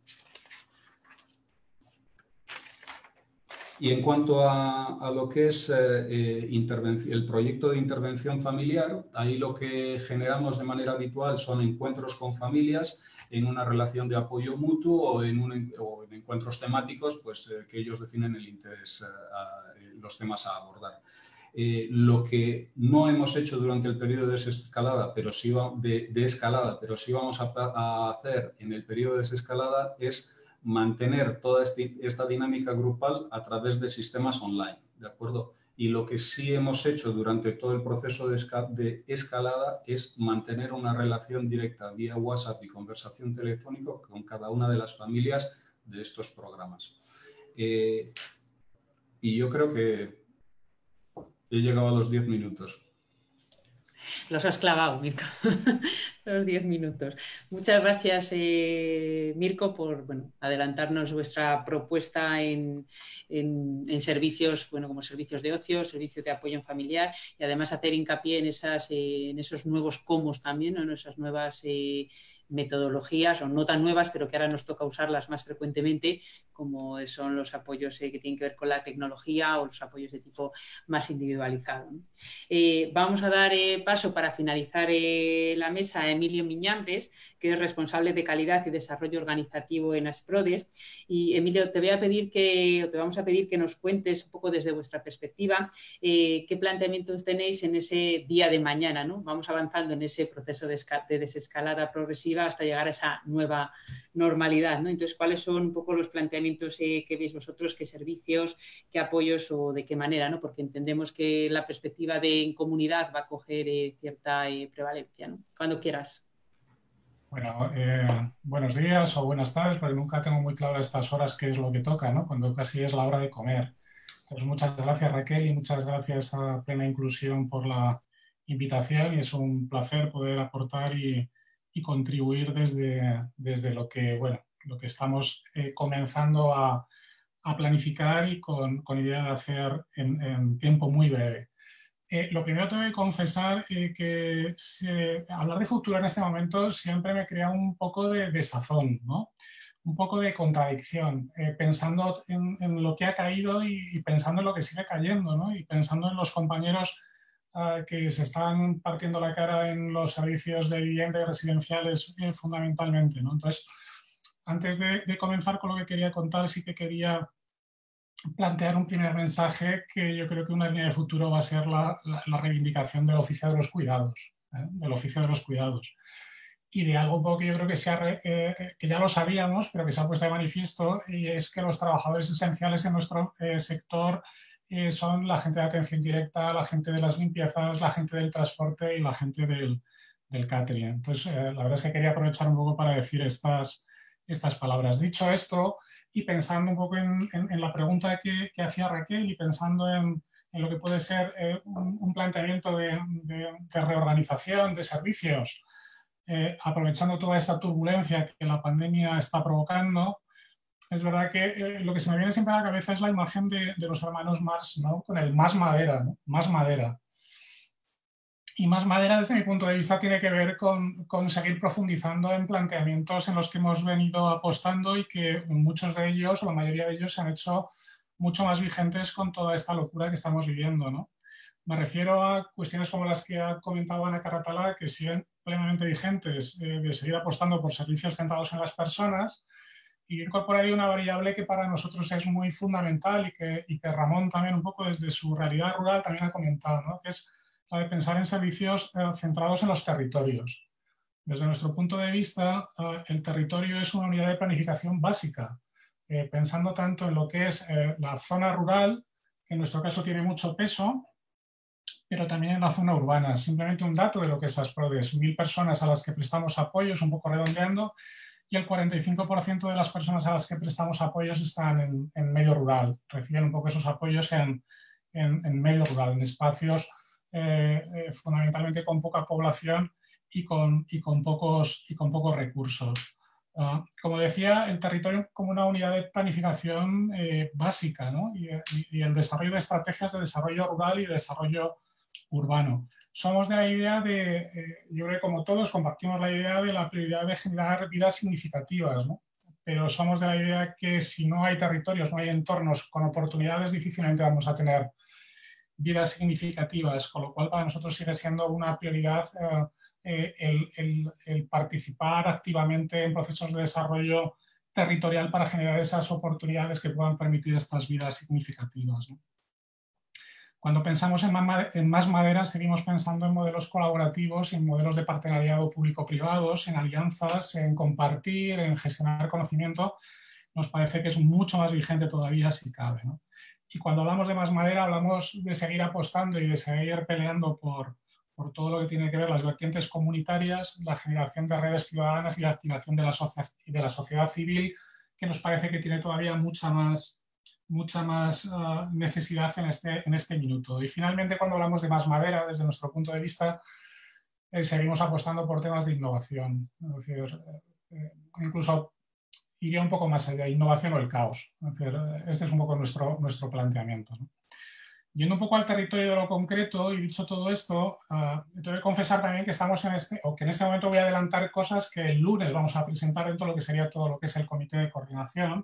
Y en cuanto a lo que es el proyecto de intervención familiar, ahí lo que generamos de manera habitual son encuentros con familias en una relación de apoyo mutuo o en encuentros temáticos pues, que ellos definen el interés, los temas a abordar. Lo que no hemos hecho durante el periodo de desescalada, pero sí vamos a hacer en el periodo de desescalada es mantener toda esta dinámica grupal a través de sistemas online, ¿de acuerdo? Y lo que sí hemos hecho durante todo el proceso de escalada es mantener una relación directa vía WhatsApp y conversación telefónica con cada una de las familias de estos programas. Y yo creo que he llegado a los 10 minutos. Los has clavado, Mirko, los 10 minutos. Muchas gracias, Mirko, por adelantarnos vuestra propuesta en servicios, como servicios de ocio, servicios de apoyo en familiar y además hacer hincapié en esos nuevos comos también, ¿no? En esas nuevas metodologías, o no tan nuevas, pero que ahora nos toca usarlas más frecuentemente, como son los apoyos que tienen que ver con la tecnología o los apoyos de tipo más individualizado, ¿no? Vamos a dar paso para finalizar la mesa a Emilio Miñambres, que es responsable de calidad y desarrollo organizativo en Asprodes. Y Emilio, te vamos a pedir que nos cuentes un poco desde vuestra perspectiva qué planteamientos tenéis en ese día de mañana, ¿no? Vamos avanzando en ese proceso de desescalada progresiva hasta llegar a esa nueva normalidad, ¿no? Entonces, ¿cuáles son un poco los planteamientos que veis vosotros? ¿Qué servicios, qué apoyos o de qué manera, ¿no? Porque entendemos que la perspectiva de en comunidad va a coger cierta prevalencia, ¿no? Cuando quieras. Bueno, buenos días o buenas tardes, porque nunca tengo muy claro a estas horas qué es lo que toca, ¿no? Cuando casi es la hora de comer. Entonces, muchas gracias, Raquel, y muchas gracias a Plena Inclusión por la invitación, y es un placer poder aportar y contribuir desde lo que estamos comenzando a planificar y con idea de hacer en tiempo muy breve. Lo primero tengo que confesar que hablar de futuro en este momento siempre me crea un poco de desazón, ¿no? Un poco de contradicción, pensando en lo que ha caído y pensando en lo que sigue cayendo, ¿no? Y pensando en los compañeros que se están partiendo la cara en los servicios de vivienda y residenciales fundamentalmente, ¿no? Entonces, antes de comenzar con lo que quería contar, sí que quería plantear un primer mensaje que yo creo que una línea de futuro va a ser la reivindicación del oficio de los cuidados, del oficio de los cuidados. Y de algo un poco que yo creo que ya lo sabíamos, pero que se ha puesto de manifiesto, y es que los trabajadores esenciales en nuestro sector son la gente de atención directa, la gente de las limpiezas, la gente del transporte y la gente del catering. Entonces, la verdad es que quería aprovechar un poco para decir estas palabras. Dicho esto, y pensando un poco en la pregunta que hacía Raquel, y pensando en lo que puede ser un planteamiento de reorganización de servicios aprovechando toda esta turbulencia que la pandemia está provocando, es verdad que lo que se me viene siempre a la cabeza es la imagen de los hermanos Marx, ¿no? Con el más madera, ¿no? Más madera. Y más madera, desde mi punto de vista, tiene que ver con seguir profundizando en planteamientos en los que hemos venido apostando y que muchos de ellos, o la mayoría de ellos, se han hecho mucho más vigentes con toda esta locura que estamos viviendo, ¿no? Me refiero a cuestiones como las que ha comentado Ana Carratalá, que siguen plenamente vigentes, de seguir apostando por servicios centrados en las personas, y incorporar ahí una variable que para nosotros es muy fundamental y que Ramón también un poco desde su realidad rural también ha comentado, ¿no? Que es la de pensar en servicios centrados en los territorios. Desde nuestro punto de vista, el territorio es una unidad de planificación básica, pensando tanto en lo que es la zona rural, que en nuestro caso tiene mucho peso, pero también en la zona urbana. Simplemente un dato de lo que es Asprodes: 1.000 personas a las que prestamos apoyos, un poco redondeando, y el 45% de las personas a las que prestamos apoyos están en medio rural, reciben un poco esos apoyos en medio rural, en espacios fundamentalmente con poca población y con pocos recursos. Como decía, el territorio como una unidad de planificación básica, ¿no? y el desarrollo de estrategias de desarrollo rural y de desarrollo urbano. Somos de la idea yo creo que como todos compartimos la idea de la prioridad de generar vidas significativas, ¿no? Pero somos de la idea que si no hay territorios, no hay entornos con oportunidades, difícilmente vamos a tener vidas significativas, con lo cual para nosotros sigue siendo una prioridad el participar activamente en procesos de desarrollo territorial para generar esas oportunidades que puedan permitir estas vidas significativas, ¿no? Cuando pensamos en más madera, seguimos pensando en modelos colaborativos, en modelos de partenariado público-privados, en alianzas, en compartir, en gestionar conocimiento. Nos parece que es mucho más vigente todavía si cabe, ¿no? Y cuando hablamos de más madera, hablamos de seguir apostando y de seguir peleando por todo lo que tiene que ver las vertientes comunitarias, la generación de redes ciudadanas y la activación de la sociedad civil, que nos parece que tiene todavía mucha más necesidad en este minuto. Y finalmente, cuando hablamos de más madera, desde nuestro punto de vista, seguimos apostando por temas de innovación. Es decir, incluso iría un poco más allá, innovación o el caos. Es decir, este es un poco nuestro planteamiento, ¿no? Yendo un poco al territorio de lo concreto, y dicho todo esto, tengo que confesar también que estamos en este momento voy a adelantar cosas que el lunes vamos a presentar dentro de lo que sería todo lo que es el comité de coordinación,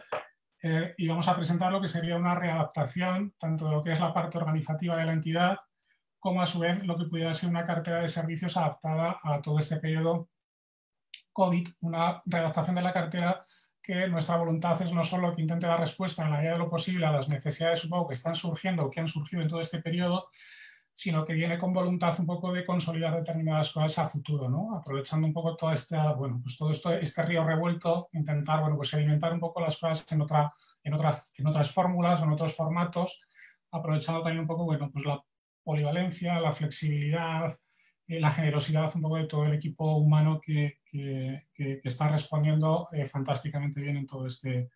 y vamos a presentar lo que sería una readaptación tanto de lo que es la parte organizativa de la entidad como a su vez lo que pudiera ser una cartera de servicios adaptada a todo este periodo COVID, una readaptación de la cartera que nuestra voluntad es no solo que intente dar respuesta en la medida de lo posible a las necesidades un poco que están surgiendo o que han surgido en todo este periodo, sino que viene con voluntad un poco de consolidar determinadas cosas a futuro, ¿no? Aprovechando un poco toda esta, todo esto, este río revuelto, intentar sedimentar un poco las cosas en otras fórmulas o en otros formatos, aprovechando también un poco la polivalencia, la flexibilidad, la generosidad un poco de todo el equipo humano que está respondiendo fantásticamente bien en todo este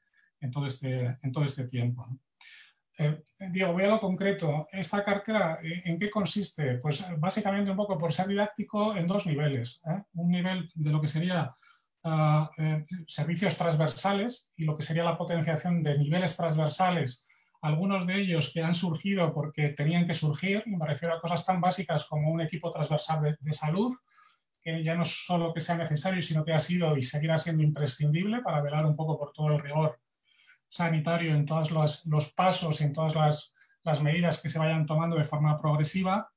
tiempo, ¿no? Digo, voy a lo concreto. ¿Esta cartera en qué consiste? Pues básicamente un poco por ser didáctico en dos niveles, ¿eh? Un nivel de lo que sería servicios transversales y lo que sería la potenciación de niveles transversales, algunos de ellos que han surgido porque tenían que surgir, y me refiero a cosas tan básicas como un equipo transversal de salud, que ya no solo que sea necesario, sino que ha sido y seguirá siendo imprescindible para velar un poco por todo el rigor sanitario en todos los pasos y en todas las medidas que se vayan tomando de forma progresiva.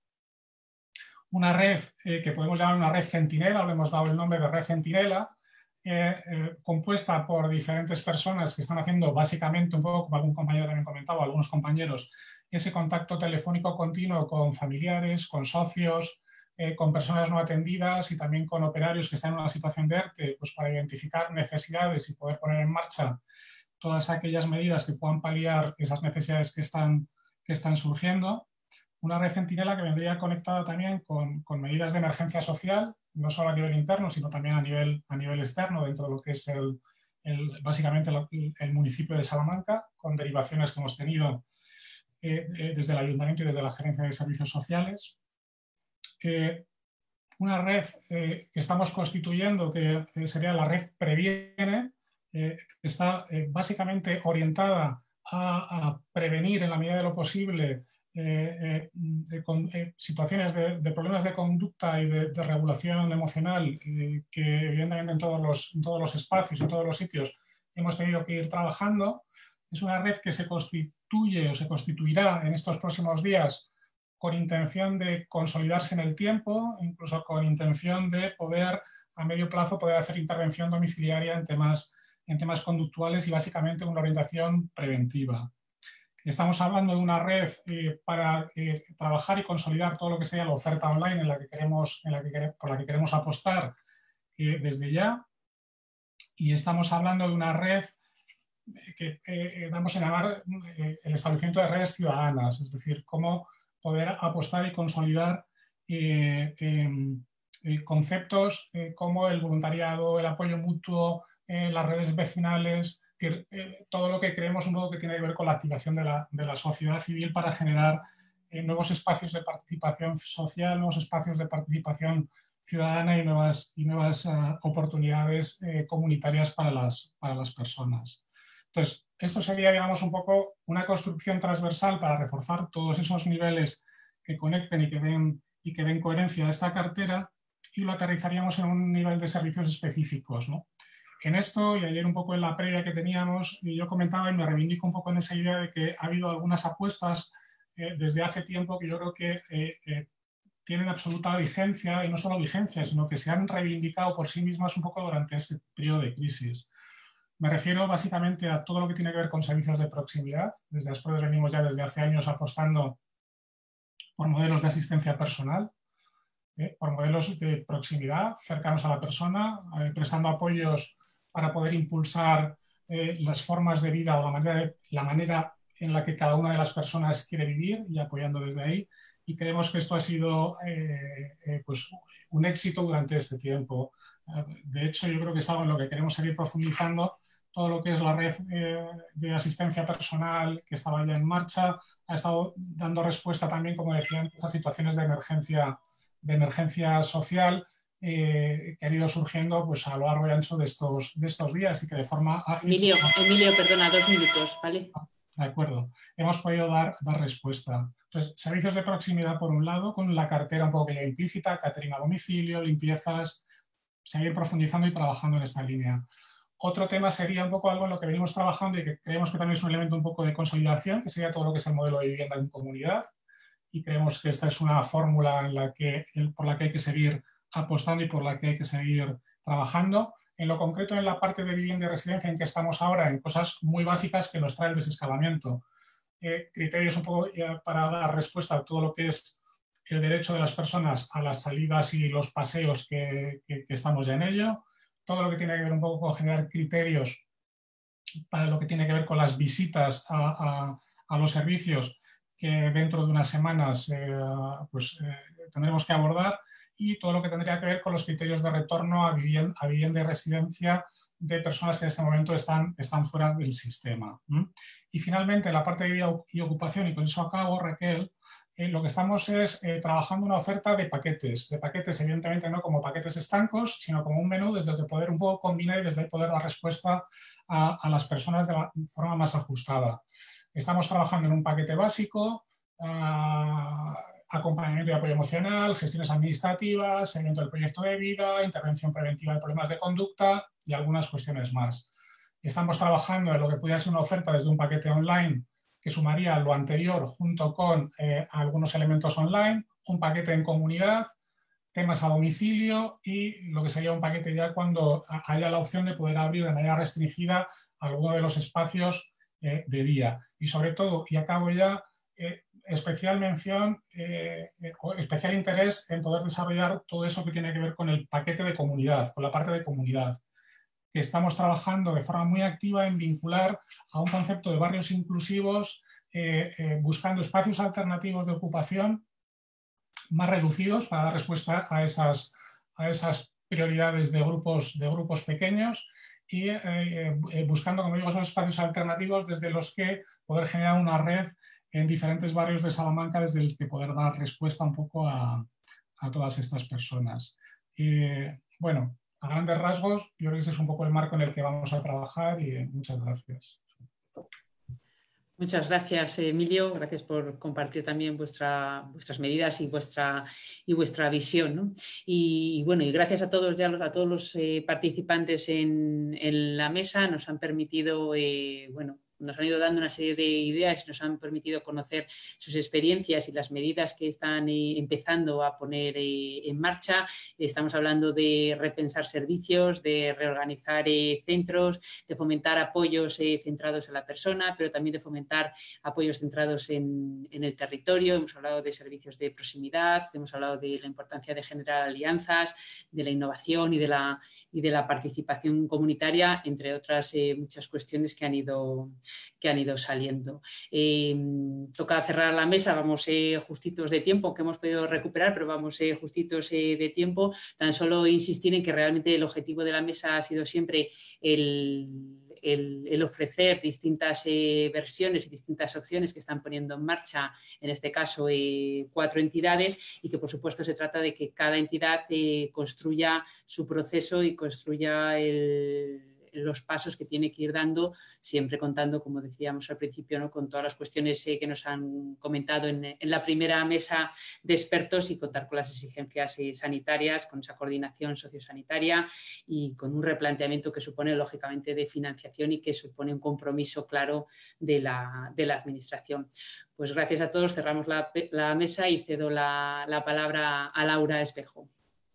Una red que podemos llamar una red centinela, le hemos dado el nombre de red centinela, compuesta por diferentes personas que están haciendo básicamente un poco, como algún compañero también comentaba, algunos compañeros, ese contacto telefónico continuo con familiares, con socios, con personas no atendidas y también con operarios que están en una situación de ERTE, pues para identificar necesidades y poder poner en marcha todas aquellas medidas que puedan paliar esas necesidades que están surgiendo. Una red centinela que vendría conectada también con medidas de emergencia social, no solo a nivel interno, sino también a nivel externo, dentro de lo que es básicamente el municipio de Salamanca, con derivaciones que hemos tenido desde el Ayuntamiento y desde la Gerencia de Servicios Sociales. una red que estamos constituyendo, que sería la red Previene, que está básicamente orientada a prevenir en la medida de lo posible situaciones de problemas de conducta y de regulación emocional que evidentemente en todos los espacios, en todos los sitios hemos tenido que ir trabajando. Es una red que se constituye o se constituirá en estos próximos días con intención de consolidarse en el tiempo, incluso con intención de poder a medio plazo poder hacer intervención domiciliaria en temas conductuales y básicamente una orientación preventiva. Estamos hablando de una red para trabajar y consolidar todo lo que sería la oferta online por la que queremos apostar desde ya, y estamos hablando de una red que vamos a llamar el establecimiento de redes ciudadanas, es decir, cómo poder apostar y consolidar conceptos como el voluntariado, el apoyo mutuo, las redes vecinales, todo lo que creemos un poco que tiene que ver con la activación de la sociedad civil para generar nuevos espacios de participación social, nuevos espacios de participación ciudadana y nuevas oportunidades comunitarias para las personas. Entonces, esto sería, digamos, un poco una construcción transversal para reforzar todos esos niveles que conecten y que den coherencia a esta cartera, y lo aterrizaríamos en un nivel de servicios específicos, ¿no? En esto, y ayer un poco en la previa que teníamos, yo comentaba y me reivindico un poco en esa idea de que ha habido algunas apuestas desde hace tiempo que yo creo que tienen absoluta vigencia, y no solo vigencia, sino que se han reivindicado por sí mismas un poco durante este periodo de crisis. Me refiero básicamente a todo lo que tiene que ver con servicios de proximidad. Desde Asprodes venimos ya desde hace años apostando por modelos de asistencia personal, por modelos de proximidad cercanos a la persona, prestando apoyos para poder impulsar las formas de vida o la manera en la que cada una de las personas quiere vivir, y apoyando desde ahí. Y creemos que esto ha sido pues un éxito durante este tiempo. De hecho, yo creo que es algo en lo que queremos seguir profundizando. Todo lo que es la red de asistencia personal que estaba ya en marcha ha estado dando respuesta también, como decía antes, a situaciones de emergencia social que han ido surgiendo pues, a lo largo y ancho de estos días, y que de forma ágil... Emilio, perdona, 2 minutos, ¿vale? De acuerdo. Hemos podido dar respuesta. Entonces, servicios de proximidad por un lado, con la cartera un poco ya implícita, catering a domicilio, limpiezas, seguir profundizando y trabajando en esta línea. Otro tema sería un poco algo en lo que venimos trabajando y que creemos que también es un elemento un poco de consolidación, que sería todo lo que es el modelo de vivienda en comunidad, y creemos que esta es una fórmula por la que hay que seguir apostando y por la que hay que seguir trabajando. En lo concreto, en la parte de vivienda y residencia en que estamos ahora, en cosas muy básicas que nos trae el desescalamiento. Criterios un poco para dar respuesta a todo lo que es el derecho de las personas a las salidas y los paseos que estamos ya en ello. Todo lo que tiene que ver un poco con generar criterios para lo que tiene que ver con las visitas a los servicios que dentro de unas semanas tendremos que abordar, y todo lo que tendría que ver con los criterios de retorno a vivienda y residencia de personas que en este momento están fuera del sistema. Y finalmente, la parte de vida y ocupación, y con eso acabo, Raquel, lo que estamos es trabajando una oferta de paquetes evidentemente no como paquetes estancos, sino como un menú desde el que poder un poco combinar y desde el poder dar respuesta a las personas de la forma más ajustada. Estamos trabajando en un paquete básico, acompañamiento y apoyo emocional, gestiones administrativas, seguimiento del proyecto de vida, intervención preventiva de problemas de conducta y algunas cuestiones más. Estamos trabajando en lo que pudiera ser una oferta desde un paquete online que sumaría lo anterior junto con algunos elementos online, un paquete en comunidad, temas a domicilio y lo que sería un paquete ya cuando haya la opción de poder abrir de manera restringida alguno de los espacios de día. Y sobre todo, y acabo ya, especial mención o especial interés en poder desarrollar todo eso que tiene que ver con el paquete de comunidad, con la parte de comunidad, que estamos trabajando de forma muy activa en vincular a un concepto de barrios inclusivos, buscando espacios alternativos de ocupación más reducidos para dar respuesta a esas prioridades de grupos pequeños, y buscando, como digo, esos espacios alternativos desde los que poder generar una red en diferentes barrios de Salamanca desde el que poder dar respuesta un poco a a todas estas personas. Bueno, a grandes rasgos, yo creo que ese es un poco el marco en el que vamos a trabajar y muchas gracias. Muchas gracias, Emilio. Gracias por compartir también vuestras medidas y vuestra visión, ¿no? Y bueno, y gracias a todos los participantes en la mesa. Nos han permitido, nos han ido dando una serie de ideas y nos han permitido conocer sus experiencias y las medidas que están empezando a poner en marcha. Estamos hablando de repensar servicios, de reorganizar centros, de fomentar apoyos centrados en la persona, pero también de fomentar apoyos centrados en el territorio. Hemos hablado de servicios de proximidad, hemos hablado de la importancia de generar alianzas, de la innovación y de la participación comunitaria, entre otras muchas cuestiones que han ido saliendo. Toca cerrar la mesa, vamos justitos de tiempo, que hemos podido recuperar, pero vamos justitos de tiempo. Tan solo insistir en que realmente el objetivo de la mesa ha sido siempre el ofrecer distintas versiones y distintas opciones que están poniendo en marcha, en este caso 4 entidades, y que por supuesto se trata de que cada entidad construya su proceso y construya los pasos que tiene que ir dando, siempre contando, como decíamos al principio, ¿no?, con todas las cuestiones que nos han comentado en la primera mesa de expertos, y contar con las exigencias sanitarias, con esa coordinación sociosanitaria y con un replanteamiento que supone, lógicamente, de financiación y que supone un compromiso claro de la Administración. Pues gracias a todos, cerramos la mesa y cedo la palabra a Laura Espejo.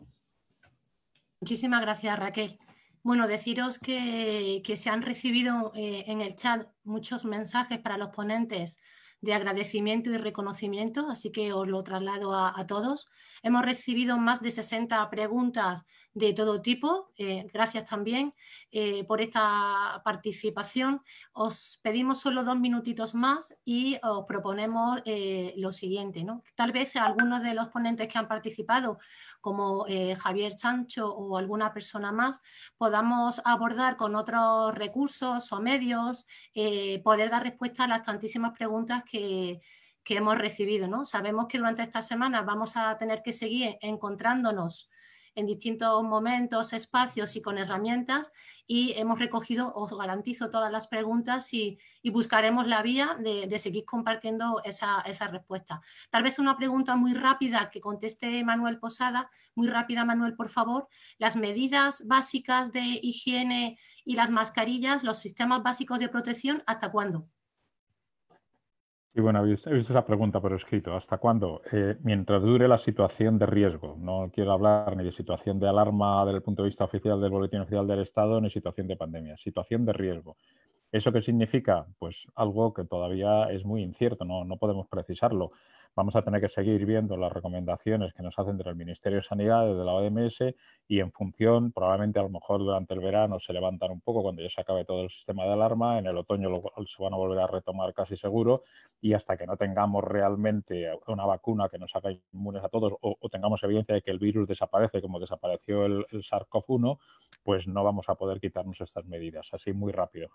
Muchísimas gracias, Raquel. Bueno, deciros que se han recibido en el chat muchos mensajes para los ponentes de agradecimiento y reconocimiento, así que os lo traslado a todos. Hemos recibido más de 60 preguntas de todo tipo. Gracias también por esta participación. Os pedimos solo 2 minutitos más y os proponemos lo siguiente, ¿no? Tal vez algunos de los ponentes que han participado, como Javier Sancho o alguna persona más, podamos abordar con otros recursos o medios, poder dar respuesta a las tantísimas preguntas que hemos recibido, ¿no? Sabemos que durante esta semana vamos a tener que seguir encontrándonos en distintos momentos, espacios y con herramientas, y hemos recogido, os garantizo, todas las preguntas y buscaremos la vía de seguir compartiendo esa respuesta. Tal vez una pregunta muy rápida que conteste Manuel Posada. Muy rápida, Manuel, por favor. Las medidas básicas de higiene y las mascarillas, los sistemas básicos de protección, ¿hasta cuándo? Sí, bueno, he visto esa pregunta por escrito. ¿Hasta cuándo? Mientras dure la situación de riesgo. No quiero hablar ni de situación de alarma desde el punto de vista oficial del Boletín Oficial del Estado, ni situación de pandemia. Situación de riesgo. ¿Eso qué significa? Pues algo que todavía es muy incierto, no podemos precisarlo. Vamos a tener que seguir viendo las recomendaciones que nos hacen desde el Ministerio de Sanidad, desde la OMS, y en función, probablemente a lo mejor durante el verano se levantan un poco cuando ya se acabe todo el sistema de alarma, en el otoño se van a volver a retomar casi seguro, y hasta que no tengamos realmente una vacuna que nos haga inmunes a todos o tengamos evidencia de que el virus desaparece como desapareció el SARS-CoV-1, pues no vamos a poder quitarnos estas medidas así muy rápido.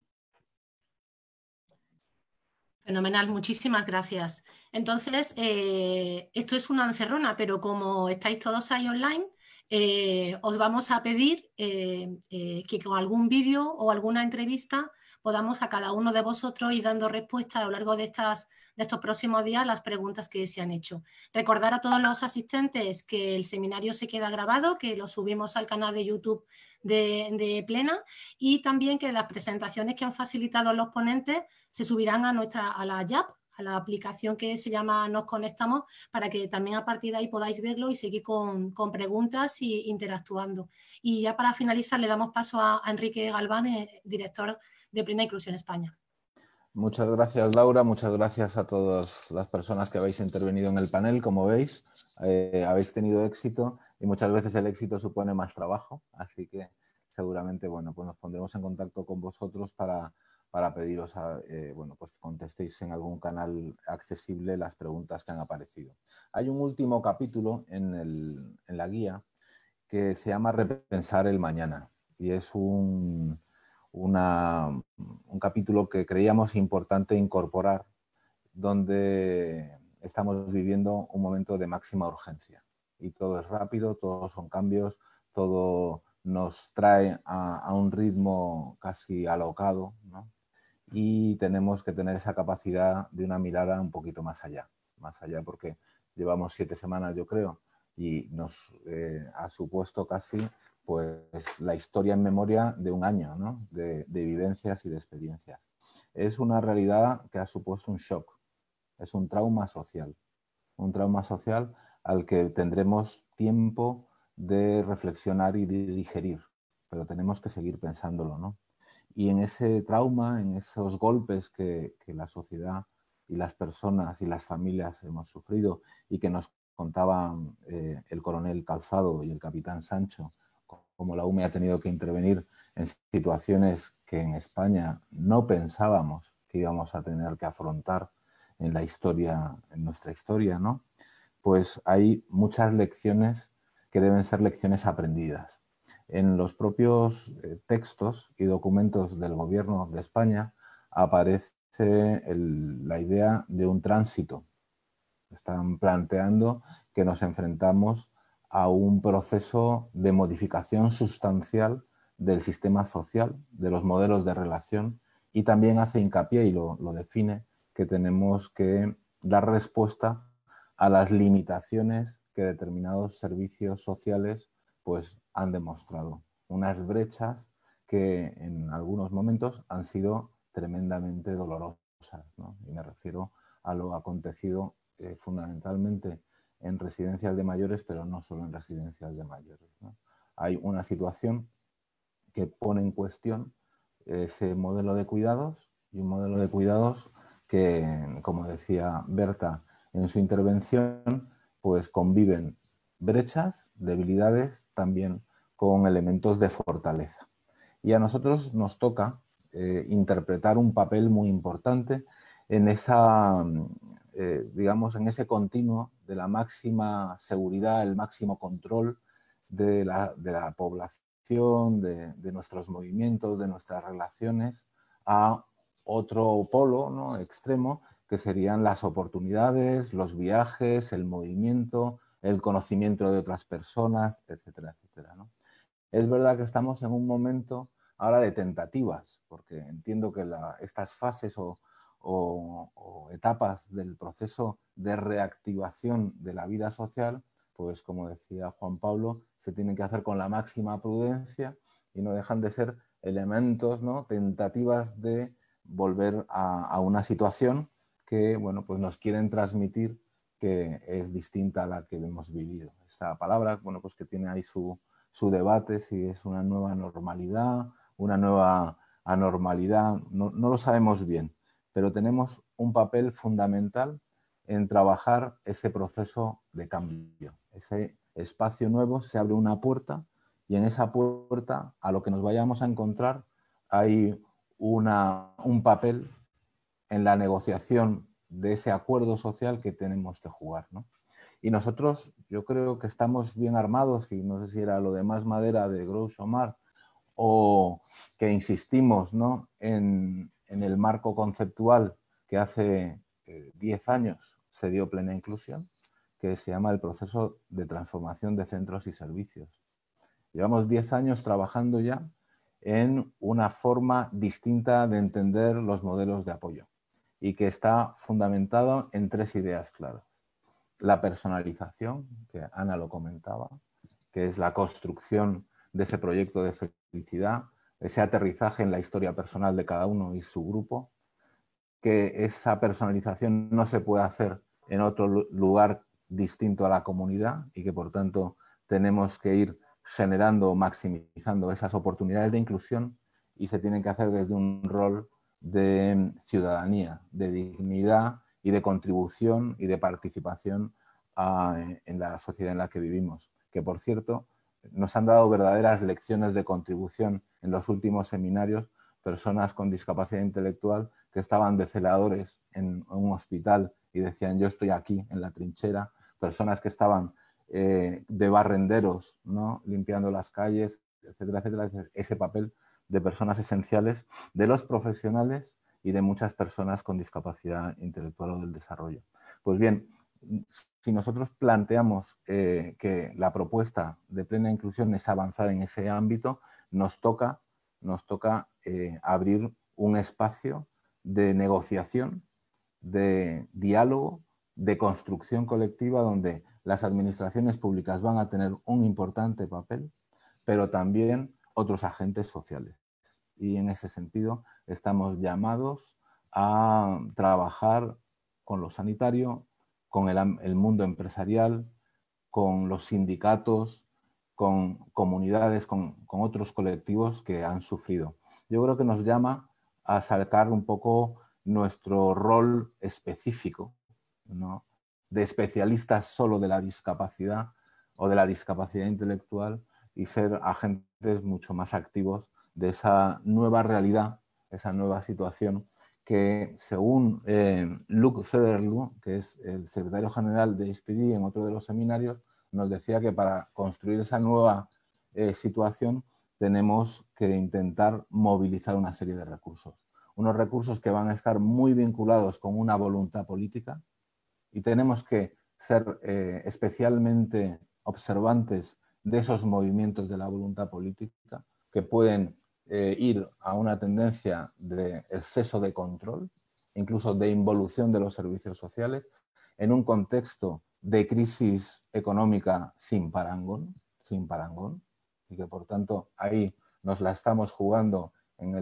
Fenomenal, muchísimas gracias. Entonces, esto es una encerrona, pero como estáis todos ahí online, os vamos a pedir que con algún vídeo o alguna entrevista podamos a cada uno de vosotros ir dando respuesta a lo largo de estos próximos días a las preguntas que se han hecho. Recordar a todos los asistentes que el seminario se queda grabado, que lo subimos al canal de YouTube de Plena, y también que las presentaciones que han facilitado los ponentes se subirán a la YAP, a la aplicación que se llama Nos Conectamos, para que también a partir de ahí podáis verlo y seguir con preguntas e interactuando. Y ya para finalizar le damos paso a Enrique Galván, director de Plena Inclusión España. Muchas gracias, Laura. Muchas gracias a todas las personas que habéis intervenido en el panel. Como veis, habéis tenido éxito y muchas veces el éxito supone más trabajo. Así que seguramente, bueno, pues nos pondremos en contacto con vosotros para pediros pues que contestéis en algún canal accesible las preguntas que han aparecido. Hay un último capítulo en la guía que se llama Repensar el Mañana, y es un capítulo que creíamos importante incorporar, donde estamos viviendo un momento de máxima urgencia. y todo es rápido, todos son cambios, todo nos trae a un ritmo casi alocado, ¿no? Y tenemos que tener esa capacidad de una mirada un poquito más allá porque llevamos 7 semanas, yo creo, y nos ha supuesto casi pues, la historia en memoria de un año, ¿no? de vivencias y de experiencias. Es una realidad que ha supuesto un shock, es un trauma social al que tendremos tiempo de reflexionar y de digerir, pero tenemos que seguir pensándolo, ¿no? Y en ese trauma, en esos golpes que la sociedad y las personas y las familias hemos sufrido y que nos contaban el coronel Calzado y el capitán Sancho, como la UME ha tenido que intervenir en situaciones que en España no pensábamos que íbamos a tener que afrontar en la historia, en nuestra historia, ¿no? Pues hay muchas lecciones que deben ser lecciones aprendidas. En los propios textos y documentos del Gobierno de España aparece la idea de un tránsito. Están planteando que nos enfrentamos a un proceso de modificación sustancial del sistema social, de los modelos de relación, y también hace hincapié y lo define que tenemos que dar respuesta a las limitaciones que determinados servicios sociales pues, han demostrado. Unas brechas que en algunos momentos han sido tremendamente dolorosas, ¿no? Y me refiero a lo acontecido fundamentalmente en residencias de mayores, pero no solo en residencias de mayores, ¿no? Hay una situación que pone en cuestión ese modelo de cuidados y un modelo de cuidados que, como decía Berta en su intervención, pues conviven brechas, debilidades, también con elementos de fortaleza. Y a nosotros nos toca interpretar un papel muy importante en esa, digamos, en ese continuo de la máxima seguridad, el máximo control de la población, de nuestros movimientos, de nuestras relaciones, a otro polo, ¿no? extremo, que serían las oportunidades, los viajes, el movimiento, el conocimiento de otras personas, etcétera, etcétera, ¿no? Es verdad que estamos en un momento ahora de tentativas, porque entiendo que estas fases o etapas del proceso de reactivación de la vida social, pues como decía Juan Pablo, se tienen que hacer con la máxima prudencia y no dejan de ser elementos, ¿no? tentativas de volver a una situación que bueno, pues nos quieren transmitir que es distinta a la que hemos vivido. Esa palabra, bueno, pues que tiene ahí su debate, si es una nueva normalidad, una nueva anormalidad, no lo sabemos bien, pero tenemos un papel fundamental en trabajar ese proceso de cambio. Ese espacio nuevo, se abre una puerta y en esa puerta, a lo que nos vayamos a encontrar, hay un papel en la negociación de ese acuerdo social que tenemos que jugar, ¿no? Y nosotros, yo creo que estamos bien armados, y no sé si era lo de Más Madera de Groucho Marx, o que insistimos, ¿no? en el marco conceptual que hace 10 años se dio plena inclusión, que se llama el proceso de transformación de centros y servicios. Llevamos 10 años trabajando ya en una forma distinta de entender los modelos de apoyo y que está fundamentado en 3 ideas claras. La personalización, que Ana lo comentaba, que es la construcción de ese proyecto de felicidad, ese aterrizaje en la historia personal de cada uno y su grupo, que esa personalización no se puede hacer en otro lugar distinto a la comunidad y que por tanto tenemos que ir generando o maximizando esas oportunidades de inclusión y se tienen que hacer desde un rol de ciudadanía, de dignidad y de contribución y de participación en la sociedad en la que vivimos. Que, por cierto, nos han dado verdaderas lecciones de contribución en los últimos seminarios, personas con discapacidad intelectual que estaban de celadores en un hospital y decían yo estoy aquí en la trinchera, personas que estaban de barrenderos, ¿no? limpiando las calles, etcétera, etcétera. Ese papel de personas esenciales, de los profesionales y de muchas personas con discapacidad intelectual o del desarrollo. Pues bien, si nosotros planteamos que la propuesta de plena inclusión es avanzar en ese ámbito, nos toca abrir un espacio de negociación, de diálogo, de construcción colectiva, donde las administraciones públicas van a tener un importante papel, pero también otros agentes sociales. Y en ese sentido estamos llamados a trabajar con lo sanitario, con el mundo empresarial, con los sindicatos, con comunidades, con otros colectivos que han sufrido. Yo creo que nos llama a sacar un poco nuestro rol específico, ¿no?, de especialistas solo de la discapacidad o de la discapacidad intelectual y ser agentes mucho más activos de esa nueva realidad, esa nueva situación que, según Luc Federley, que es el secretario general de ISPD en otro de los seminarios, nos decía que para construir esa nueva situación tenemos que intentar movilizar una serie de recursos. Unos recursos que van a estar muy vinculados con una voluntad política y tenemos que ser especialmente observantes de esos movimientos de la voluntad política que pueden ir a una tendencia de exceso de control, incluso de involución de los servicios sociales, en un contexto de crisis económica sin parangón, y que por tanto ahí nos la estamos jugando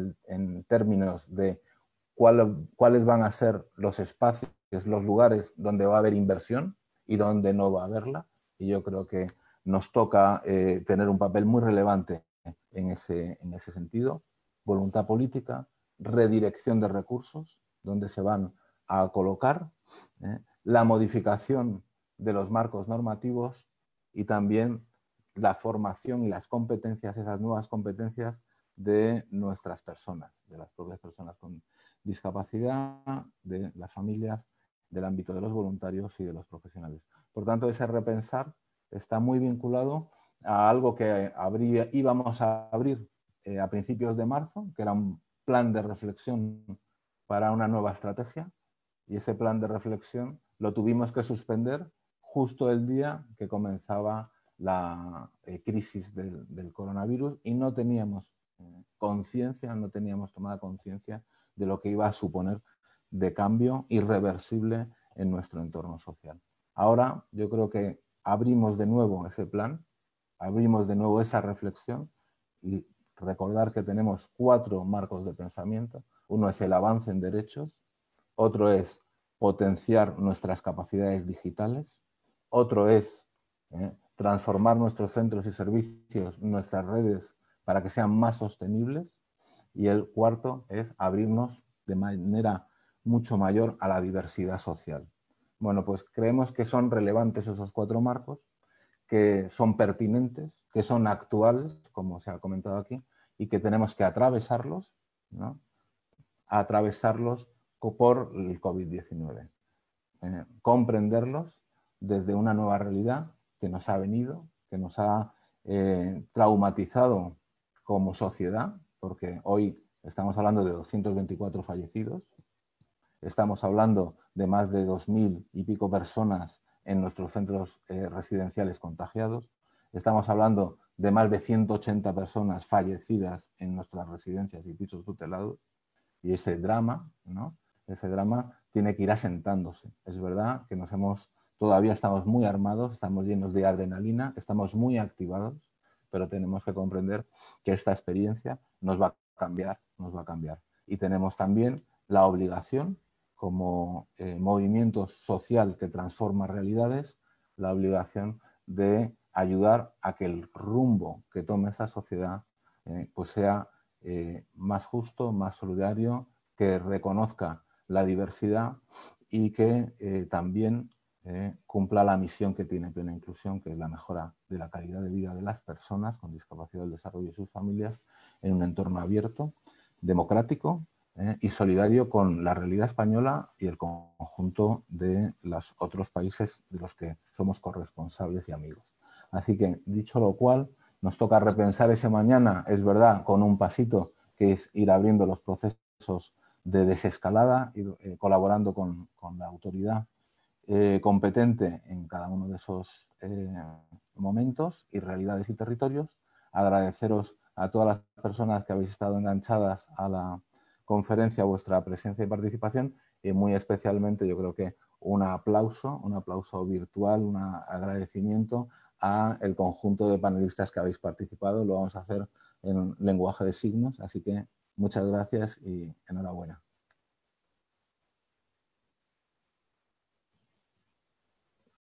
en términos de cuáles van a ser los espacios, los lugares donde va a haber inversión y donde no va a haberla. Y yo creo que nos toca tener un papel muy relevante en ese sentido. Voluntad política, redirección de recursos, donde se van a colocar, la modificación de los marcos normativos y también la formación y las competencias, esas nuevas competencias de nuestras personas, de las propias personas con discapacidad, de las familias, del ámbito de los voluntarios y de los profesionales. Por tanto, ese repensar está muy vinculado a algo que íbamos a abrir a principios de marzo, que era un plan de reflexión para una nueva estrategia, y ese plan de reflexión lo tuvimos que suspender justo el día que comenzaba la crisis del coronavirus y no teníamos conciencia, no teníamos tomada conciencia de lo que iba a suponer de cambio irreversible en nuestro entorno social. Ahora yo creo que abrimos de nuevo ese plan, abrimos de nuevo esa reflexión y recordar que tenemos 4 marcos de pensamiento. Uno es el avance en derechos, otro es potenciar nuestras capacidades digitales, otro es transformar nuestros centros y servicios, nuestras redes, para que sean más sostenibles, y el cuarto es abrirnos de manera mucho mayor a la diversidad social. Bueno, pues creemos que son relevantes esos 4 marcos, que son pertinentes, que son actuales, como se ha comentado aquí, y que tenemos que atravesarlos, ¿no?, atravesarlos por el COVID-19. Comprenderlos desde una nueva realidad que nos ha venido, que nos ha traumatizado como sociedad, porque hoy estamos hablando de 224 fallecidos, estamos hablando de más de 2000 y pico personas en nuestros centros residenciales contagiados, estamos hablando de más de 180 personas fallecidas en nuestras residencias y pisos tutelados, y ese drama, ¿no?, ese drama tiene que ir asentándose. Es verdad que todavía estamos muy armados, estamos llenos de adrenalina, estamos muy activados, pero tenemos que comprender que esta experiencia nos va a cambiar, Y tenemos también la obligación, como movimiento social que transforma realidades, la obligación de ayudar a que el rumbo que tome esta sociedad pues sea más justo, más solidario, que reconozca la diversidad y que también cumpla la misión que tiene Plena Inclusión, que es la mejora de la calidad de vida de las personas con discapacidad del desarrollo y sus familias en un entorno abierto, democrático y solidario con la realidad española y el conjunto de los otros países de los que somos corresponsables y amigos. Así que, dicho lo cual, nos toca repensar ese mañana, es verdad, con un pasito que es ir abriendo los procesos de desescalada, ir colaborando con la autoridad competente en cada uno de esos momentos y realidades y territorios. Agradeceros a todas las personas que habéis estado enganchadas a la conferencia vuestra presencia y participación, y muy especialmente yo creo que un aplauso virtual, un agradecimiento a el conjunto de panelistas que habéis participado. Lo vamos a hacer en lenguaje de signos, así que muchas gracias y enhorabuena.